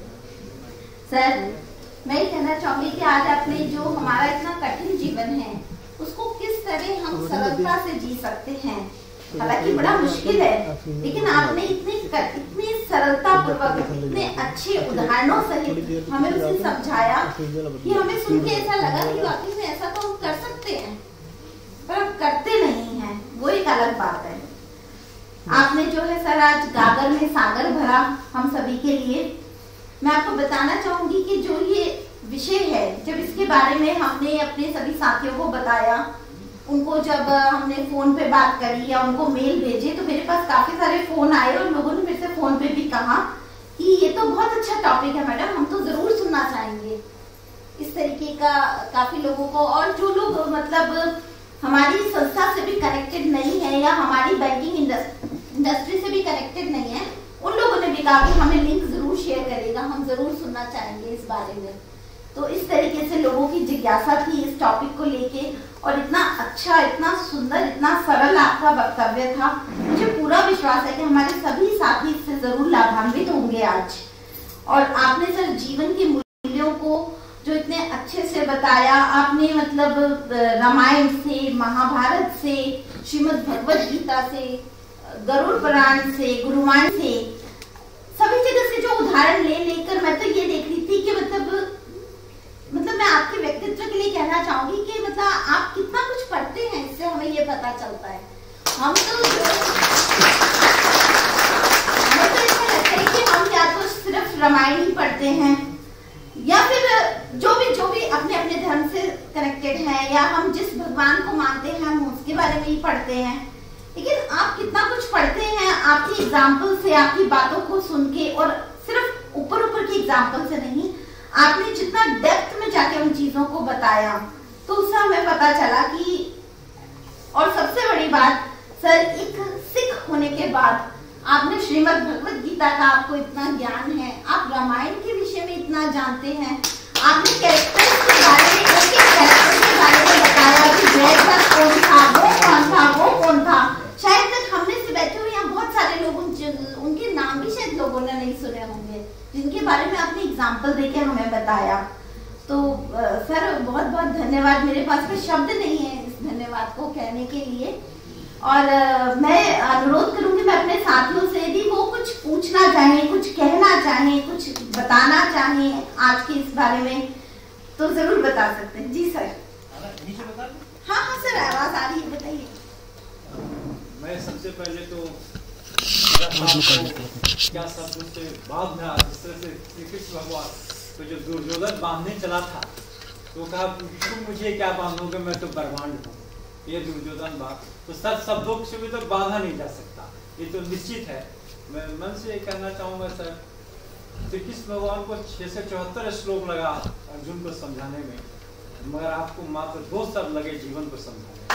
सर, मैं ये कहना चाहूंगी कि आज आपने जो हमारा इतना कठिन जीवन है उसको किस तरह हम सरलता से जी सकते हैं। हालांकि बड़ा मुश्किल है, लेकिन आपने इतनी सरलता पूर्वक इतने अच्छे उदाहरणों सहित हमें उसे समझाया कि हमें सुन के ऐसा लगा कि वाकई में ऐसा तो हम कर सकते हैं, पर हम करते नहीं हैं, वो एक अलग बात है। आपने जो है सर आज गागर में सागर भरा हम सभी के लिए। मैं आपको बताना चाहूंगी कि जो ये विषय है, जब इसके बारे में हमने अपने सभी साथियों को बताया, उनको जब हमने फोन पे बात करी या उनको मेल भेजे, तो मेरे पास काफी सारे फोन आए और लोगों ने मेरे से फोन पे भी कहा कि ये तो बहुत अच्छा टॉपिक है मैडम, हम तो जरूर सुनना चाहेंगे। इस तरीके का काफी लोगों को, और जो लोग मतलब हमारी संस्था से भी कनेक्टेड नहीं है या हमारी बैंकिंग इंडस्ट्री से भी कनेक्टेड नहीं है, उन लोगों ने भी कहा कि हमें लिंक जरूर शेयर करेगा, हम जरूर सुनना चाहेंगे इस बारे में। तो इस तरीके से लोगों की जिज्ञासा थी इस टॉपिक को लेके, और इतना अच्छा, इतना सुंदर, इतना सरल आपका वक्तव्य था। मुझे पूरा विश्वास है कि हमारे सभी साथी इससे जरूर लाभान्वित होंगे आज। और आपने सर जीवन के मूल्यों को जो इतने अच्छे से बताया, आपने मतलब रामायण से, महाभारत से, श्रीमद् भगवत गीता से, गरुड़ पुराण से, गुरुवाणी से, सभी जगह से जो उदाहरण लेकर मैं तो ये देख रही थी कि मतलब मैं आपके व्यक्तित्व के लिए कहना चाहूंगी कि मतलब आप कितना कुछ पढ़ते हैं, इससे हमें ये पता चलता है। हम तो सिर्फ रामायण ही पढ़ते हैं, या फिर जो भी अपने अपने धर्म से कनेक्टेड है, या हम जिस भगवान को मानते हैं हम उसके बारे में ही पढ़ते हैं। लेकिन आप कितना कुछ पढ़ते हैं आपकी एग्जाम्पल से, आपकी बातों को सुन के, और सिर्फ ऊपर की एग्जाम्पल से नहीं, आपने जितना डेप्थ में जाके उन चीजों को बताया, तो उससे हमें पता चला कि, और सबसे बड़ी बात सर, एक सिख होने के बाद आपने श्रीमद् भगवत गीता का आपको इतना ज्ञान है, आप रामायण के विषय में इतना जानते हैं, आपने कैरेक्टर्स के बारे में, एक कैरेक्टर के बारे में बताया कि जयद्रथ कौन था, वो कौन था। शायद तक हमने से बैठे हुए यहाँ बहुत सारे लोग उनके नाम भी शायद लोगों ने नहीं सुने होंगे, जिनके बारे में आपने एग्जाम्पल देके हमें बताया। तो सर बहुत बहुत धन्यवाद, मेरे पास में शब्द नहीं है इस धन्यवाद को कहने के लिए। और मैं अनुरोध करूंगी, मैं अपने साथियों से भी, वो कुछ पूछना चाहें, कुछ कहना चाहें, कुछ बताना चाहें आज के इस बारे में, तो जरूर बता सकते हैं। जी सर। हाँ सर, आवाज आ रही है, बताइए। मैं सबसे पहले तो क्या शब्दों से बाद में जिस तरह से श्री कृष्ण भगवान तो जो दुर्योधन बांधने चला था, तो कहा तुम मुझे क्या बांधोगे, मैं तो ब्रह्मांड हूँ, ये दुर्योधन बात, तो सर शब्दों से भी तो बांधा नहीं जा सकता, ये तो निश्चित है। मैं मन से ये कहना चाहूंगा सर, श्री कृष्ण भगवान को 674 श्लोक लगा अर्जुन को समझाने में, मगर आपको मात्र 2 शब्द लगे जीवन को समझाने में।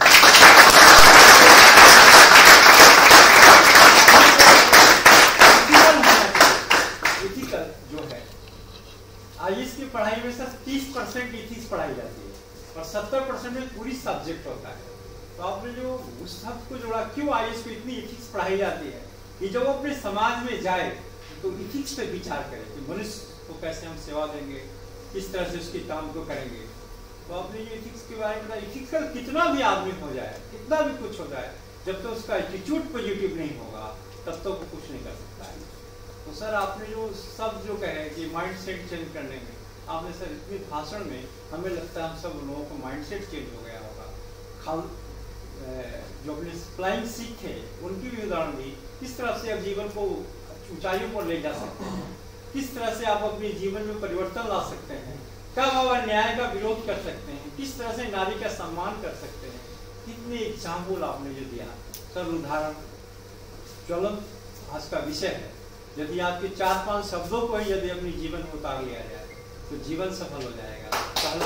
इथिकल जो है आईएएस की पढ़ाई में सर 30% इथिक्स पढ़ाई जाती है और 70% में पूरी सब्जेक्ट होता है। तो आपने जो उस शब्द को जोड़ा, क्यों आईएएस को इतनी इथिक्स पढ़ाई जाती है कि जब वो अपने समाज में जाए तो इथिक्स पे विचार करे कि मनुष्य को कैसे हम सेवा देंगे, किस तरह से उसके काम को करेंगे। तो आपने ये इथिक्स के बारे में बताया, इथिकल कितना भी आदमी हो जाए, कितना भी कुछ हो जाए, जब तक उसका एटीट्यूड पॉजिटिव नहीं होगा तब तक वो कुछ नहीं कर सकता है। तो सर आपने जो शब्द जो कहे कि माइंड सेट चेंज करने में, आपने सर इतने भाषण में हमें लगता है हम सब लोगों को माइंड सेट चेंज हो गया होगा। जो अपने फ्लाइंग सिख थे उनकी भी उदाहरण दी, किस तरह से आप जीवन को ऊंचाइयों पर ले जा सकते हैं, किस तरह से आप अपने जीवन में परिवर्तन ला सकते हैं, कब आप अन्याय का विरोध कर सकते हैं, किस तरह से नारी का सम्मान कर सकते हैं। कितने एग्जाम्पल आपने जो दिया सर, उदाहरण ज्वलंत आज का विषय है। यदि आपके 4-5 शब्दों को ही यदि अपने जीवन में उतार लिया जाए तो जीवन सफल हो जाएगा। पहला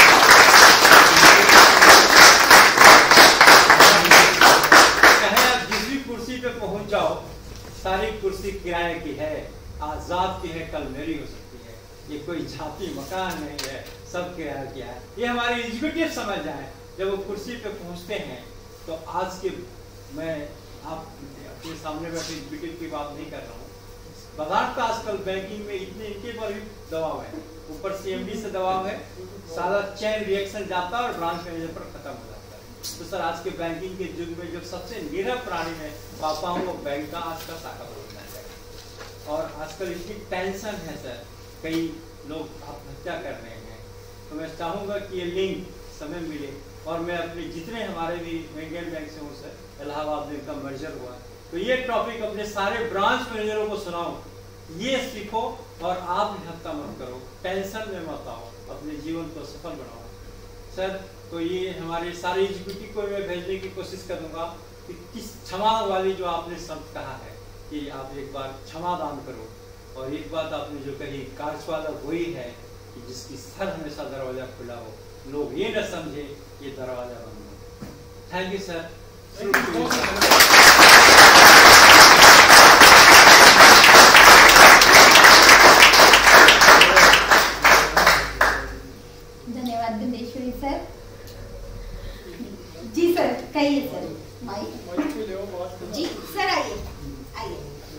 चाहे आप जिस भी कुर्सी पे पहुंच जाओ, सारी कुर्सी किराए की है, आजाद की है, कल मेरी हो सकती है, ये कोई जाति मकान नहीं है, सब किराया की है। ये हमारे एग्जीक्यूटिव समझ जाए, जब वो कुर्सी पे पहुंचते हैं तो आज के, मैं आप अपने सामने बैठे एग्जीक्यूटिव की बात नहीं कर रहा हूँ, बाजार का आजकल बैंकिंग में इतने इनके पर भी दबाव है, ऊपर सीएमडी से दबाव है, सारा चेन रिएक्शन जाता है और ब्रांच मैनेजर पर खत्म हो जाता है। तो सर आज के बैंकिंग के युग में जो सबसे निरह प्राणी में पापा हूँ वो बैंक का आज का शाखा प्रबंधक है। और आजकल इतनी टेंशन है सर, कई लोग आत्महत्या कर रहे हैं। तो मैं चाहूँगा कि ये लिंक समय मिले और मैं अपने जितने हमारे भी इंडियन बैंक से हूँ सर, इलाहाबाद बैंक का मर्जर हुआ, तो ये टॉपिक अपने सारे ब्रांच मैनेजरों को सुनाओ, ये सीखो और आप भी हत्या मत करो, टेंशन में मत आओ, अपने जीवन को सफल बनाओ सर। तो ये हमारे सारे एग्जीक्यूटिव को मैं भेजने की कोशिश करूंगा कि किस क्षमा वाली जो आपने शब्द कहा है कि आप एक बार क्षमा दान करो, और एक बात आपने जो कही कार्य वाला वही है कि जिसकी सर हमेशा दरवाजा खुला हो, लोग ये न समझे ये दरवाजा बंद हो। Thank you sir. धन्यवाद गंधेश्वरी सर। जी सर, कहिए सर। जी सर, आइए आइए।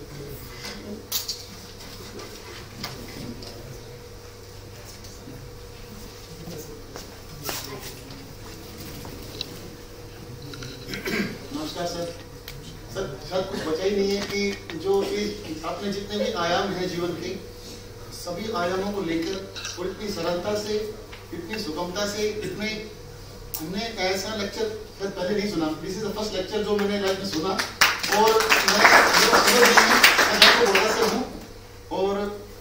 नमस्कार सर। सर कुछ बचा ही नहीं है कि जो चीज आपने जितने भी आयाम हैं जीवन के, सभी आयामों को लेकर और इतनी सरलता से, इतनी सुगमता से, इतने हमने ऐसा लेक्चर शायद पहले नहीं सुना। This is the first lecture जो मैंने लाइफ में सुना, और मैं आपको बोलता हूँ। और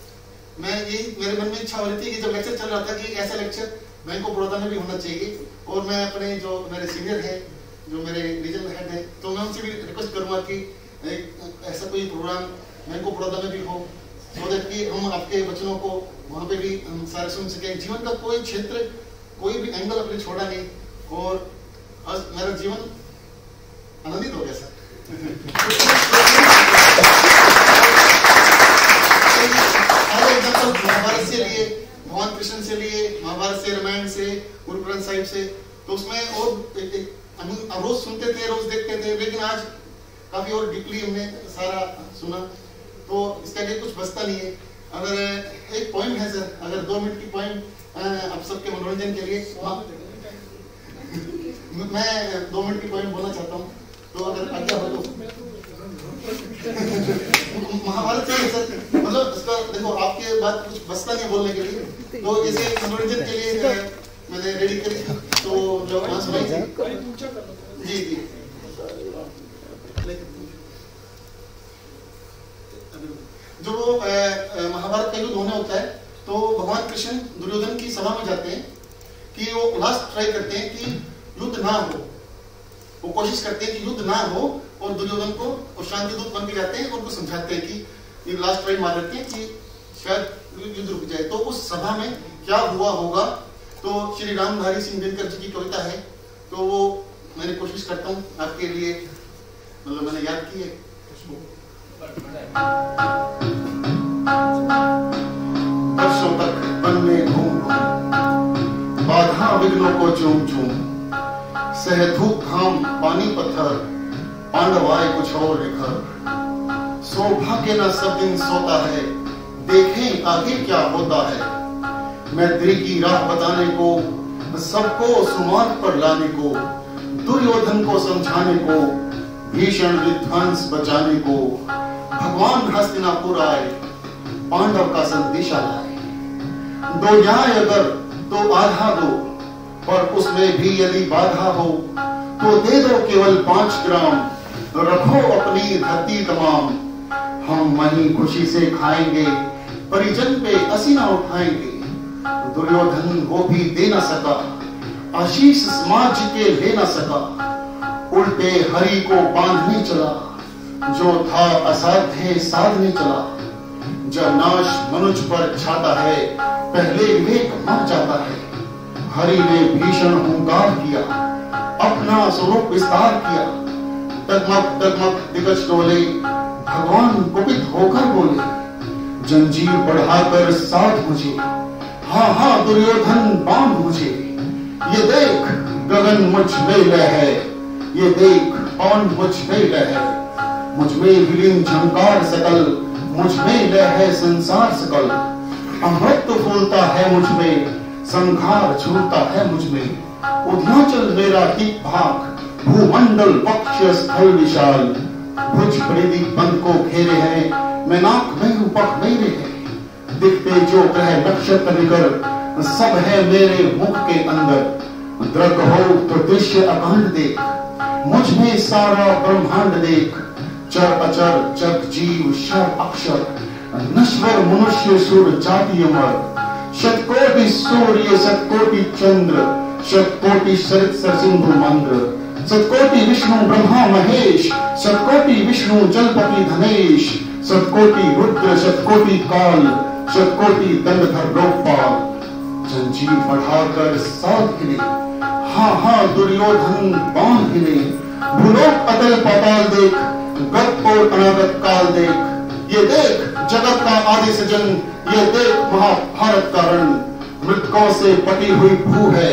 हो रही थी कि जब लेक्चर चल रहा था कि ऐसा लेक्चर बैंक ऑफ बड़ौदा में भी होना चाहिए, और मैं अपने जो मेरे सीनियर है, जो मेरे रीजनल हेड है, तो मैं उनसे भी रिक्वेस्ट करूंगा कि ऐसा कोई प्रोग्राम बैंक ऑफ बड़ौदा में भी हो, सो दैट कि हम आपके बच्चों को वहाँ पे भी हम सारे सुन सकें। जीवन का कोई क्षेत्र, कोई भी एंगल अपने छोड़ा नहीं, और आज मेरा जीवन आनंदित हो गया सर। महाभारत से लिए, भगवान कृष्ण से लिए, महाभारत से, रामायण से, गुरु ग्रंथ साहिब से, तो उसमें और हम रोज सुनते थे, रोज देखते थे, लेकिन आज काफी और डीपली हमने सारा सुना, तो इसके आगे कुछ बचता नहीं है। अगर एक पॉइंट है सर, अगर 2 मिनट की पॉइंट आप सबके मनोरंजन के लिए मैं 2 मिनट की पॉइंट बोलना चाहता हूँ, तो अगर आज्ञा हो तो। महाभारत से सर, मतलब इसका देखो आपके बात कुछ बचता नहीं बोलने के लिए, तो इसे मनोरंजन के लिए मैंने रेडी करी, तो जो वहाँ सुनाई थी जी जी। जो महाभारत का युद्ध होने होता है, तो भगवान कृष्ण दुर्योधन की सभा में जाते हैं कि वो लास्ट ट्राई करते हैं कि युद्ध ना हो, वो कोशिश करते हैं कि युद्ध ना हो, और दुर्योधन को और शांति दूत बन के जाते हैं, उनको समझाते हैं कि ये लास्ट ट्राई मार देते हैं कि शायद युद्ध रुक जाए। तो उस सभा में क्या हुआ होगा, तो श्री रामधारी सिंह दिनकर जी की कविता है, तो वो मैंने कोशिश करता हूँ आपके लिए, मतलब मैंने याद की है उसको। वर्षों तक वन में घूम बाधा विघ्नों को चूम चूम, सह धूप घाम पानी पत्थर, पांडव आए कुछ और निखर, सौभाग्य न सब दिन सोता है, देखें आगे क्या होता है। मैत्री की राह बताने को, सबको सुमार्ग पर लाने को, दुर्योधन को समझाने को, भीषण विध्वंस बचाने को, भगवान हस्तिनापुर आए, पांडव का संदेशा लाए। दो न्याय अगर तो आधा दो, पर उसमें भी यदि बाधा हो, तो दे दो केवल 5 ग्राम, रखो अपनी धरती तमाम। हम वहीं खुशी से खाएंगे, परिजन पे असीना उठाएंगे। दुर्योधन वो भी दे न सका, आशीष समाज के ले न सका, उल्टे हरि को बांधने चला, जो था असाध्य साधने चला। जब नाश मनुष्य पर छाता है, पहले विवेक मर जाता है। हरि ने भीषण हुंकार किया, अपना स्वरूप विस्तार किया। डगमग डगमग दिग्गज डोले, भगवान कुपित होकर बोले, जंजीर बढ़ाकर साथ मुझे, हाँ हाँ दुर्योधन बांध मुझे। ये देख गगन मुझ में लय है, ये देख पवन मुझ में लय है। मुझ में विलीन झंकार सकल, मुझ में लय है संसार सकल। अमृत फूलता है मुझ में, संघार झूलता है मुझ में। उद्याचल मेरा ठीक भाग, भूमंडल पक्ष स्थल विशाल। भुज परिधि बंद को घेरे हैं, मैं नाक में रूपक मेरे है। दिखते जो ग्रह नक्षत्र निकर, सब है मेरे मुख के अंदर। दृक हो तो दृश्य अखंड देख, मुझ में सारा ब्रह्मांड देख। चर अचर जग जीव शर अक्षर, नश्वर मनुष्य सुर जाति अमर। शतकोटि सूर्य शतकोटि चंद्र, शतकोटि शरत सिंधु मंद्र। शतकोटि विष्णु ब्रह्मा महेश, शतकोटि विष्णु जलपति धनेश। शतकोटि रुद्र शतकोटि काल, शतकोटि दंडधर लोकपाल। जंजीर बढ़ाकर साथ गिने, हाँ हाँ दुर्योधन बांध गिने। भूलोक अतल पाताल देख, गत और अनागत काल देख। ये देख जगत का आदि सजन, ये देख महाभारत का रण। मृतकों से पटी हुई भू है,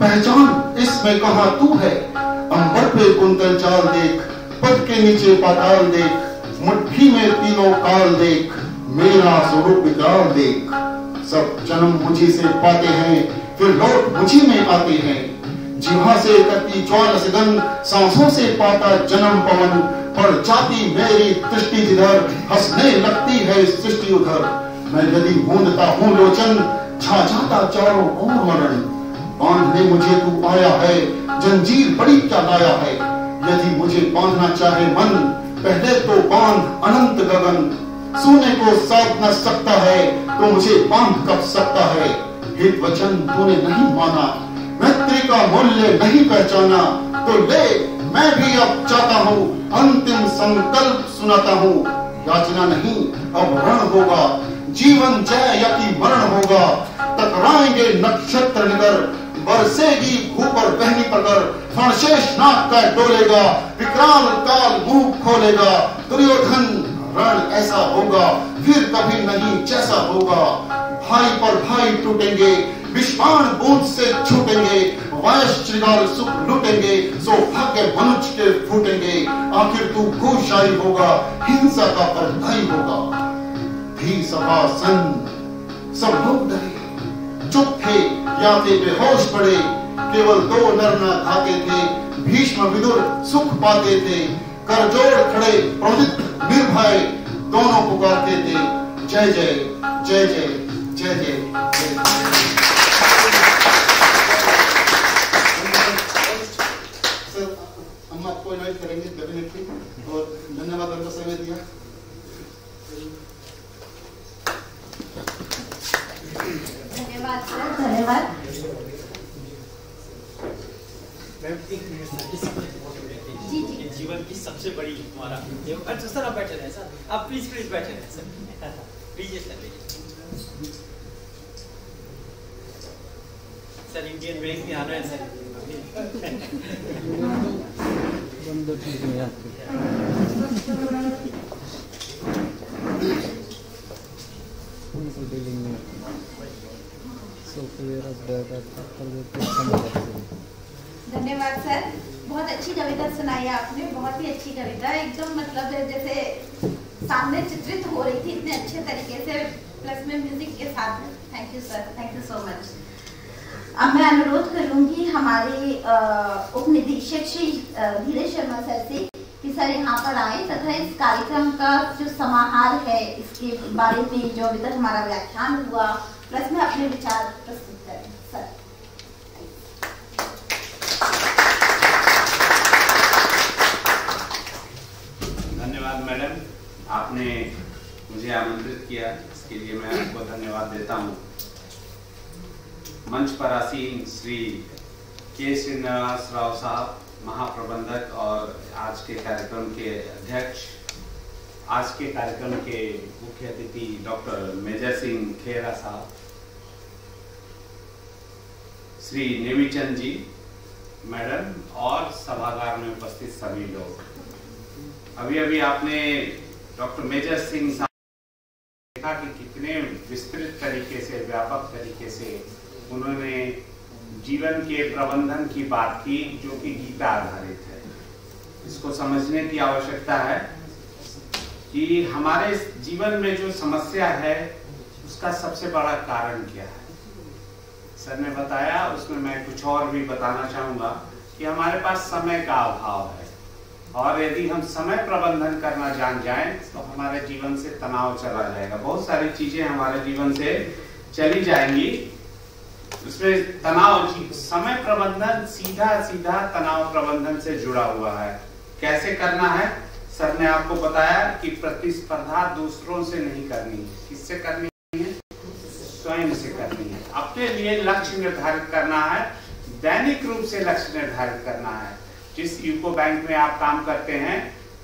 पहचान इसमें कहाँ तू है। अंबर पे कुंतल चाल देख, पद के नीचे पाताल देख। मुट्ठी में तीनों काल देख, मेरा स्वरूप विकराल देख। सब जन्म मुझी से पाते हैं, फिर लौट मुझी में आते हैं। जिह्वा से करती ज्वाल सगन, सांसों से पाता जन्म पवन। पर जाती मेरी दृष्टि जिधर, हंसने लगती है सृष्टि उधर। मैं यदि मूंदता हूँ लोचन, छा जाता चारों ओर मरण। बांधने मुझे तू आया है, जंजीर बड़ी क्या लाया है। यदि मुझे बांधना चाहे मन, पहले तो बांध अनंत गगन। सोने को साध न सकता है तो मुझे बांध कब सकता है। हित वचन तूने नहीं माना, मैत्री का मूल्य नहीं पहचाना, तो ले मैं भी अब चाहता हूँ, अंतिम संकल्प सुनाता हूँ। याचना नहीं अब रण होगा, जीवन जय या कि मरण होगा। टकराएंगे नक्षत्र निगर, बरसेगी भूपर बहनी पकर। फणशेष नाक का डोलेगा, विकराल काल मुंह खोलेगा। दुर्योधन रण ऐसा होगा, फिर कभी नहीं जैसा होगा। भाई पर भाई टूटेंगे, विष्माण बूंद से छूटेंगे। वायस श्रृंगार सुख लूटेंगे, सौभाग्य मनुज के फूटेंगे। आखिर तू घोषाई होगा, हिंसा का परदाई होगा। भी सभा सन सब लोग डरे, चुप थे या थे बेहोश पड़े। केवल दो नर न खाते थे, भीष्म विदुर सुख पाते थे। करजोड़ खड़े प्रोदित निर्भय, दोनों पुकारते थे जय जय जय जय जय जय जय। सर हम आपको इनवाइट करेंगे डेफिनेटली, और धन्यवाद आपका समय दिया। धन्यवाद सर, धन्यवाद। जी जी। जीवन की सबसे बड़ी हमारा अच्छा सर, आप बैठे रहे सर, आप प्लीज बैठे रहे sir, please sir Indian bank में आना है सर। धन्यवाद सर, बहुत अच्छी कविता सुनाई आपने, बहुत ही अच्छी कविता, एकदम मतलब जैसे सामने चित्रित हो रही थी इतने अच्छे तरीके से, प्लस में म्यूजिक के साथ। Thank you sir, thank you so much. अब मैं अनुरोध करूंगी हमारे उप निदेशक श्री धीरज शर्मा सर से कि सर यहाँ पर आए तथा इस कार्यक्रम का जो समाहार है इसके बारे में जो अभी तक हमारा व्याख्यान हुआ, प्लस में अपने विचार प्रस्तुत करें। सर धन्यवाद मैडम, आपने मुझे आमंत्रित किया, इसके लिए मैं आपको धन्यवाद देता हूँ। मंच पर आसीन श्री के श्रीनिवास राव साहब, महाप्रबंधक और आज के कार्यक्रम के अध्यक्ष, आज के कार्यक्रम के मुख्य अतिथि डॉक्टर मेजर सिंह खेरा साहब, श्री नेमीचंद जी मैडम और सभागार में उपस्थित सभी लोग। अभी अभी आपने डॉक्टर मेजर सिंह साहब देखा कि कितने विस्तृत तरीके से, व्यापक तरीके से उन्होंने जीवन के प्रबंधन की बात की, जो कि गीता आधारित है। इसको समझने की आवश्यकता है कि हमारे जीवन में जो समस्या है उसका सबसे बड़ा कारण क्या है। सर ने बताया, उसमें मैं कुछ और भी बताना चाहूंगा कि हमारे पास समय का अभाव है, और यदि हम समय प्रबंधन करना जान जाएं तो हमारे जीवन से तनाव चला जाएगा। बहुत सारी चीजें हमारे जीवन से चली जाएंगी, उसमें तनाव, समय प्रबंधन सीधा तनाव प्रबंधन से जुड़ा हुआ है। कैसे करना है? सर ने आपको बताया कि प्रतिस्पर्धा दूसरों से नहीं करनी है। किससे करनी है? स्वयं से करनी है। अपने लिए लक्ष्य निर्धारित करना है, दैनिक रूप से लक्ष्य निर्धारित करना है। जिस यूको बैंक में आप काम करते हैं,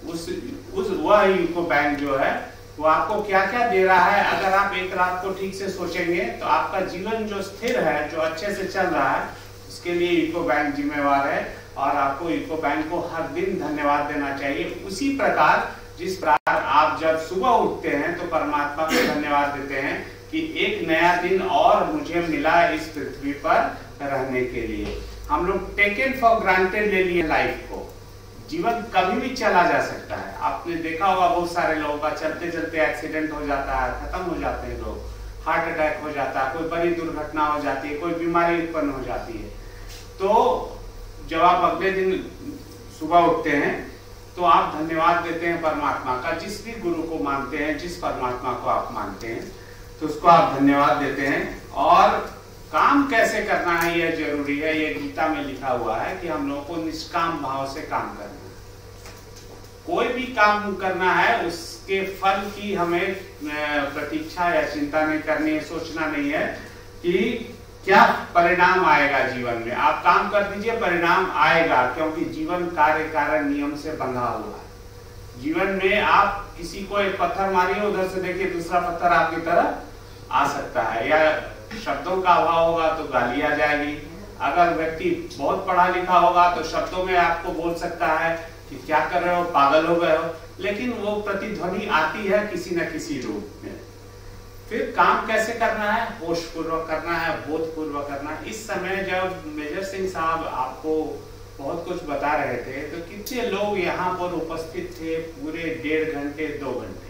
वह यूको बैंक जो है वो आपको क्या क्या दे रहा है, अगर आप एक रात को ठीक से सोचेंगे तो आपका जीवन जो स्थिर है, जो अच्छे से चल रहा है, उसके लिए यूको बैंक जिम्मेवार है, और आपको यूको बैंक को हर दिन धन्यवाद देना चाहिए। उसी प्रकार जिस प्रकार आप जब सुबह उठते हैं तो परमात्मा को धन्यवाद देते हैं कि एक नया दिन और मुझे मिला इस पृथ्वी पर रहने के लिए। हम लोग टेकन फॉर ग्रांटेड ले लिए लाइफ को। जीवन कभी भी चला जा सकता है। आपने देखा होगा बहुत सारे लोगों का चलते चलते एक्सीडेंट हो जाता है, खत्म हो जाते हैं लोग, हार्ट अटैक हो जाता है, कोई बड़ी दुर्घटना हो जाती है, कोई बीमारी उत्पन्न हो जाती है। तो जब आप अगले दिन सुबह उठते हैं तो आप धन्यवाद देते हैं परमात्मा का। जिस भी गुरु को मानते हैं, जिस परमात्मा को आप मानते हैं, तो उसको आप धन्यवाद देते हैं। और काम कैसे करना है यह जरूरी है। यह गीता में लिखा हुआ है कि हम लोगों को निष्काम भाव से काम करना है। कोई भी काम करना है, उस उसके फल की हमें प्रतीक्षा या चिंता नहीं करनी है, सोचना नहीं है कि क्या परिणाम आएगा जीवन में। आप काम कर दीजिए, परिणाम आएगा, क्योंकि जीवन कार्य कारण नियम से बंधा हुआ है। जीवन में आप किसी को एक पत्थर मारिए, उधर से देखिए दूसरा पत्थर आपकी तरफ आ सकता है, या शब्दों का अभाव होगा तो गाली आ जाएगी। अगर व्यक्ति बहुत पढ़ा लिखा होगा तो शब्दों में आपको बोल सकता है कि क्या कर रहे हो, पागल हो गए हो, लेकिन वो प्रतिध्वनि आती है किसी न किसी रूप में। फिर काम कैसे करना है, होशपूर्वक करना है, बोधपूर्वक करना है। इस समय जब मेजर सिंह साहब आपको बहुत कुछ बता रहे थे तो कितने लोग यहाँ पर उपस्थित थे, पूरे 1.5 घंटे 2 घंटे।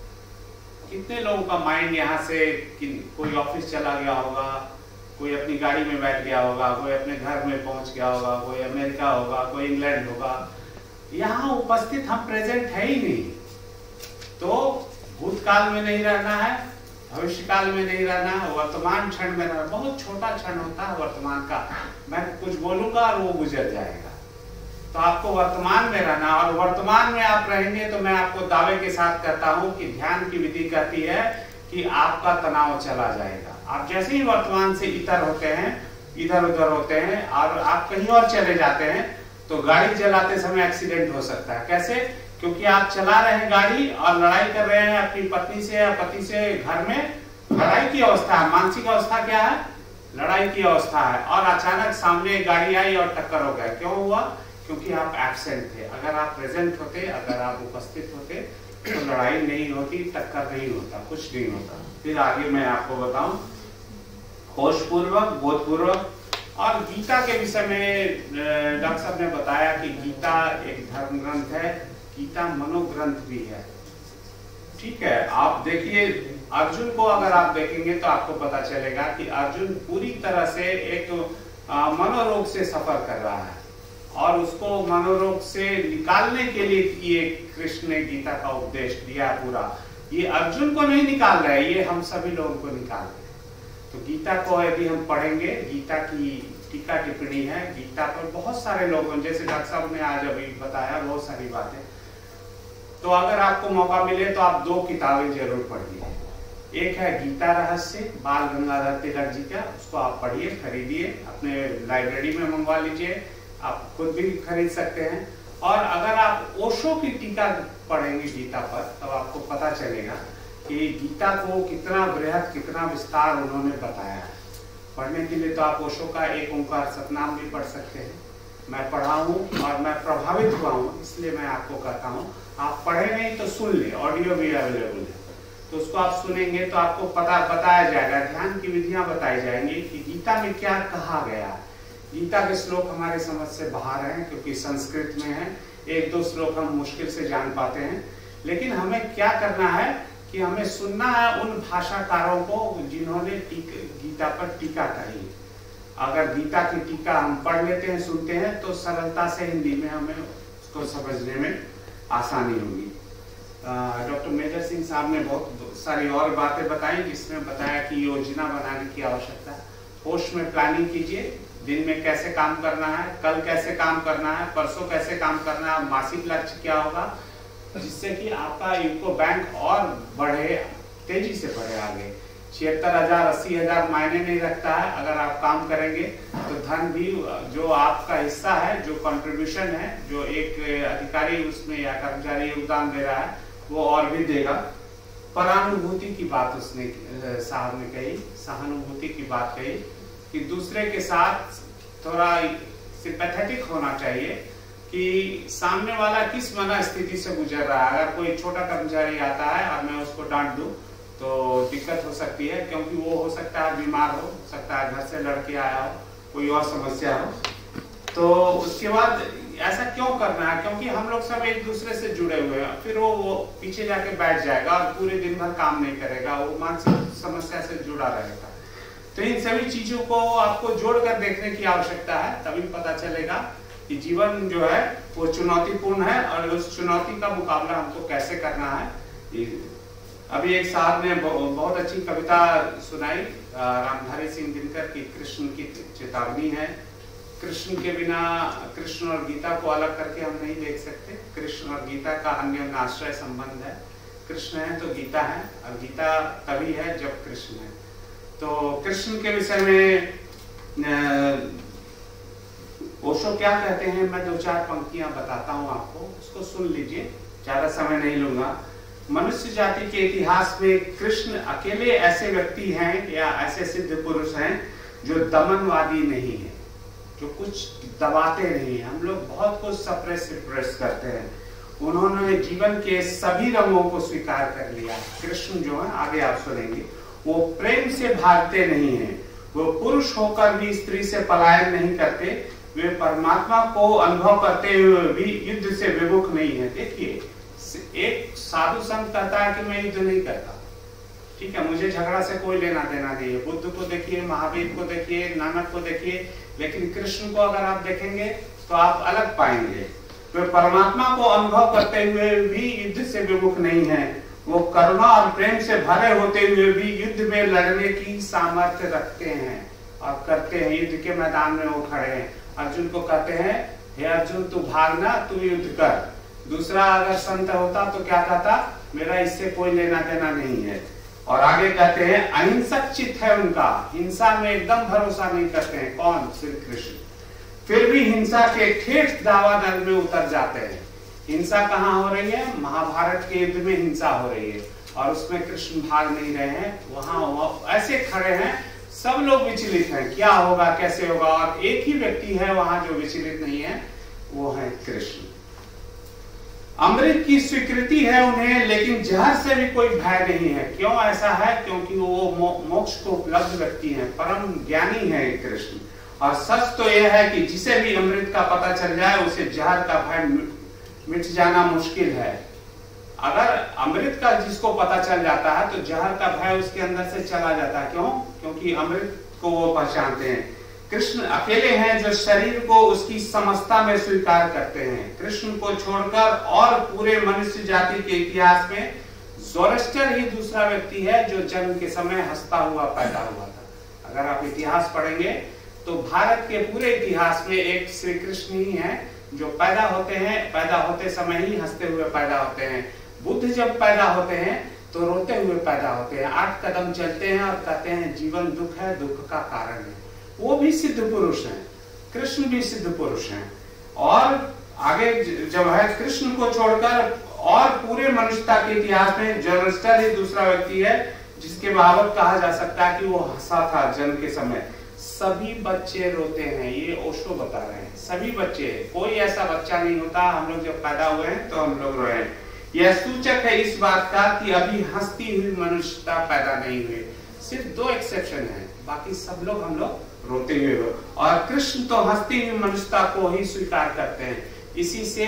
कितने लोगों का माइंड यहाँ से, कोई ऑफिस चला गया होगा, कोई अपनी गाड़ी में बैठ गया होगा, कोई अपने घर में पहुंच गया होगा, कोई अमेरिका होगा, कोई इंग्लैंड होगा। यहाँ उपस्थित हम प्रेजेंट है ही नहीं। तो भूतकाल में नहीं रहना है, भविष्यकाल में नहीं रहना है, वर्तमान क्षण में रहना। बहुत छोटा क्षण होता है वर्तमान का। मैं कुछ बोलूंगा और वो गुजर जाएगा। तो आपको वर्तमान में रहना, और वर्तमान में आप रहेंगे तो मैं आपको दावे के साथ कहता हूं कि ध्यान की विधि कहती है कि आपका तनाव चला जाएगा। आप जैसे ही वर्तमान से इतर होते हैं, इधर उधर होते हैं और आप कहीं और चले जाते हैं, तो गाड़ी चलाते समय एक्सीडेंट हो सकता है। कैसे? क्योंकि आप चला रहे हैं गाड़ी और लड़ाई कर रहे हैं अपनी पत्नी से या पति से, घर में लड़ाई की अवस्था है। मानसिक अवस्था क्या है? लड़ाई की अवस्था है। और अचानक सामने गाड़ी आई और टक्कर हो गया। क्यों हुआ? क्योंकि आप एब्सेंट थे। अगर आप प्रेजेंट होते, अगर आप उपस्थित होते तो लड़ाई नहीं होती, टक्कर नहीं होता, कुछ नहीं होता। फिर आगे मैं आपको बताऊं, होशपूर्वक, बोधपूर्वक। और गीता के विषय में डॉक्टर साहब ने बताया कि गीता एक धर्म ग्रंथ है, गीता मनोग्रंथ भी है। ठीक है, आप देखिए अर्जुन को अगर आप देखेंगे तो आपको पता चलेगा कि अर्जुन पूरी तरह से एक मनोरोग से सफर कर रहा है, और उसको मनोरोग से निकालने के लिए ये कृष्ण ने गीता का उपदेश दिया पूरा। ये अर्जुन को नहीं निकाल रहे, ये हम सभी लोगों को निकाल रहे। तो गीता को यदि हम पढ़ेंगे, गीता की टीका टिप्पणी है, गीता पर बहुत सारे लोगों, जैसे डॉक्टर साहब ने आज अभी बताया बहुत सारी बातें। तो अगर आपको मौका मिले तो आप 2 किताबें जरूर पढ़िए। एक है गीता रहस्य, बाल गंगाधर तिलक जी का, उसको आप पढ़िए, खरीदिए, अपने लाइब्रेरी में मंगवा लीजिए, आप खुद भी खरीद सकते हैं। और अगर आप ओशो की टीका पढ़ेंगे गीता पर, तब आपको पता चलेगा कि गीता को कितना बृहद, कितना विस्तार उन्होंने बताया है। पढ़ने के लिए तो आप ओशो का एक ओंकार सतनाम भी पढ़ सकते हैं। मैं पढ़ा हूँ और मैं प्रभावित हुआ हूँ, इसलिए मैं आपको कहता हूँ आप पढ़े नहीं तो सुन ले, ऑडियो भी अवेलेबल है, तो उसको आप सुनेंगे तो आपको पता बताया जाएगा, ध्यान की विधियां बताई जाएंगी कि गीता में क्या कहा गया है। गीता के श्लोक हमारे समझ से बाहर हैं क्योंकि संस्कृत में है, 1-2 श्लोक हम मुश्किल से जान पाते हैं। लेकिन हमें क्या करना है कि हमें सुनना है उन भाषाकारों को जिन्होंने गीता पर टीका करी। अगर गीता की टीका हम पढ़ लेते हैं, सुनते हैं, तो सरलता से हिंदी में हमें उसको समझने में आसानी होगी। डॉक्टर मेजर सिंह साहब ने बहुत सारी और बातें बताई, जिसमें बताया कि योजना बनाने की आवश्यकता है। होश में प्लानिंग कीजिए, दिन में कैसे काम करना है, कल कैसे काम करना है, परसों कैसे काम करना है, मासिक लक्ष्य क्या होगा, जिससे कि आपका यूको बैंक और बढ़े, तेजी से बढ़े आगे। 76,000 80,000 मायने नहीं रखता है। अगर आप काम करेंगे तो धन भी, जो आपका हिस्सा है, जो कंट्रीब्यूशन है, जो एक अधिकारी उसमें या कर्मचारी योगदान दे रहा है, वो और भी देगा। परानुभूति की बात उसने साहब ने कही, सहानुभूति की बात कही कि दूसरे के साथ थोड़ा सिंपैथेटिक होना चाहिए कि सामने वाला किस मनस्थिति से गुजर रहा है। अगर कोई छोटा कर्मचारी आता है और मैं उसको डांट दूं तो दिक्कत हो सकती है, क्योंकि वो हो सकता है बीमार हो सकता है, घर से लड़के आया हो, कोई और समस्या हो। तो उसके बाद ऐसा क्यों करना है? क्योंकि हम लोग सब एक दूसरे से जुड़े हुए हैं। फिर वो पीछे जाके बैठ जाएगा और पूरे दिन भर काम नहीं करेगा, वो मानसिक समस्या से जुड़ा रहेगा। तो इन सभी चीजों को आपको जोड़कर देखने की आवश्यकता है, तभी पता चलेगा कि जीवन जो है वो चुनौतीपूर्ण है और उस चुनौती का मुकाबला हमको कैसे करना है। अभी एक साहब ने बहुत अच्छी कविता सुनाई, रामधारी सिंह दिनकर की, कृष्ण की चेतावनी है। कृष्ण के बिना, कृष्ण और गीता को अलग करके हम नहीं देख सकते। कृष्ण और गीता का अन्योन्याश्रय संबंध है। कृष्ण है तो गीता है, और गीता तभी है जब कृष्ण है। तो कृष्ण के विषय में ओशो क्या कहते हैं, मैं 2-4 पंक्तियां बताता हूं आपको, उसको सुन लीजिए, ज्यादा समय नहीं लूंगा। मनुष्य जाति के इतिहास में कृष्ण अकेले ऐसे व्यक्ति हैं या ऐसे सिद्ध पुरुष हैं जो दमनवादी नहीं है, जो कुछ दबाते नहीं है। हम लोग बहुत कुछ सप्रेस करते हैं, उन्होंने जीवन के सभी रंगों को स्वीकार कर लिया। कृष्ण जो है, आगे आप सुनेंगे, वो प्रेम से भागते नहीं है, वो पुरुष होकर भी स्त्री से पलायन नहीं करते, वे परमात्मा को अनुभव करते हुए भी युद्ध से विमुख नहीं है। देखिए, एक साधु संत कहता है कि मैं युद्ध नहीं करता, ठीक है, मुझे झगड़ा से कोई लेना देना नहीं है। बुद्ध को देखिए, महावीर को देखिए, नानक को देखिए, लेकिन कृष्ण को अगर आप देखेंगे तो आप अलग पाएंगे। वे परमात्मा को अनुभव करते हुए भी युद्ध से विमुख नहीं है, वो करुणा और प्रेम से भरे होते हुए भी युद्ध में लड़ने की सामर्थ्य रखते हैं और करते हैं। युद्ध के मैदान में वो खड़े हैं। अर्जुन को कहते हैं, हे अर्जुन तू भागना, तू युद्ध कर। दूसरा अगर संत होता तो क्या कहता, मेरा इससे कोई लेना देना नहीं है। और आगे कहते हैं, अहिंसक चित्त है उनका, हिंसा में एकदम भरोसा नहीं करते हैं। कौन? श्री कृष्ण। फिर भी हिंसा के ठेठ दावानल में उतर जाते हैं। हिंसा कहाँ हो रही है? महाभारत के युद्ध में हिंसा हो रही है और उसमें कृष्ण भाग नहीं रहे हैं, वहां ऐसे खड़े हैं, सब लोग विचलित हैं, क्या होगा, कैसे होगा, और एक ही व्यक्ति है वहां जो विचलित नहीं है, वो है कृष्ण। अमृत की स्वीकृति है उन्हें, लेकिन जहर से भी कोई भय नहीं है। क्यों ऐसा है? क्योंकि वो मोक्ष को उपलब्ध व्यक्ति है, परम ज्ञानी है कृष्ण। और सच तो यह है कि जिसे भी अमृत का पता चल जाए उसे जहर का भय मिट जाना मुश्किल है। अगर अमृत का जिसको पता चल जाता है तो जहर का भय उसके अंदर से चला जाता है। क्यों? क्योंकि अमृत को वो पहचानते हैं। कृष्ण अकेले हैं जो शरीर को उसकी समस्ता में स्वीकार करते हैं। कृष्ण को छोड़कर और पूरे मनुष्य जाति के इतिहास में ज़ोरेस्टर ही दूसरा व्यक्ति है जो जन्म के समय हंसता हुआ पैदा हुआ था। अगर आप इतिहास पढ़ेंगे तो भारत के पूरे इतिहास में एक श्री कृष्ण ही है जो पैदा होते हैं, पैदा होते समय ही हंसते हुए पैदा होते हैं। बुद्ध जब पैदा होते हैं तो रोते हुए पैदा होते हैं, 8 कदम चलते हैं और कहते हैं जीवन दुख है, दुख का कारण है। वो भी सिद्ध पुरुष हैं, कृष्ण भी सिद्ध पुरुष हैं। और आगे जब है कृष्ण को छोड़कर और पूरे मनुष्यता के इतिहास में ज़ोरेस्टर ही दूसरा व्यक्ति है जिसके बाबत कहा जा सकता है कि वो हंसा था जन्म के समय। सभी बच्चे रोते हैं, ये ओशो बता रहे हैं। सभी बच्चे, कोई ऐसा बच्चा नहीं होता, हम लोग जब पैदा हुए हैं तो हम लोग रोए हैं। यह सूचक है इस बात का कि अभी हंसती हुई मनुष्यता पैदा नहीं हुई। सिर्फ 2 एक्सेप्शन है, बाकी सब लोग हम लोग रोते हुए हो। और कृष्ण तो हंसती हुई मनुष्यता को ही स्वीकार करते हैं। इसी से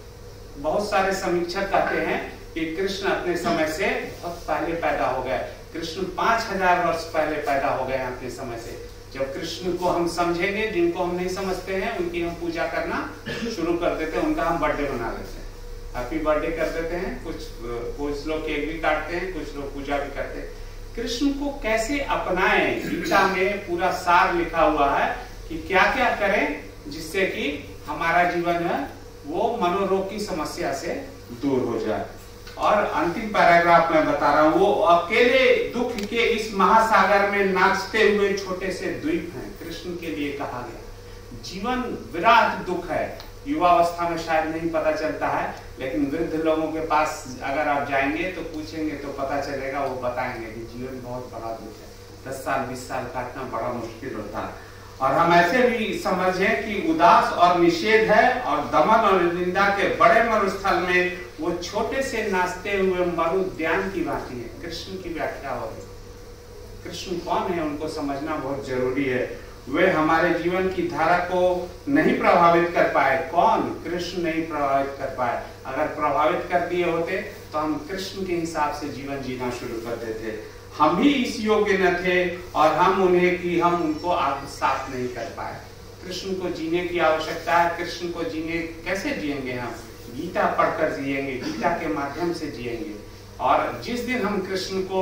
बहुत सारे समीक्षक कहते हैं कि कृष्ण अपने समय से बहुत पहले पैदा हो गए। कृष्ण 5000 वर्ष पहले पैदा हो गए अपने समय से। जब कृष्ण को हम समझेंगे, जिनको हम नहीं समझते हैं उनकी हम पूजा करना शुरू कर देते हैं, उनका हम बर्थडे मना लेते हैं, हैप्पी बर्थडे कर देते हैं। कुछ लोग केक भी काटते हैं, कुछ लोग पूजा भी करते हैं। कृष्ण को कैसे अपनाएं, गीता में पूरा सार लिखा हुआ है कि क्या क्या करें जिससे कि हमारा जीवन है वो मनोरोग की समस्या से दूर हो जाए। और अंतिम पैराग्राफ में बता रहा हूं, वो अकेले दुख के इस महासागर में नाचते हुए छोटे से द्वीप हैं। कृष्ण के लिए कहा गया जीवन विराट दुख है। युवावस्था में शायद नहीं पता चलता है, लेकिन वृद्ध लोगों के पास अगर आप जाएंगे तो पूछेंगे तो पता चलेगा, वो बताएंगे कि जीवन बहुत बड़ा दुख है। 10 साल 20 साल काटना बड़ा मुश्किल होता है। और हम ऐसे भी समझें कि उदास और निषेध है और दमन और निंदा के बड़े मरुस्थल में वो छोटे से नाचते हुए मरुद्यान की भांति है। कृष्ण की व्याख्या हो रही। कृष्ण कौन है उनको समझना बहुत जरूरी है। वे हमारे जीवन की धारा को नहीं प्रभावित कर पाए। कौन? कृष्ण नहीं प्रभावित कर पाए। अगर प्रभावित कर दिए होते तो हम कृष्ण के हिसाब से जीवन जीना शुरू कर देते। हम भी इस योग्य न थे और हम उनको आत्मसात नहीं कर पाए। कृष्ण को जीने की आवश्यकता है। कृष्ण को जीने कैसे जिएंगे? हम गीता पढ़कर जिएंगे, गीता के माध्यम से जिएंगे। और जिस दिन हम कृष्ण को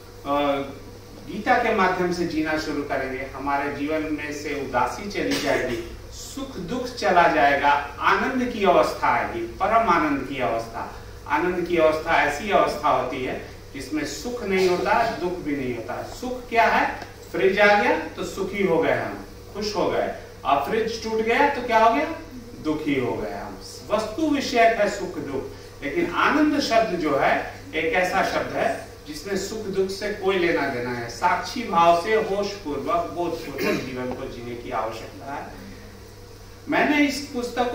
गीता के माध्यम से जीना शुरू करेंगे, हमारे जीवन में से उदासी चली जाएगी, सुख दुख चला जाएगा, आनंद की अवस्था आएगी, परम आनंद की अवस्था। आनंद की अवस्था ऐसी अवस्था होती है जिसमें सुख नहीं होता, दुख भी नहीं होता। सुख क्या है? फ्रिज आ गया तो सुखी हो गए, हम खुश हो गए। अब फ्रिज टूट गया तो क्या हो गया? दुखी हो गए हम। वस्तु विषयक है सुख दुख। लेकिन आनंद शब्द जो है एक ऐसा शब्द है जिसमें सुख दुख से कोई लेना देना है। साक्षी भाव से होश पूर्वक बोध पूर्वक जीवन को जीने की आवश्यकता है। मैंने इस पुस्तक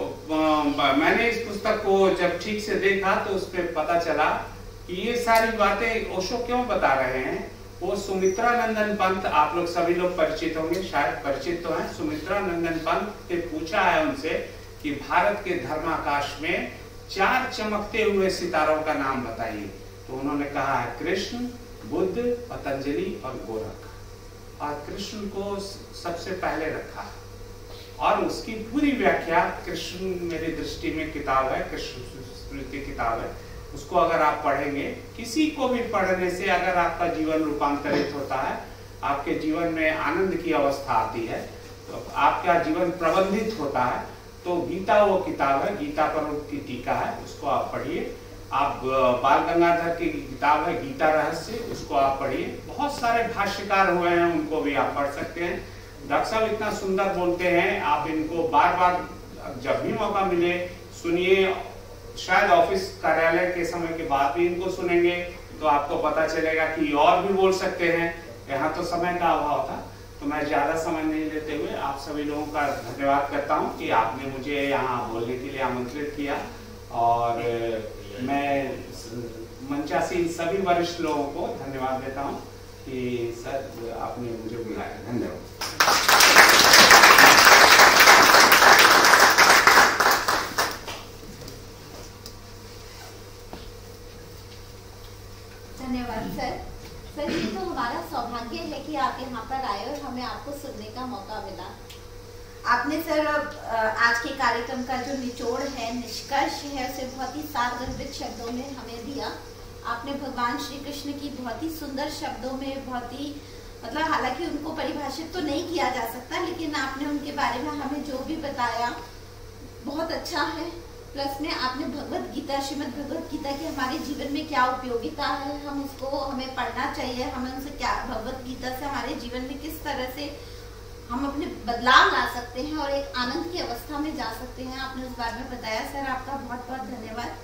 को जब ठीक से देखा तो उसमें पता चला कि ये सारी बातें ओशो क्यों बता रहे हैं। वो सुमित्रा नंदन पंत, आप लोग सभी लोग परिचित होंगे, शायद परिचित तो हैं। सुमित्रा नंदन पंत से पूछा है उनसे कि भारत के धर्माकाश में 4 चमकते हुए सितारों का नाम बताइए। तो उन्होंने कहा है कृष्ण, बुद्ध, पतंजलि और गोरख। और कृष्ण को सबसे पहले रखा और उसकी पूरी व्याख्या कृष्ण मेरी दृष्टि में किताब है, कृष्ण स्मृति किताब है। उसको अगर आप पढ़ेंगे, किसी को भी पढ़ने से अगर आपका जीवन रूपांतरित होता है, आपके जीवन में आनंद की अवस्था आती है, तो आपका जीवन प्रबंधित होता है, तो गीता वो किताब है, गीता पर उसकी टीका है, उसको आप पढ़िए। आप बाल गंगाधर की किताब है गीता रहस्य, उसको आप पढ़िए। बहुत सारे भाष्यकार हुए हैं, उनको भी आप पढ़ सकते हैं। डॉक्टर साहब इतना सुंदर बोलते हैं, आप इनको बार बार जब भी मौका मिले सुनिए। शायद ऑफिस कार्यालय के समय के बाद भी इनको सुनेंगे तो आपको पता चलेगा कि और भी बोल सकते हैं। यहाँ तो समय का अभाव था, तो मैं ज्यादा समय नहीं लेते हुए आप सभी लोगों का धन्यवाद करता हूँ कि आपने मुझे यहाँ बोलने के लिए आमंत्रित किया। और मैं मंचासीन सभी वरिष्ठ लोगों को धन्यवाद देता हूँ कि सर आपने मुझे बुलाया। धन्यवाद। धन्यवाद सर। सर ये तो हमारा सौभाग्य है कि आप यहाँ पर आए और हमें आपको सुनने का मौका मिला। आपने सर आज के कार्यक्रम का जो निचोड़ है, निष्कर्ष है, उसे बहुत ही सारगर्भित शब्दों में हमें दिया। आपने भगवान श्री कृष्ण की बहुत ही सुंदर शब्दों में, बहुत ही मतलब हालांकि उनको परिभाषित तो नहीं किया जा सकता, लेकिन आपने उनके बारे में हमें जो भी बताया बहुत अच्छा है। प्लस में आपने भगवत गीता, श्रीमद् भगवत गीता की हमारे जीवन में क्या उपयोगिता है, हम उसको हमें पढ़ना चाहिए, हमें उनसे क्या, भगवत गीता से हमारे जीवन में किस तरह से हम अपने बदलाव ला सकते हैं और एक आनंद की अवस्था में जा सकते हैं, आपने उस बारे में बताया। सर आपका बहुत बहुत धन्यवाद।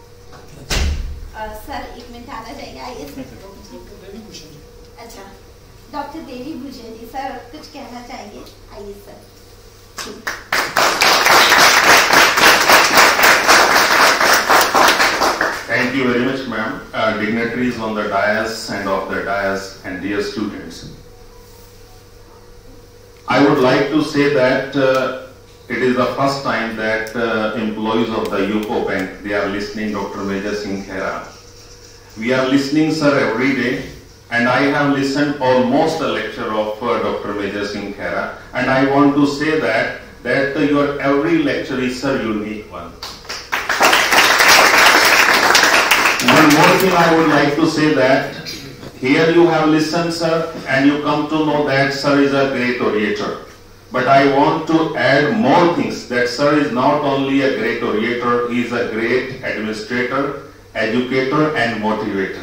सर एक मिनट आना चाहिए, आइए सर। अच्छा, डॉक्टर देवी भूषण जी, सर कुछ कहना चाहेंगे, आइए sir. Thank you very much, ma'am. Dignitaries on the dais and off the dais and dear students. I would like to say that it is the first time that employees of the UCO Bank, they are listening Dr. Major Singh Khera. We are listening, sir, every day, and I have listened almost a lecture of Dr. Major Singh Khera, and I want to say that your every lecture is, sir, unique one. One more thing I would like to say that here you have listened, sir, and you come to know that sir is a great orator. But I want to add more things, that sir is not only a great orator, he is a great administrator, educator and motivator.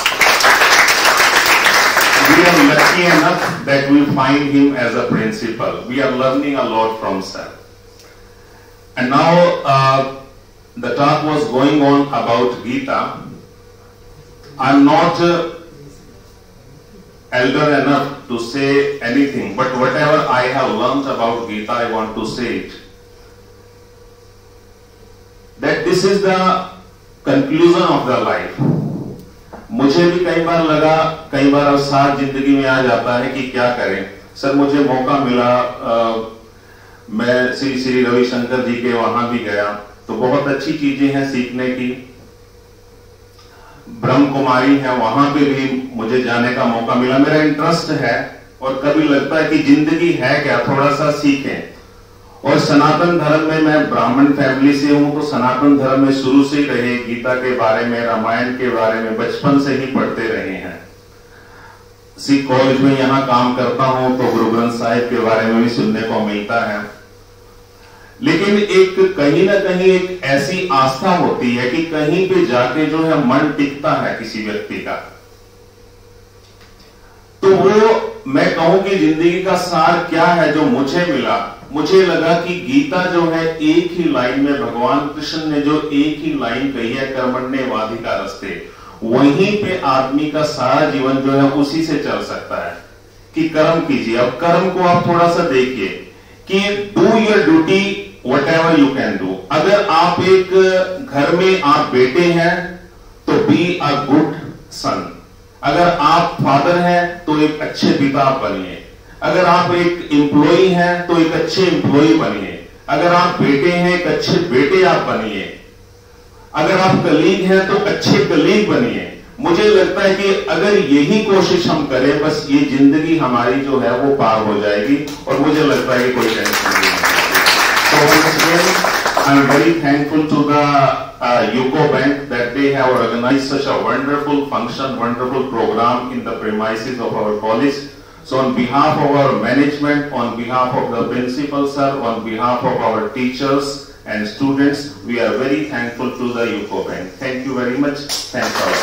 We are lucky enough that we find him as a principal. We are learning a lot from sir. And now the talk was going on about Gita. I am not elder enough to say anything, but whatever I have learned about Gita, I want to say it. That this is the conclusion of the life. मुझे भी कई बार लगा, कई बार अवसाद जिंदगी में आ जाता है कि क्या करें। सर मुझे मौका मिला, मैं श्री श्री रविशंकर जी के वहां भी गया, तो बहुत अच्छी चीजें हैं सीखने की। ब्रह्म कुमारी है, वहां पे भी मुझे जाने का मौका मिला। मेरा इंटरेस्ट है और कभी लगता है कि जिंदगी है क्या, थोड़ा सा सीखें। और सनातन धर्म में, मैं ब्राह्मण फैमिली से हूं, तो सनातन धर्म में शुरू से ही रहे, गीता के बारे में, रामायण के बारे में बचपन से ही पढ़ते रहे हैं। सिख कॉलेज में यहाँ काम करता हूं तो गुरु ग्रंथ साहिब के बारे में भी सुनने को मिलता है। लेकिन एक कहीं ना कहीं एक ऐसी आस्था होती है कि कहीं पे जाके जो है मन टिकता है किसी व्यक्ति का। तो वो मैं कहूं कि जिंदगी का सार क्या है जो मुझे मिला, मुझे लगा कि गीता जो है एक ही लाइन में भगवान कृष्ण ने जो एक ही लाइन कही है, कर्मण्येवाधिकारस्ते, वहीं पे आदमी का सारा जीवन जो है उसी से चल सकता है कि कर्म कीजिए। अब कर्म को आप थोड़ा सा देखिए कि do your duty whatever you can do. अगर आप एक घर में आप बेटे हैं तो बी अ गुड सन, अगर आप फादर हैं तो एक अच्छे पिता बनिए, अगर आप एक एम्प्लॉई हैं तो एक अच्छे एम्प्लॉई बनिए, अगर आप बेटे हैं एक अच्छे बेटे आप बनिए, अगर आप कलीग हैं तो अच्छे कलीग बनिए। मुझे लगता है कि अगर यही कोशिश हम करें, बस ये जिंदगी हमारी जो है वो पार हो जाएगी और मुझे लगता है कि कोई टेंशन नहीं है। So once again, I am very thankful to the UCO Bank that they have organized such a wonderful function, wonderful program in the premises of our college. So on behalf of our management, on behalf of the principal sir, on behalf of our teachers and students, we are very thankful to the UCO Bank. Thank you very much. Thanks all.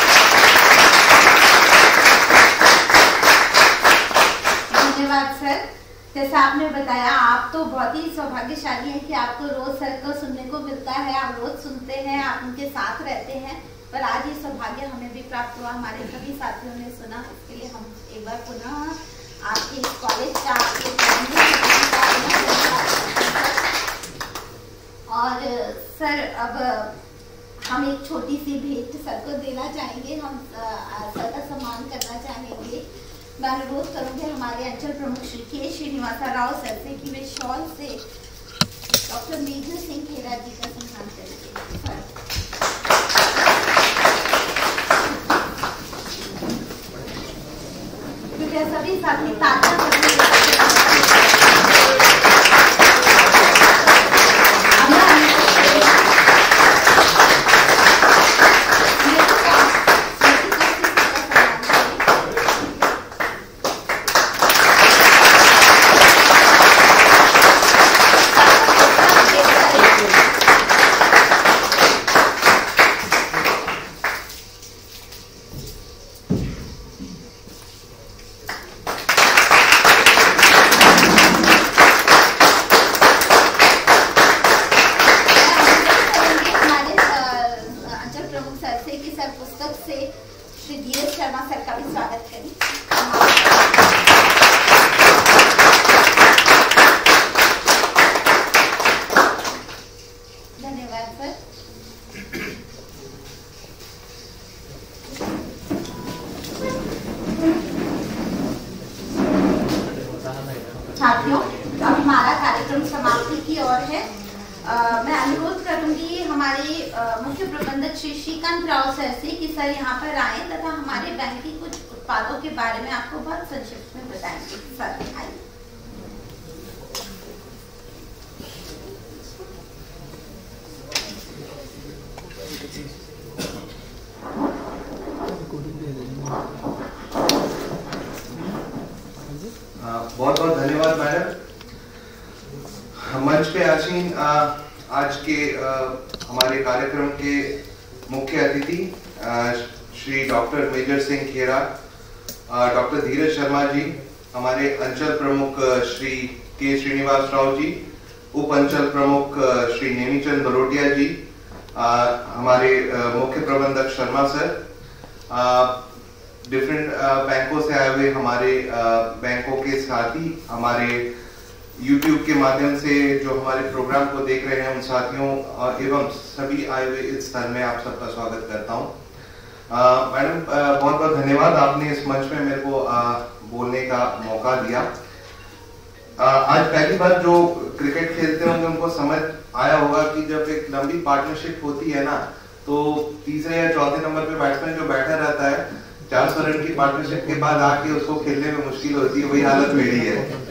धन्यवाद sir. जैसा आपने बताया, आप तो बहुत ही सौभाग्यशाली हैं कि आपको रोज सर को सुनने को मिलता है, आप रोज सुनते हैं, आप उनके साथ रहते हैं। पर आज ये सौभाग्य हमें भी प्राप्त हुआ, हमारे सभी साथियों ने सुना, इसके लिए हम एक बार पुनः आपके इस कॉलेज का और सर अब हम एक छोटी सी भेंट सर को देना चाहेंगे, हम सर का सम्मान करना चाहेंगे। मैं अनुरोध करूंगी हमारे अंचल प्रमुख श्री के श्रीनिवास राव सर से कि वे शॉल से डॉक्टर मेजर सिंह खेरा जी का सम्मान करेंगे। कृपया सभी साथी तालियां बजाएं। साथियों, अब हमारा कार्यक्रम समाप्ति की ओर है। मैं अनुरोध करूंगी हमारे मुख्य प्रबंधक श्री श्रीकांत राव सर से कि सर यहाँ पर आए तथा हमारे बैंक के कुछ उत्पादों के बारे में आपको बहुत संक्षिप्त में बताएंगे। सर आइए। बहुत बहुत धन्यवाद मैडम। मंच पे आसीन आज के हमारे कार्यक्रम के मुख्य अतिथि Shri doctor major Singh Khera, doctor Dheeraj Sharma ji, हमारे अंचल प्रमुख श्री के श्रीनिवास राव जी, उप अंचल प्रमुख श्री नेमीचंद बरोटिया जी, हमारे मुख्य प्रबंधक शर्मा सर, डिफरेंट बैंकों से आए हुए हमारे बैंकों के साथी, हमारे YouTube के माध्यम से जो हमारे प्रोग्राम को देख रहे हैं उन साथियों एवं सभी आए हुए इस स्थान में आप सबका स्वागत करता हूं। मैडम बहुत बहुत धन्यवाद, आपने इस मंच में मेरे को बोलने का मौका दिया। आज पहली बार जो क्रिकेट खेलते होंगे उनको समझ आया होगा कि जब एक लंबी पार्टनरशिप होती है ना, तो तीसरे या चौथे नंबर पे बैट्समैन जो बैठा रहता है 400 रन की पार्टनरशिप के बाद आके उसको खेलने में मुश्किल होती है, वही हालत मेरी है।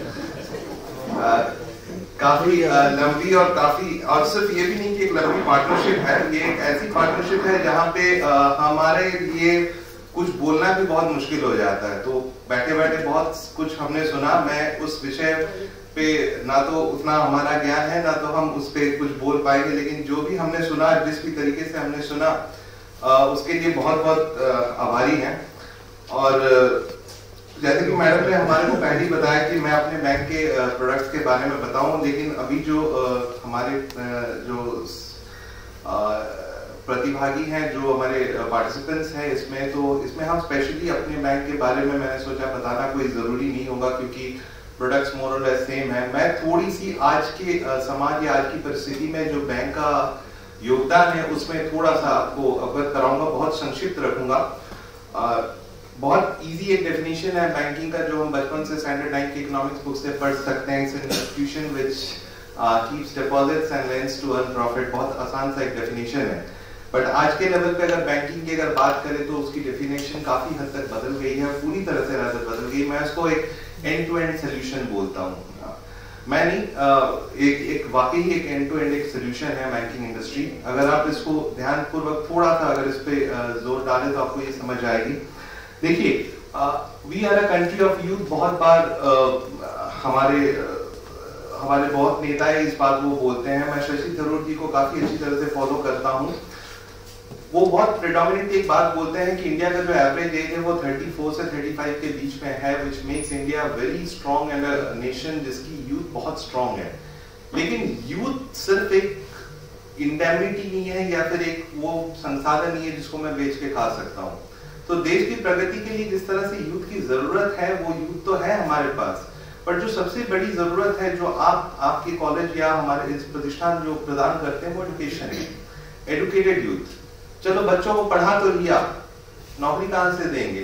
काफी लंबी और काफी, और सिर्फ ये भी नहीं कि एक लंबी पार्टनरशिप है, ये एक ऐसी पार्टनरशिप है जहाँ पे हमारे लिए कुछ बोलना भी बहुत मुश्किल हो जाता है। तो बैठे बैठे बहुत कुछ हमने सुना। मैं उस विषय पे ना तो उतना हमारा ज्ञान है, ना तो हम उस पे कुछ बोल पाएंगे, लेकिन जो भी हमने सुना, जिस भी तरीके से हमने सुना, उसके लिए बहुत बहुत आभारी हैं। और जैसे कि मैडम ने हमारे को पहले ही बताया कि मैं अपने बैंक के प्रोडक्ट्स के बारे में बताऊं, लेकिन अभी जो हमारे जो प्रतिभागी हैं, जो हमारे पार्टिसिपेंट्स हैं इसमें, तो इसमें हम स्पेशली अपने बैंक के बारे में मैंने सोचा बताना कोई जरूरी नहीं होगा, क्योंकि प्रोडक्ट्स मोर और लेस सेम है। मैं थोड़ी सी आज के समाज या आज की परिस्थिति में जो बैंक का योगदान है उसमें थोड़ा सा आपको अवगत कराऊंगा, बहुत संक्षिप्त रखूंगा। बहुत इजी एक डेफिनेशन है बैंकिंग का, जो हम बचपन से स्टैंडर्ड 9 की इकोनॉमिक्स बुक से पढ़ सकते हैं। It's an institution which keeps deposits and lends to earn profit. बहुत आसान सा एक डेफिनेशन है, बट आज के लेवल पे अगर बैंकिंग की अगर बात करें तो उसकी डेफिनेशन काफी हद तक बदल गई है, पूरी तरह से बदल गई। मैं उसको एक एंड टू एंड सोल्यूशन बोलता हूँ। मैं नहीं एक वाकई एक एंड टू एंड एक सोल्यूशन है बैंकिंग इंडस्ट्री। अगर आप इसको ध्यानपूर्वक थोड़ा सा अगर इस पे जोर डालें तो आपको ये समझ आएगी। देखिए, we are a country of youth. बहुत बार हमारे बहुत नेता है इस बात वो बोलते हैं। मैं शशि थरूर जी को काफी अच्छी तरह से फॉलो करता हूँ। वो बहुत प्रेडोमिनेटली एक बात बोलते हैं कि इंडिया का जो एवरेज एज है वो 34 से 35 के बीच में है, which makes India very strong and a nation जिसकी यूथ बहुत स्ट्रांग है। लेकिन यूथ सिर्फ एक इंडेमिनिटी नहीं है या फिर एक वो संसाधन नहीं है जिसको मैं बेच के खा सकता हूँ। तो देश की प्रगति के लिए जिस तरह से यूथ की जरूरत है, वो यूथ तो है हमारे पास, पर जो सबसे बड़ी जरूरत है जो आपके कॉलेज या हमारे इस प्रतिष्ठान जो प्रदान करते हैं वो एजुकेशन है। Educated youth. चलो बच्चों को पढ़ा तो लिया, नौकरी कहां से देंगे?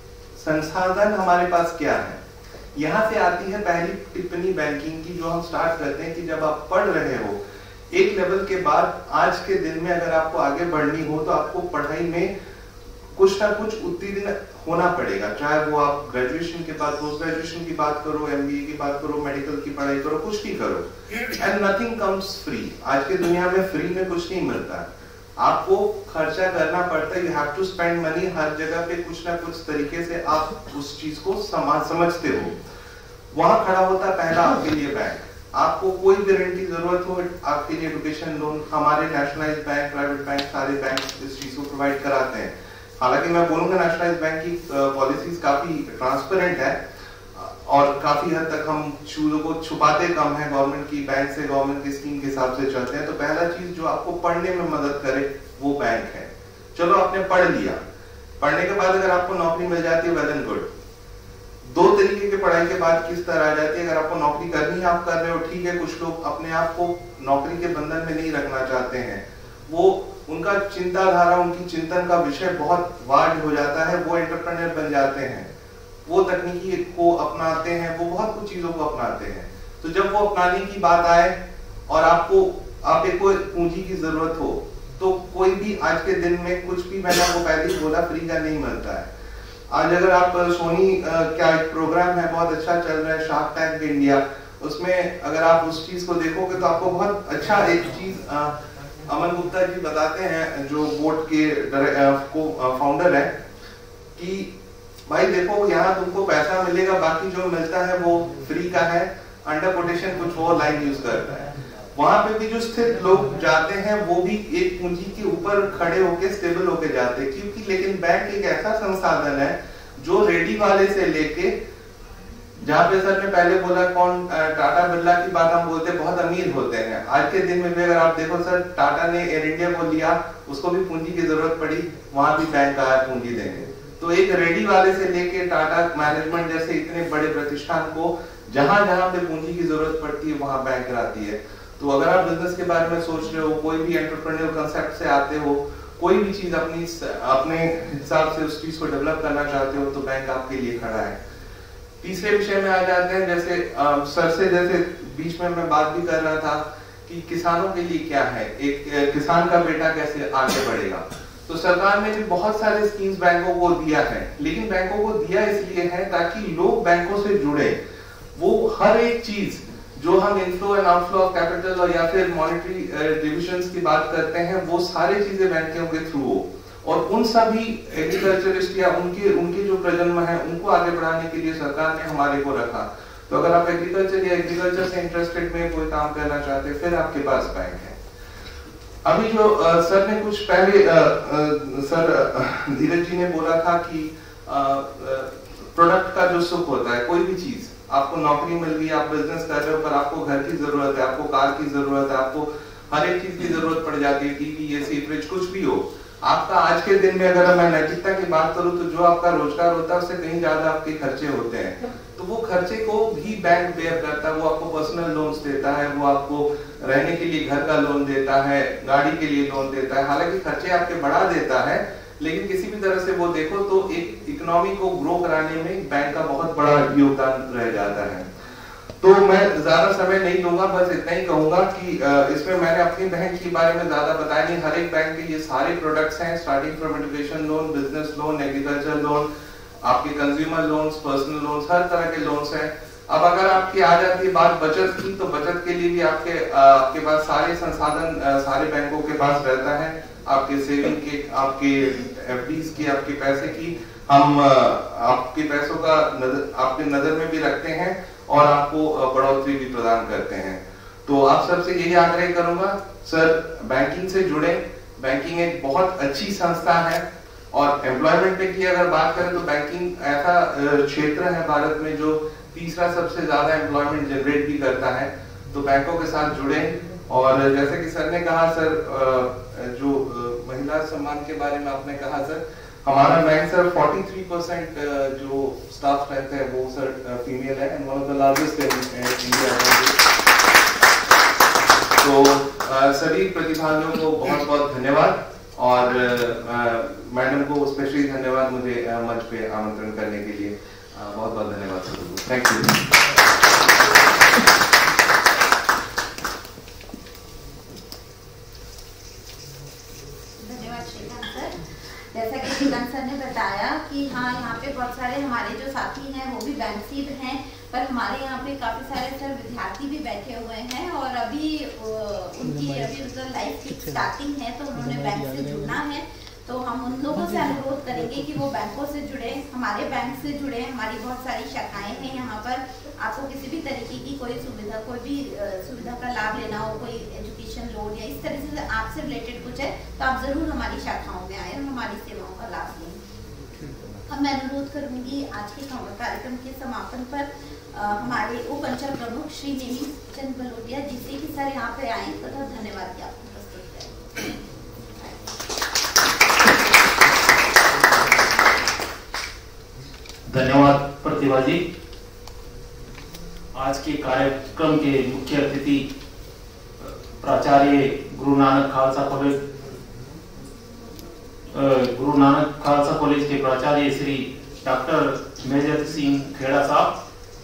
संसाधन हमारे पास क्या है? यहां से आती है पहली टिप्पणी बैंकिंग की, जो हम स्टार्ट करते हैं कि जब आप पढ़ रहे हो एक लेवल के बाद, आज के दिन में अगर आपको आगे बढ़नी हो तो आपको पढ़ाई में कुछ ना कुछ उत्तीर्ण होना पड़ेगा। चाहे वो आप ग्रेजुएशन के बाद पोस्ट ग्रेजुएशन की बात करो, MBA की बात करो, मेडिकल की पढ़ाई करो, कुछ भी करो। And nothing comes free. आज की दुनिया में फ्री में कुछ नहीं मिलता है, आपको खर्चा करना पड़ता है। You have to spend money. हर जगह पे कुछ ना कुछ तरीके से आप उस चीज को समझते हो। वहां खड़ा होता है पहला आपके लिए बैंक। आपको कोई भी ऋण की जरूरत हो, आपके लिए एजुकेशन लोन, हमारे नेशनलाइज बैंक, प्राइवेट बैंक, सारे बैंक इस चीज को प्रोवाइड कराते हैं। हालांकि मैं बोलूंगा नेशनलाइज बैंक की पॉलिसीज काफी ट्रांसपेरेंट है और काफी हद तक हम चीजों को छुपाते कम है। गवर्नमेंट की बैंक से, गवर्नमेंट की स्कीम के हिसाब से चलते हैं। तो पहला चीज जो आपको पढ़ने में मदद करे वो बैंक है। चलो आपने पढ़ लिया, पढ़ने के बाद अगर आपको नौकरी मिल जाती है, वेल एंड गुड। दो तरीके की पढ़ाई के बाद किस तरह आ जाती है। अगर आपको नौकरी करनी है, आप कर रहे हो, ठीक है। कुछ लोग अपने आप को नौकरी के बंधन में नहीं रखना चाहते हैं, वो उनका चिंताधारा, उनकी चिंतन का विषय बहुत वार्ड हो जाता है, वो एंटरप्रेन्योर बन जाते हैं, वो तकनीकी को अपनाते हैं, वो बहुत कुछ चीजों को अपनाते हैं। तो जब वो अपनाने की बात आए और आपको पूंजी की जरूरत हो, तो कोई भी आज के दिन में कुछ भी, मैंने आपको पहले ही बोला, फ्री का नहीं मिलता है। आज अगर आप सोनी क्या एक प्रोग्राम है बहुत अच्छा चल रहा है, शार्क टैंक इंडिया, उसमें अगर आप उस चीज को देखोगे तो आपको बहुत अच्छा एक चीज अमन गुप्ता जी बताते हैं, जो बोर्ड के फाउंडर है, कि भाई देखो यहाँ तुमको पैसा मिलेगा, बाकी जो मिलता है वो फ्री का है। अंडर कोटेशन कुछ और लाइन यूज करता है। वहां पे भी जो स्थित लोग जाते हैं वो भी एक पूंजी के ऊपर खड़े होके स्टेबल होके जाते हैं, क्योंकि लेकिन बैंक एक ऐसा संसाधन है जो रेडी वाले से लेके, जहाँ पे सर ने पहले बोला कौन टाटा बिरला की बात हम बोलते बहुत अमीर होते हैं। आज के दिन में भी अगर आप देखो सर, टाटा ने एयर इंडिया को लिया, उसको भी पूंजी की जरूरत पड़ी, वहां भी बैंक आया पूंजी देंगे। तो एक रेडी वाले से लेके टाटा मैनेजमेंट जैसे इतने बड़े प्रतिष्ठान को जहां जहां पे पूंजी की जरूरत पड़ती है वहां बैंक आती है। तो अगर आप बिजनेस के बारे में सोच रहे हो, कोई भी एंटरप्रेन्योर कांसेप्ट से आते हो, कोई भी चीज अपने हिसाब से उस चीज को डेवलप करना चाहते हो, तो बैंक आपके लिए खड़ा है। तीसरे विषय में आ जाते हैं, जैसे सर से जैसे बीच में मैं बात भी कर रहा था कि किसानों के लिए क्या है, एक किसान का बेटा कैसे आगे बढ़ेगा। तो सरकार ने भी बहुत सारे स्कीम्स बैंकों को दिया है, लेकिन बैंकों को दिया इसलिए है ताकि लोग बैंकों से जुड़े। वो हर एक चीज जो हम inflow and outflow of capital और या फिर मॉनेटरी डिविजन्स की बात करते हैं, वो सारी चीजें बैंकों के थ्रू हो। और उन सभी एग्रीकल्चरिस्ट या उनके जो प्रजन्म है उनको आगे बढ़ाने के लिए सरकार ने हमारे को रखा। तो अगर आप एग्रीकल्चर या एग्रीकल्चर से इंटरेस्टेड में कोई काम करना चाहते हैं फिर आपके पास बैंक है। अभी जो सर ने कुछ पहले सर धीरज जी ने बोला था कि प्रोडक्ट का जो सुख होता है, कोई भी चीज, आपको नौकरी मिल गई, आप बिजनेस कर रहे हो पर आपको घर की जरूरत है, आपको कार की जरूरत है, आपको हर एक चीज की जरूरत पड़ जाती है, टीवी, एसी, फ्रिज, कुछ भी हो। आपका आज के दिन में अगर मैं नैतिकता की बात करूं तो जो आपका रोजगार होता है उससे कहीं ज्यादा आपके खर्चे होते हैं, तो वो खर्चे को भी बैंक बेयर करता है। वो आपको पर्सनल लोन्स देता है, वो आपको रहने के लिए घर का लोन देता है, गाड़ी के लिए लोन देता है। हालांकि खर्चे आपके बढ़ा देता है, लेकिन किसी भी तरह से वो देखो तो एक इकोनॉमी को ग्रो कराने में बैंक का बहुत बड़ा योगदान रह जाता है। तो मैं ज्यादा समय नहीं लूंगा, बस इतना ही कहूंगा कि इसमें मैंने अपनी बैंक के बारे में ज्यादा बताया नहीं। हर एक बैंक के ये सारे प्रोडक्ट्स हैं, starting from education loan, business loan, agriculture loan, आपके कंज्यूमर लोन्स, पर्सनल लोन्स, हर तरह के लोन्स हैं। अब अगर आपकी आ जाती है बात बचत की, तो बचत के लिए भी आपके पास सारे संसाधन सारे बैंकों के पास रहता है। आपके सेविंग के, आपके एफडीज की, आपके पैसे की, हम आपके पैसों का आपके नजर में भी रखते हैं और आपको बढ़ोतरी भी प्रदान करते हैं। तो आप सबसे यही आग्रह करूंगा, सर बैंकिंग से जुड़े। बैंकिंग एक बहुत अच्छी संस्था है और एम्प्लॉयमेंट की अगर बात करें तो बैंकिंग ऐसा क्षेत्र है भारत में जो तीसरा सबसे ज्यादा एम्प्लॉयमेंट जनरेट भी करता है। तो बैंकों के साथ जुड़े। और जैसे कि सर ने कहा, सर जो महिला सम्मान के बारे में आपने कहा, सर हमारा बैंक सर 43% जो स्टाफ रहते हैं वो सर फीमेल है, and one of the largest in India. तो सभी प्रतिभागियों को बहुत बहुत धन्यवाद और मैडम को स्पेशली धन्यवाद मुझे मंच पे आमंत्रण करने के लिए। बहुत बहुत धन्यवाद सर, थैंक यू। जैसा कि श्रीकांत सर ने बताया कि हाँ, यहाँ पे बहुत सारे हमारे जो साथी हैं वो भी बैंक से हैं, पर हमारे यहाँ पे काफ़ी सारे सर विद्यार्थी भी बैठे हुए हैं और अभी उनकी लाइफ की स्टार्टिंग है, तो उन्होंने बैंक से जुड़ना है। तो हम उन लोगों से अनुरोध करेंगे कि वो बैंकों से जुड़े, हमारे बैंक से जुड़े। हमारी बहुत सारी शाखाएं हैं यहाँ पर। आपको किसी भी तरीके की कोई भी सुविधा का लाभ लेना हो, कोई एजुकेशन लोन या इस तरह से आपसे रिलेटेड कुछ है, तो आप जरूर हमारी शाखाओं में आए और हमारी सेवाओं का लाभ लें। अब मैं अनुरोध करूंगी आज के कार्यक्रम के समापन पर हमारे उप अंचल प्रमुख श्री नेमी चंद बलोटिया जी से कि सर यहाँ पे आए तथा धन्यवाद ज्ञापन प्रस्तुत करें। धन्यवाद प्रतिभा जी। आज के कार्यक्रम के मुख्य अतिथि प्राचार्य गुरु नानक खालसा कॉलेज के प्राचार्य श्री डॉक्टर मेजर सिंह खेड़ा साहब,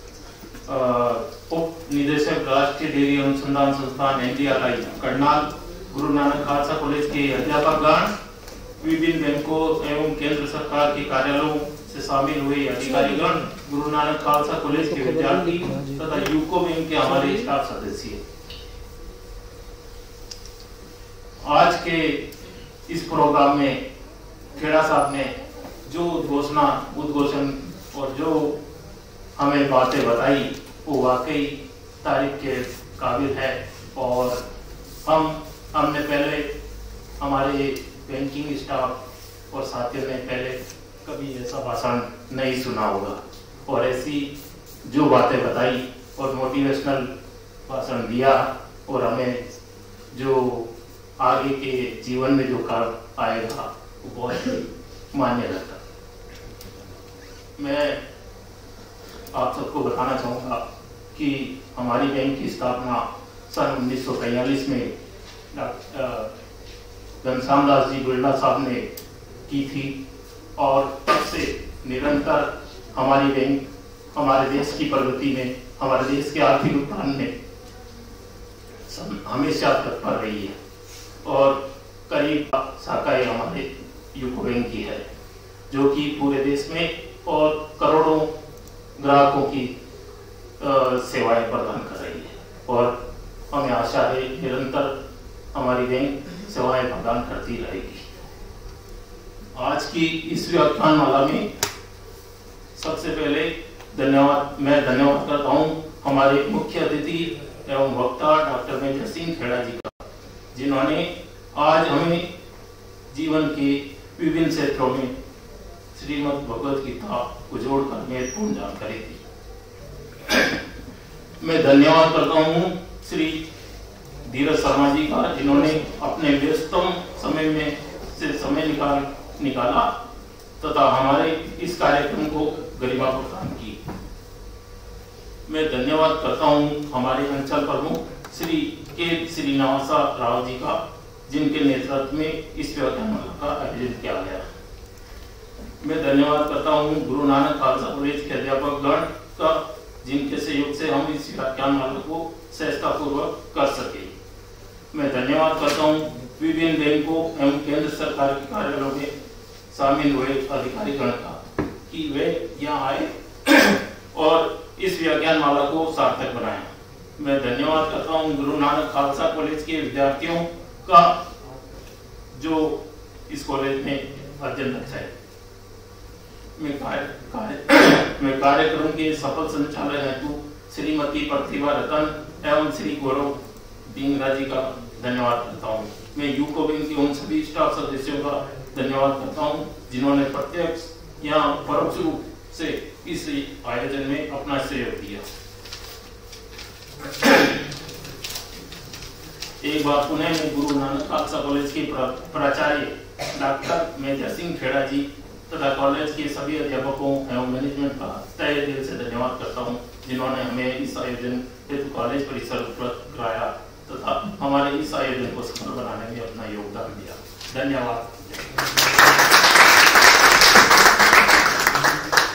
उप निदेशक राष्ट्रीय डेयरी अनुसंधान संस्थान NDRI करनाल, गुरु नानक खालसा कॉलेज के अध्यापकगण, विभिन्न बैंकों एवं केंद्र सरकार के कार्यालयों से शामिल हुए अधिकारीगण, गुरु नानक खालसा कॉलेज के विद्यार्थी तथा यूको बैंक के हमारे स्टाफ सदस्य। आज के इस प्रोग्राम में खेड़ा साहब ने जो उद्घोषण और जो हमें बातें बताई वो वाकई तारीफ के काबिल है। और हमने पहले हमारे बैंकिंग स्टाफ और साथियों ने पहले कभी ऐसा भाषण नहीं सुना होगा, और ऐसी जो बातें बताई और मोटिवेशनल भाषण दिया और हमें जो आगे के जीवन में जो काम आएगा वो बहुत ही मान्य रहता। मैं आप सबको बताना चाहूँगा कि हमारी बैंक की स्थापना सन 1943 में घनश्याम दास जी बिरला साहब ने की थी, और तब से निरंतर हमारी बैंक हमारे देश की प्रगति में, हमारे देश के आर्थिक उत्थान में हमेशा तत्पर रही है। और करीब शाखाएं हमारे यूको बैंक की है जो कि पूरे देश में और करोड़ों ग्राहकों की सेवाएं प्रदान कर रही है, और हमें आशा है निरंतर हमारी बैंक सेवाएं प्रदान करती रहेगी। आज की इस व्याख्यानमाला में सबसे पहले मैं धन्यवाद करता हूं हमारे मुख्य अतिथि एवं वक्ता डॉक्टर मेजर सिंह खेड़ा जी का, जिन्होंने आज हमें जीवन के विभिन्न क्षेत्रों में श्रीमद् भगवद गीता को जोड़कर महत्वपूर्ण जानकारी दी। मैं धन्यवाद करता हूं श्री धीरज शर्मा जी का, जिन्होंने अपने व्यस्तम समय में से समय निकाला तथा हमारे इस कार्यक्रम को गरिमा प्रदान की। मैं धन्यवाद करता हूं हमारे अंचल प्रमुख श्री के श्रीनिवासा राव जी का, जिनके नेतृत्व में इस व्याख्यानमाला का आयोजन किया गया। मैं धन्यवाद करता हूं गुरु नानक खालसा कॉलेज के अध्यापक गण का, जिनके सहयोग से हम इस व्याख्यानमाला को सहजतापूर्वक कर सके। मैं धन्यवाद करता हूं विभिन्न बैंकों एवं केंद्र सरकार के कार्यालयों में शामिल हुए अधिकारी गण का कि वे यहाँ आए और इस व्याख्यानमाला को सार्थक बनाए। मैं धन्यवाद करता हूं गुरु नानक खालसा कॉलेज के विद्यार्थियों का, जो इस कॉलेज में अध्ययनरत है। मैं कार्यक्रम के सफल संचालन हेतु श्रीमती प्रतिभा रतन एवं श्री गौरव डिंगरा जी का धन्यवाद करता हूं। मैं यूको बैंक के उन सभी स्टाफ सदस्यों का धन्यवाद करता हूं, जिन्होंने प्रत्यक्ष या परोक्ष रूप से इस आयोजन में अपना सहयोग दिया। एक बार पुनः मैं गुरु नानक खालसा कॉलेज के प्राचार्य डॉक्टर मेजर सिंह खेड़ा जी तथा कॉलेज के सभी अध्यापकों एवं मैनेजमेंट का तहे दिल से धन्यवाद करता हूं, जिन्होंने हमें इस आयोजन हेतु कॉलेज परिसर उपलब्ध कराया तथा हमारे इस आयोजन को सफल बनाने में अपना योगदान दिया। धन्यवाद।